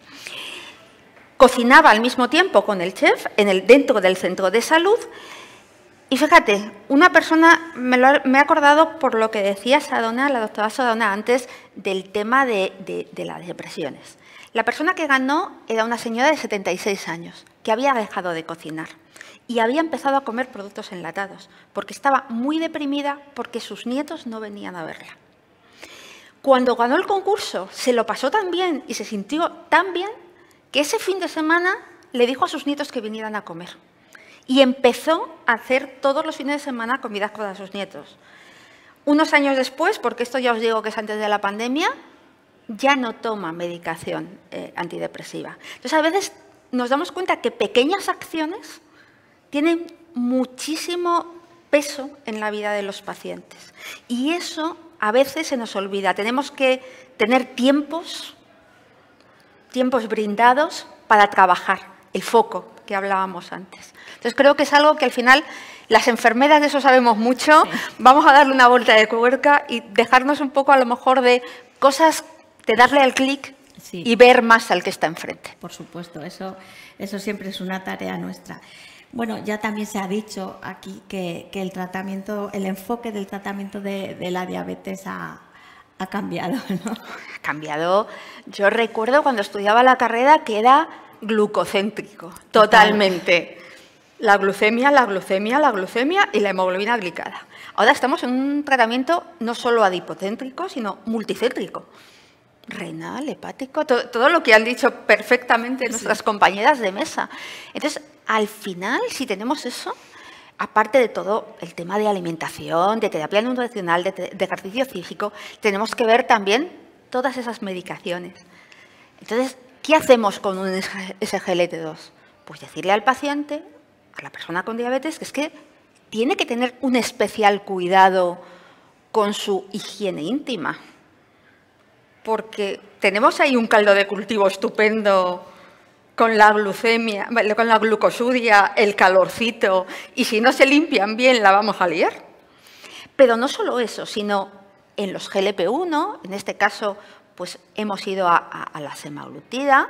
Cocinaba al mismo tiempo con el chef dentro del centro de salud. Y fíjate, una persona, me he acordado por lo que decía la doctora Sadona antes del tema de las depresiones. La persona que ganó era una señora de 76 años, que había dejado de cocinar y había empezado a comer productos enlatados, porque estaba muy deprimida porque sus nietos no venían a verla. Cuando ganó el concurso, se lo pasó tan bien y se sintió tan bien que ese fin de semana le dijo a sus nietos que vinieran a comer. Y empezó a hacer todos los fines de semana comidas para sus nietos. Unos años después, porque esto ya os digo que es antes de la pandemia, ya no toma medicación antidepresiva. Entonces, a veces nos damos cuenta que pequeñas acciones tienen muchísimo peso en la vida de los pacientes. Y eso a veces se nos olvida. Tenemos que tener tiempos brindados para trabajar el foco que hablábamos antes. Entonces, creo que es algo que al final las enfermeras de eso sabemos mucho. Sí. Vamos a darle una vuelta de tuerca y dejarnos un poco a lo mejor de cosas, de darle al clic sí. Y ver más al que está enfrente. Por supuesto, eso siempre es una tarea nuestra. Bueno, ya también se ha dicho aquí que el enfoque del tratamiento de la diabetes ha cambiado, ¿no? Ha cambiado. Yo recuerdo cuando estudiaba la carrera que era glucocéntrico, totalmente. La glucemia y la hemoglobina glicada. Ahora estamos en un tratamiento no solo adipocéntrico, sino multicéntrico. Renal, hepático, todo lo que han dicho perfectamente nuestras compañeras de mesa. Entonces, al final, si tenemos eso, aparte de todo el tema de alimentación, de terapia nutricional, de ejercicio físico, tenemos que ver también todas esas medicaciones. Entonces, ¿qué hacemos con un SGLT2? Pues decirle al paciente, a la persona con diabetes, que es que tiene que tener un especial cuidado con su higiene íntima. Porque tenemos ahí un caldo de cultivo estupendo con la glucemia, con la glucosuria, el calorcito, y si no se limpian bien la vamos a liar. Pero no solo eso, sino en los GLP-1, en este caso pues hemos ido a la semaglutida,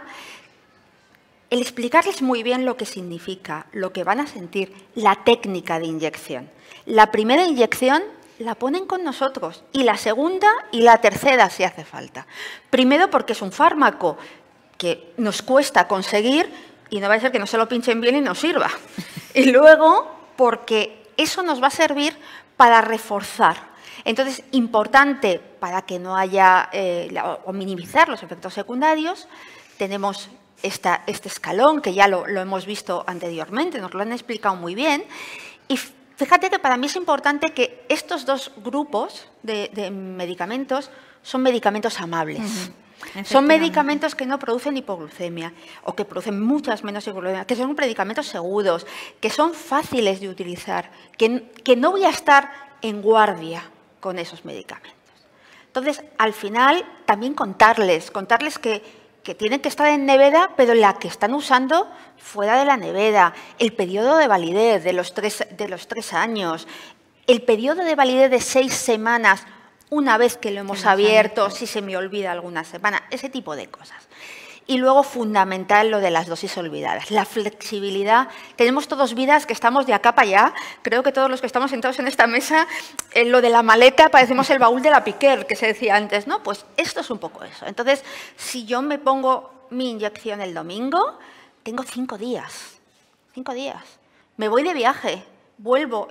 el explicarles muy bien lo que significa, lo que van a sentir, la técnica de inyección. La primera inyección la ponen con nosotros y la segunda y la tercera si hace falta. Primero porque es un fármaco que nos cuesta conseguir y no va a ser que no se lo pinchen bien y nos sirva. Y luego porque eso nos va a servir para reforzar. Entonces, importante para que no haya o minimizar los efectos secundarios, tenemos este escalón que ya lo hemos visto anteriormente, nos lo han explicado muy bien. Y fíjate que para mí es importante que estos dos grupos de medicamentos son medicamentos amables. Son medicamentos que no producen hipoglucemia o que producen muchas menos hipoglucemia, que son medicamentos seguros, que son fáciles de utilizar, que no voy a estar en guardia con esos medicamentos. Entonces, al final, también contarles que tienen que estar en nevera, pero la que están usando fuera de la nevera, el periodo de validez de los 3 años, el periodo de validez de 6 semanas, una vez que lo hemos abierto, si se me olvida alguna semana, ese tipo de cosas. Y luego, fundamental, lo de las dosis olvidadas, la flexibilidad. Tenemos todos vidas que estamos de acá para allá. Creo que todos los que estamos sentados en esta mesa, lo de la maleta, parecemos el baúl de la Piquer, que se decía antes, ¿no? Pues esto es un poco eso. Entonces, si yo me pongo mi inyección el domingo, tengo 5 días. 5 días. Me voy de viaje. Vuelvo,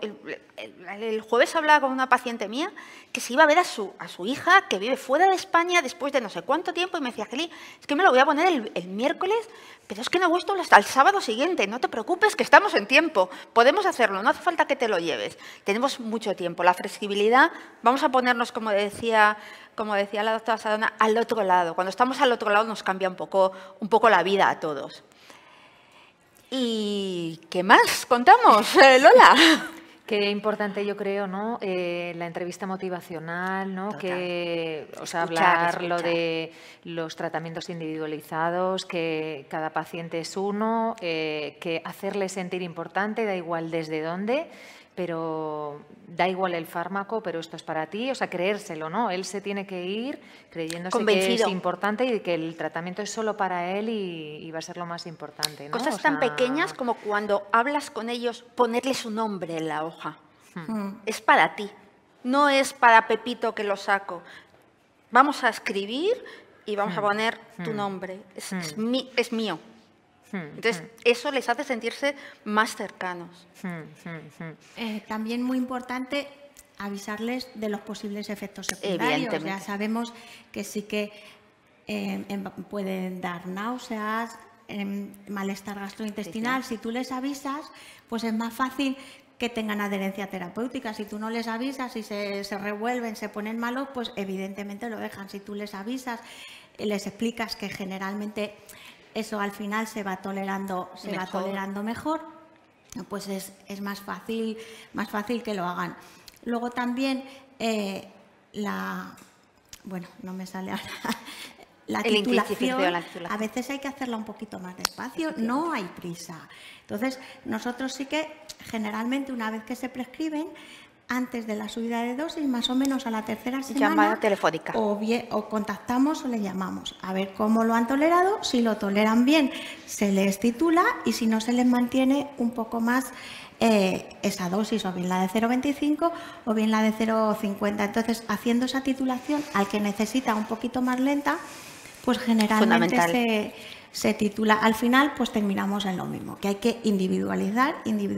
el jueves hablaba con una paciente mía que se iba a ver a su hija que vive fuera de España después de no sé cuánto tiempo y me decía, Geli, es que me lo voy a poner el miércoles, pero es que no he vuelto hasta el sábado siguiente, no te preocupes que estamos en tiempo, podemos hacerlo, no hace falta que te lo lleves, tenemos mucho tiempo. La flexibilidad, vamos a ponernos, como decía la doctora Sadona, al otro lado. Cuando estamos al otro lado nos cambia un poco la vida a todos. ¿Y qué más contamos, Lola? Qué importante, yo creo, ¿no? La entrevista motivacional, ¿no? Que, o sea, hablar lo de los tratamientos individualizados, que cada paciente es uno, que hacerle sentir importante, da igual desde dónde, pero da igual el fármaco, pero esto es para ti, o sea, creérselo, ¿no? Él se tiene que ir creyéndose convencido, que es importante y que el tratamiento es solo para él y va a ser lo más importante, ¿no? Cosas tan pequeñas como cuando hablas con ellos, ponerle su nombre en la hoja. Es para ti, no es para Pepito que lo saco. Vamos a escribir y vamos a poner tu nombre, es mío. Entonces, eso les hace sentirse más cercanos. También muy importante avisarles de los posibles efectos secundarios. Ya sabemos que sí que pueden dar náuseas, malestar gastrointestinal. Si tú les avisas, pues es más fácil que tengan adherencia terapéutica. Si tú no les avisas y se revuelven, se ponen malos, pues evidentemente lo dejan. Si tú les avisas, les explicas que generalmente eso al final se va tolerando mejor, pues es más fácil que lo hagan. Luego también bueno, no me sale ahora. La titulación, a veces hay que hacerla un poquito más despacio, no hay prisa. Entonces, nosotros sí que generalmente una vez que se prescriben, antes de la subida de dosis, más o menos a la tercera semana, llamada telefónica. O contactamos o le llamamos a ver cómo lo han tolerado. Si lo toleran bien, se les titula, y si no, se les mantiene un poco más esa dosis, o bien la de 0,25 o bien la de 0,50. Entonces, haciendo esa titulación al que necesita un poquito más lenta, pues generalmente se titula. Al final, pues terminamos en lo mismo, que hay que individualizar.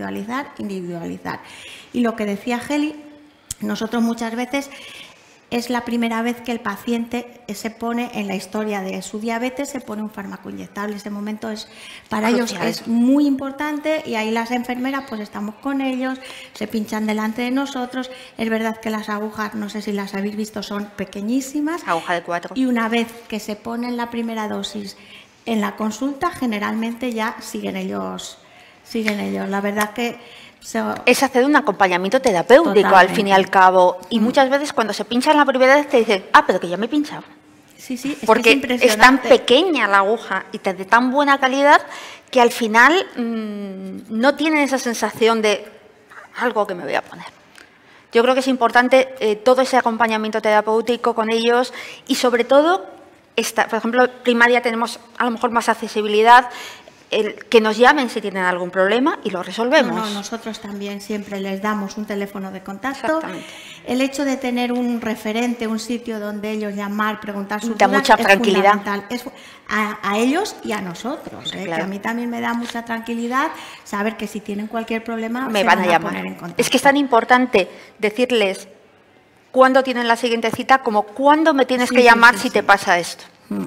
Y lo que decía Geli, nosotros muchas veces es la primera vez que el paciente se pone en la historia de su diabetes, se pone un fármaco inyectable. Ese momento para ellos es muy importante, y ahí las enfermeras pues estamos con ellos, se pinchan delante de nosotros. Es verdad que las agujas, no sé si las habéis visto, son pequeñísimas. Aguja de 4. Y una vez que se ponen la primera dosis en la consulta, generalmente ya siguen ellos. La verdad que es hacer un acompañamiento terapéutico. Totalmente. Al fin y al cabo. Y muchas veces cuando se pinchan la primera vez te dicen, pero que ya me he pinchado. Sí, porque es tan pequeña la aguja y de tan buena calidad que al final no tienen esa sensación de algo que me voy a poner. Yo creo que es importante todo ese acompañamiento terapéutico con ellos, y sobre todo, por ejemplo, primaria tenemos a lo mejor más accesibilidad. Que nos llamen si tienen algún problema y lo resolvemos. No, nosotros también siempre les damos un teléfono de contacto. El hecho de tener un referente, un sitio donde ellos llamar, preguntar sus dudas, mucha tranquilidad. Es a ellos y a nosotros. Claro. Que a mí también me da mucha tranquilidad saber que si tienen cualquier problema me van a llamar. Poner en contacto. Es que es tan importante decirles cuándo tienen la siguiente cita como cuándo me tienes que llamar si te pasa esto.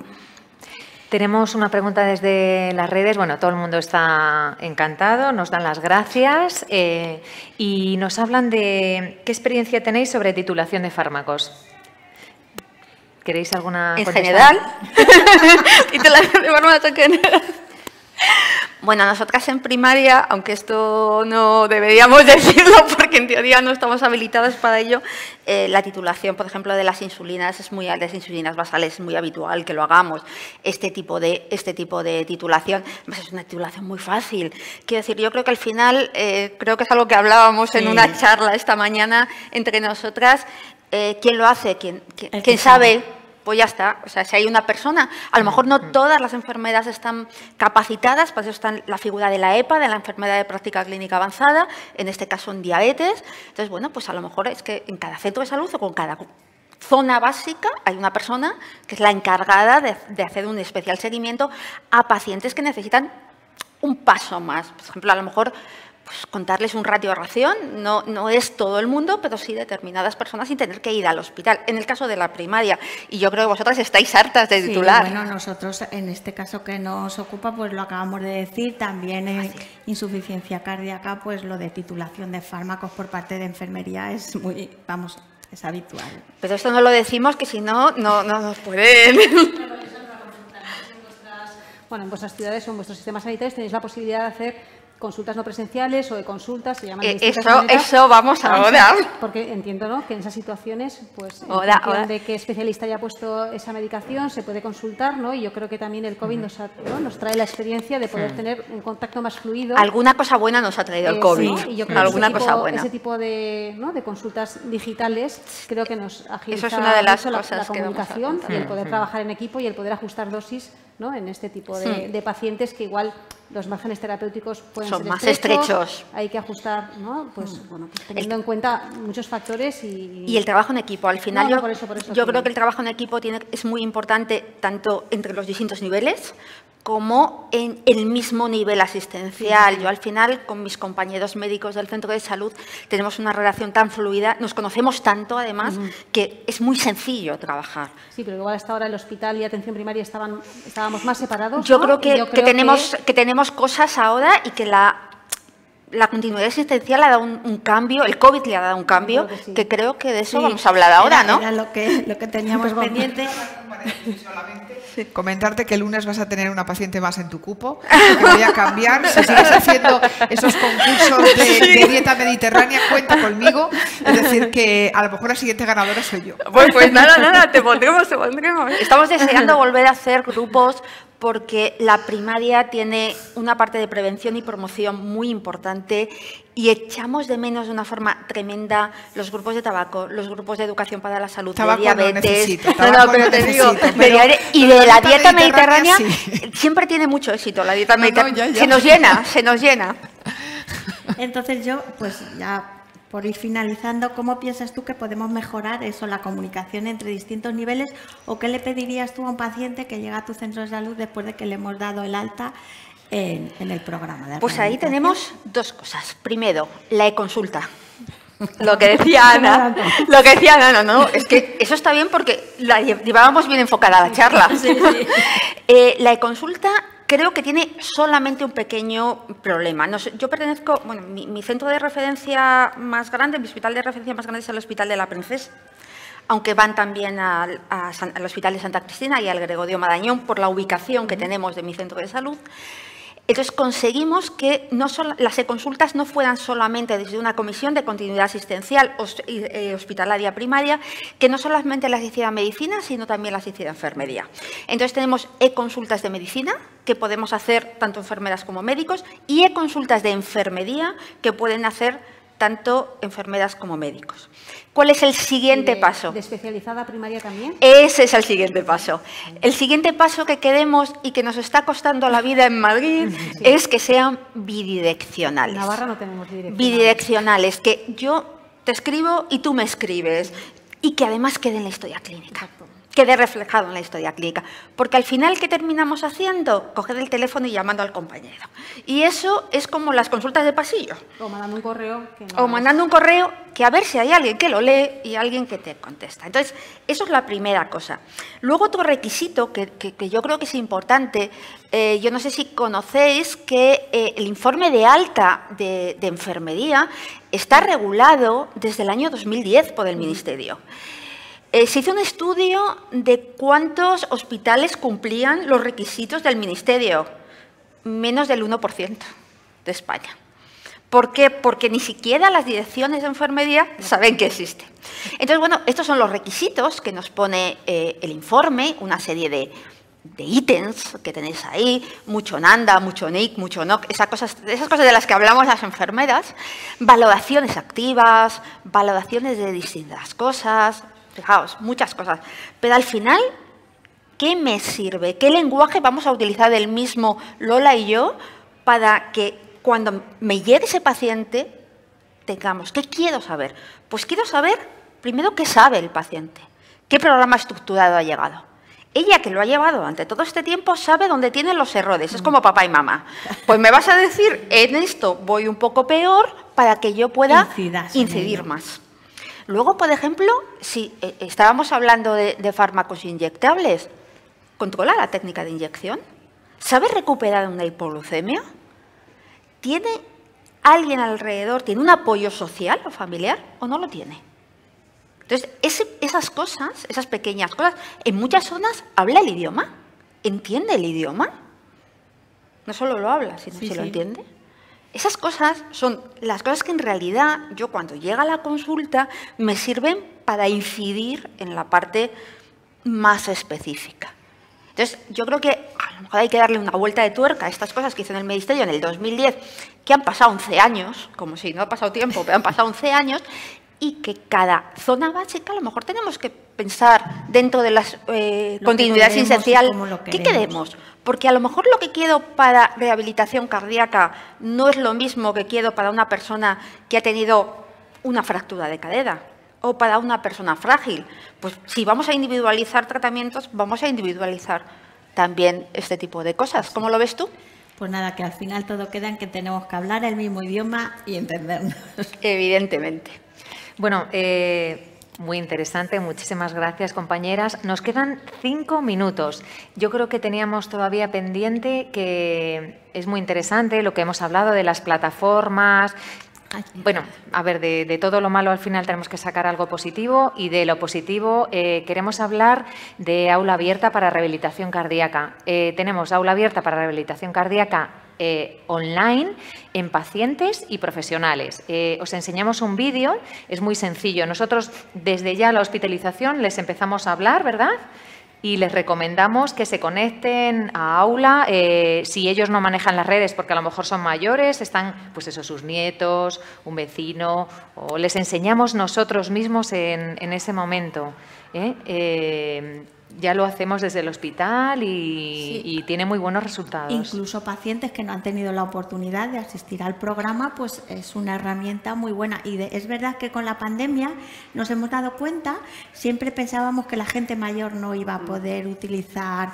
Tenemos una pregunta desde las redes. Bueno, todo el mundo está encantado, nos dan las gracias y nos hablan de qué experiencia tenéis sobre titulación de fármacos. ¿Queréis alguna contestar? General. Titulación de fármacos en general. Bueno, nosotras en primaria, aunque esto no deberíamos decirlo porque en teoría no estamos habilitadas para ello, la titulación, por ejemplo, de las insulinas las insulinas basales es muy habitual que lo hagamos. Este tipo de titulación, pues es una titulación muy fácil. Quiero decir, yo creo que al final, creo que es algo que hablábamos en una charla esta mañana entre nosotras, ¿quién lo hace? ¿Quién sabe? Pues ya está. O sea, si hay una persona, a lo mejor no todas las enfermeras están capacitadas, para eso está la figura de la EPA, de la enfermedad de práctica clínica avanzada, en este caso en diabetes. Entonces, bueno, pues a lo mejor es que en cada centro de salud o con cada zona básica hay una persona que es la encargada de hacer un especial seguimiento a pacientes que necesitan un paso más. Por ejemplo, a lo mejor pues contarles un ratio de ración, no es todo el mundo, pero sí determinadas personas sin tener que ir al hospital. En el caso de la primaria, y yo creo que vosotras estáis hartas de titular. Bueno, nosotros en este caso que nos ocupa, pues lo acabamos de decir, también en insuficiencia cardíaca, pues lo de titulación de fármacos por parte de enfermería es es habitual. Pero esto no lo decimos, que si no nos pueden. Bueno, en vuestras ciudades o en vuestros sistemas sanitarios tenéis la posibilidad de hacer consultas no presenciales o de consultas, se llaman de distintas maneras. Eso vamos ahora. Porque entiendo, ¿no?, que en esas situaciones, pues, en Ahora. función de qué especialista haya puesto esa medicación, se puede consultar, ¿no? Y yo creo que también el COVID nos trae la experiencia de poder tener un contacto más fluido. Alguna cosa buena nos ha traído el COVID. Sí, y yo creo Alguna que cosa buena. ese tipo de consultas digitales creo que nos agiliza Eso es una de las mucho cosas la que vamos a comunicación y el contar. poder trabajar en equipo y el poder ajustar dosis, ¿no?, en este tipo de pacientes que igual los márgenes terapéuticos pueden Son ser más estrechos. Hay que ajustar, ¿no?, pues, bueno, pues teniendo en cuenta muchos factores y el trabajo en equipo. Al final por eso yo creo que el trabajo en equipo es muy importante tanto entre los distintos niveles como en el mismo nivel asistencial. Yo al final con mis compañeros médicos del centro de salud tenemos una relación tan fluida, nos conocemos tanto además que es muy sencillo trabajar. Sí, pero igual hasta ahora el hospital y atención primaria estábamos más separados. Yo ¿no? creo que tenemos cosas ahora y que la continuidad asistencial ha dado un cambio, el COVID le ha dado un cambio, que creo que de eso vamos a hablar ahora, ¿no? Era lo que teníamos pendiente. Comentarte que el lunes vas a tener una paciente más en tu cupo, que voy a cambiar. Si sigues haciendo esos concursos de dieta mediterránea, cuenta conmigo. Es decir, que a lo mejor la siguiente ganadora soy yo. Pues nada, te pondremos. Estamos deseando volver a hacer grupos porque la primaria tiene una parte de prevención y promoción muy importante y echamos de menos de una forma tremenda los grupos de tabaco, los grupos de educación para la salud, Tabaco de diabetes. No necesito, Pero te digo, y de la dieta mediterránea sí. Siempre tiene mucho éxito la dieta mediterránea. Ya. Se nos llena. Entonces yo, pues ya por ir finalizando, ¿cómo piensas tú que podemos mejorar eso, la comunicación entre distintos niveles? ¿O qué le pedirías tú a un paciente que llega a tu centro de salud después de que le hemos dado el alta en el programa? Pues ahí tenemos dos cosas. Primero, la e-consulta. Lo que decía Ana, no, es que eso está bien porque la llevábamos bien enfocada a la charla. Sí. La e-consulta creo que tiene solamente un pequeño problema. Yo pertenezco, bueno, mi centro de referencia más grande, mi hospital de referencia más grande es el Hospital de la Princesa, aunque van también al Hospital de Santa Cristina y al Gregorio Marañón por la ubicación que tenemos de mi centro de salud. Entonces, conseguimos que las e-consultas no fueran solamente desde una comisión de continuidad asistencial hospitalaria primaria, que no solamente las hiciera medicina, sino también las hiciera enfermería. Entonces, tenemos e-consultas de medicina, que podemos hacer tanto enfermeras como médicos, y e-consultas de enfermería, que pueden hacer tanto enfermeras como médicos. ¿Cuál es el siguiente paso? ¿De especializada primaria también? Ese es el siguiente paso. El siguiente paso que queremos y que nos está costando la vida en Madrid es que sean bidireccionales. En Navarra no tenemos bidireccionales. Bidireccionales, que yo te escribo y tú me escribes y que además quede en la historia clínica. Exacto. Quede reflejado en la historia clínica. Porque al final, ¿qué terminamos haciendo? Coger el teléfono y llamando al compañero. Y eso es como las consultas de pasillo. O mandando un correo. Mandando un correo que a ver si hay alguien que lo lee y alguien que te contesta. Entonces, eso es la primera cosa. Luego, otro requisito que yo creo que es importante, yo no sé si conocéis que el informe de alta de enfermería está regulado desde el año 2010 por el Ministerio. Se hizo un estudio de cuántos hospitales cumplían los requisitos del Ministerio. Menos del 1% de España. ¿Por qué? Porque ni siquiera las direcciones de enfermería saben que existe. Entonces, bueno, estos son los requisitos que nos pone el informe, una serie de ítems que tenéis ahí, mucho NANDA, mucho NIC, mucho NOC, esas cosas de las que hablamos las enfermeras, valoraciones activas, valoraciones de distintas cosas. Fijaos, muchas cosas. Pero al final, ¿qué me sirve? ¿Qué lenguaje vamos a utilizar el mismo Lola y yo para que cuando me llegue ese paciente tengamos? ¿Qué quiero saber? Pues quiero saber, primero, qué sabe el paciente, qué programa estructurado ha llegado. Ella, que lo ha llevado durante todo este tiempo, sabe dónde tienen los errores. Es como papá y mamá. Pues me vas a decir, en esto voy un poco peor para que yo pueda incidir más. Luego, por ejemplo, si estábamos hablando de fármacos inyectables, ¿controla la técnica de inyección? ¿Sabe recuperar una hipoglucemia? ¿Tiene alguien alrededor, tiene un apoyo social o familiar o no lo tiene? Entonces, esas cosas, esas pequeñas cosas, en muchas zonas habla el idioma, entiende el idioma. No solo lo habla, sino que lo entiende. Esas cosas son las cosas que en realidad yo cuando llega a la consulta me sirven para incidir en la parte más específica. Entonces, yo creo que a lo mejor hay que darle una vuelta de tuerca a estas cosas que hizo en el Ministerio en el 2010, que han pasado 11 años, como si no ha pasado tiempo, pero han pasado 11 años, y que cada zona básica a lo mejor tenemos que pensar dentro de las continuidad asistencial, ¿qué queremos? Porque a lo mejor lo que quiero para rehabilitación cardíaca no es lo mismo que quiero para una persona que ha tenido una fractura de cadera o para una persona frágil. Pues si vamos a individualizar tratamientos, vamos a individualizar también este tipo de cosas. ¿Cómo lo ves tú? Pues nada, que al final todo queda en que tenemos que hablar el mismo idioma y entendernos. Evidentemente. Bueno, muy interesante. Muchísimas gracias, compañeras. Nos quedan 5 minutos. Yo creo que teníamos todavía pendiente, que es muy interesante lo que hemos hablado de las plataformas. Bueno, a ver, de todo lo malo al final tenemos que sacar algo positivo, y de lo positivo queremos hablar de aula abierta para rehabilitación cardíaca. Tenemos aula abierta para rehabilitación cardíaca online en pacientes y profesionales. Os enseñamos un vídeo, es muy sencillo. Nosotros desde ya la hospitalización les empezamos a hablar, ¿verdad? Y les recomendamos que se conecten a aula si ellos no manejan las redes, porque a lo mejor son mayores, están pues eso, sus nietos, un vecino, o les enseñamos nosotros mismos en ese momento. Ya lo hacemos desde el hospital y tiene muy buenos resultados. Incluso pacientes que no han tenido la oportunidad de asistir al programa, pues es una herramienta muy buena. Y es verdad que con la pandemia nos hemos dado cuenta, siempre pensábamos que la gente mayor no iba a poder utilizar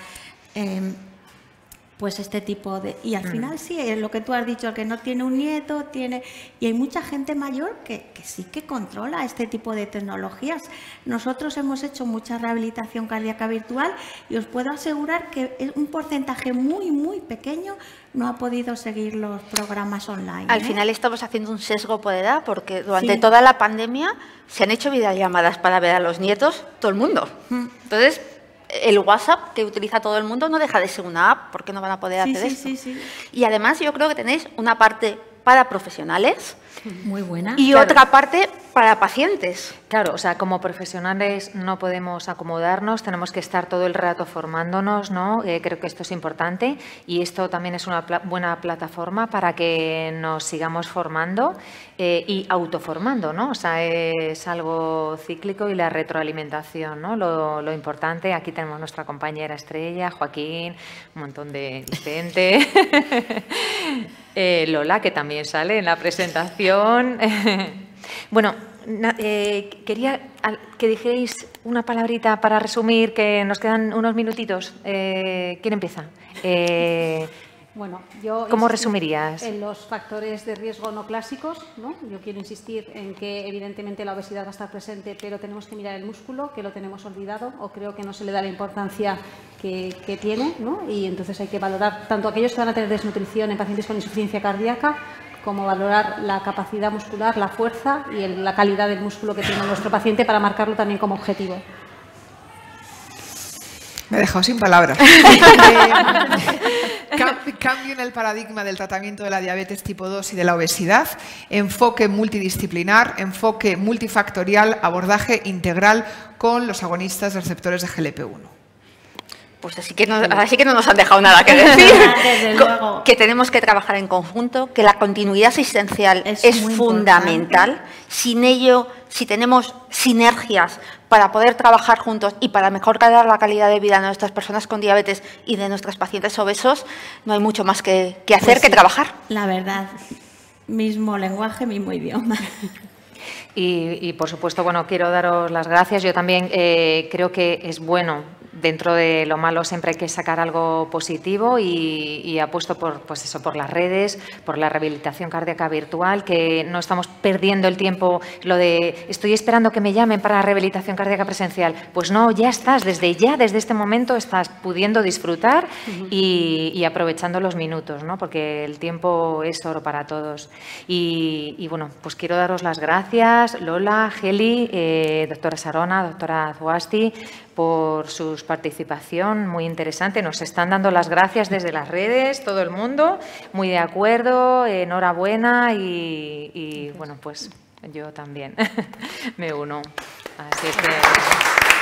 pues este tipo de... Y al final sí, es lo que tú has dicho, el que no tiene un nieto, tiene... Y hay mucha gente mayor que sí que controla este tipo de tecnologías. Nosotros hemos hecho mucha rehabilitación cardíaca virtual y os puedo asegurar que es un porcentaje muy, muy pequeño no ha podido seguir los programas online. Al final estamos haciendo un sesgo por edad, porque durante toda la pandemia se han hecho videollamadas para ver a los nietos todo el mundo. Entonces, el WhatsApp que utiliza todo el mundo no deja de ser una app, porque no van a poder hacer esto. Y además yo creo que tenéis una parte para profesionales muy buena y otra parte para pacientes. Claro, o sea, como profesionales no podemos acomodarnos, tenemos que estar todo el rato formándonos, ¿no? Creo que esto es importante, y esto también es una buena plataforma para que nos sigamos formando y autoformando, ¿no? O sea, es algo cíclico, y la retroalimentación, ¿no? Lo importante. Aquí tenemos nuestra compañera estrella, Joaquín, un montón de gente. Lola, que también sale en la presentación. Bueno, quería que dijerais una palabrita para resumir, que nos quedan unos minutitos. ¿Quién empieza? Bueno, yo ¿Cómo resumirías? En los factores de riesgo no clásicos, ¿no? Yo quiero insistir en que evidentemente la obesidad va a estar presente, pero tenemos que mirar el músculo, que lo tenemos olvidado, o creo que no se le da la importancia que tiene, ¿no? Y entonces hay que valorar tanto aquellos que van a tener desnutrición en pacientes con insuficiencia cardíaca, como valorar la capacidad muscular, la fuerza y la calidad del músculo que tiene nuestro paciente, para marcarlo también como objetivo. Me he dejado sin palabras. Cambio en el paradigma del tratamiento de la diabetes tipo 2 y de la obesidad, enfoque multidisciplinar, enfoque multifactorial, abordaje integral con los agonistas receptores de GLP-1. Pues así que no nos han dejado nada que decir. Desde luego. Que tenemos que trabajar en conjunto, que la continuidad asistencial es fundamental. Sin ello, si tenemos sinergias para poder trabajar juntos y para mejorar la calidad de vida de nuestras personas con diabetes y de nuestros pacientes obesos, no hay mucho más que hacer que trabajar. La verdad, mismo lenguaje, mismo idioma. Y por supuesto, bueno, quiero daros las gracias. Yo también creo que es bueno, dentro de lo malo siempre hay que sacar algo positivo, y apuesto por las redes, por la rehabilitación cardíaca virtual, que no estamos perdiendo el tiempo, lo de estoy esperando que me llamen para la rehabilitación cardíaca presencial. Pues no, ya estás, desde este momento estás pudiendo disfrutar y aprovechando los minutos, ¿no? Porque el tiempo es oro para todos. Y bueno, pues quiero daros las gracias, Lola, Geli, doctora Sarona, doctora Zuasti, por su participación, muy interesante. Nos están dando las gracias desde las redes, todo el mundo, muy de acuerdo, enhorabuena y bueno, pues yo también me uno. Así que...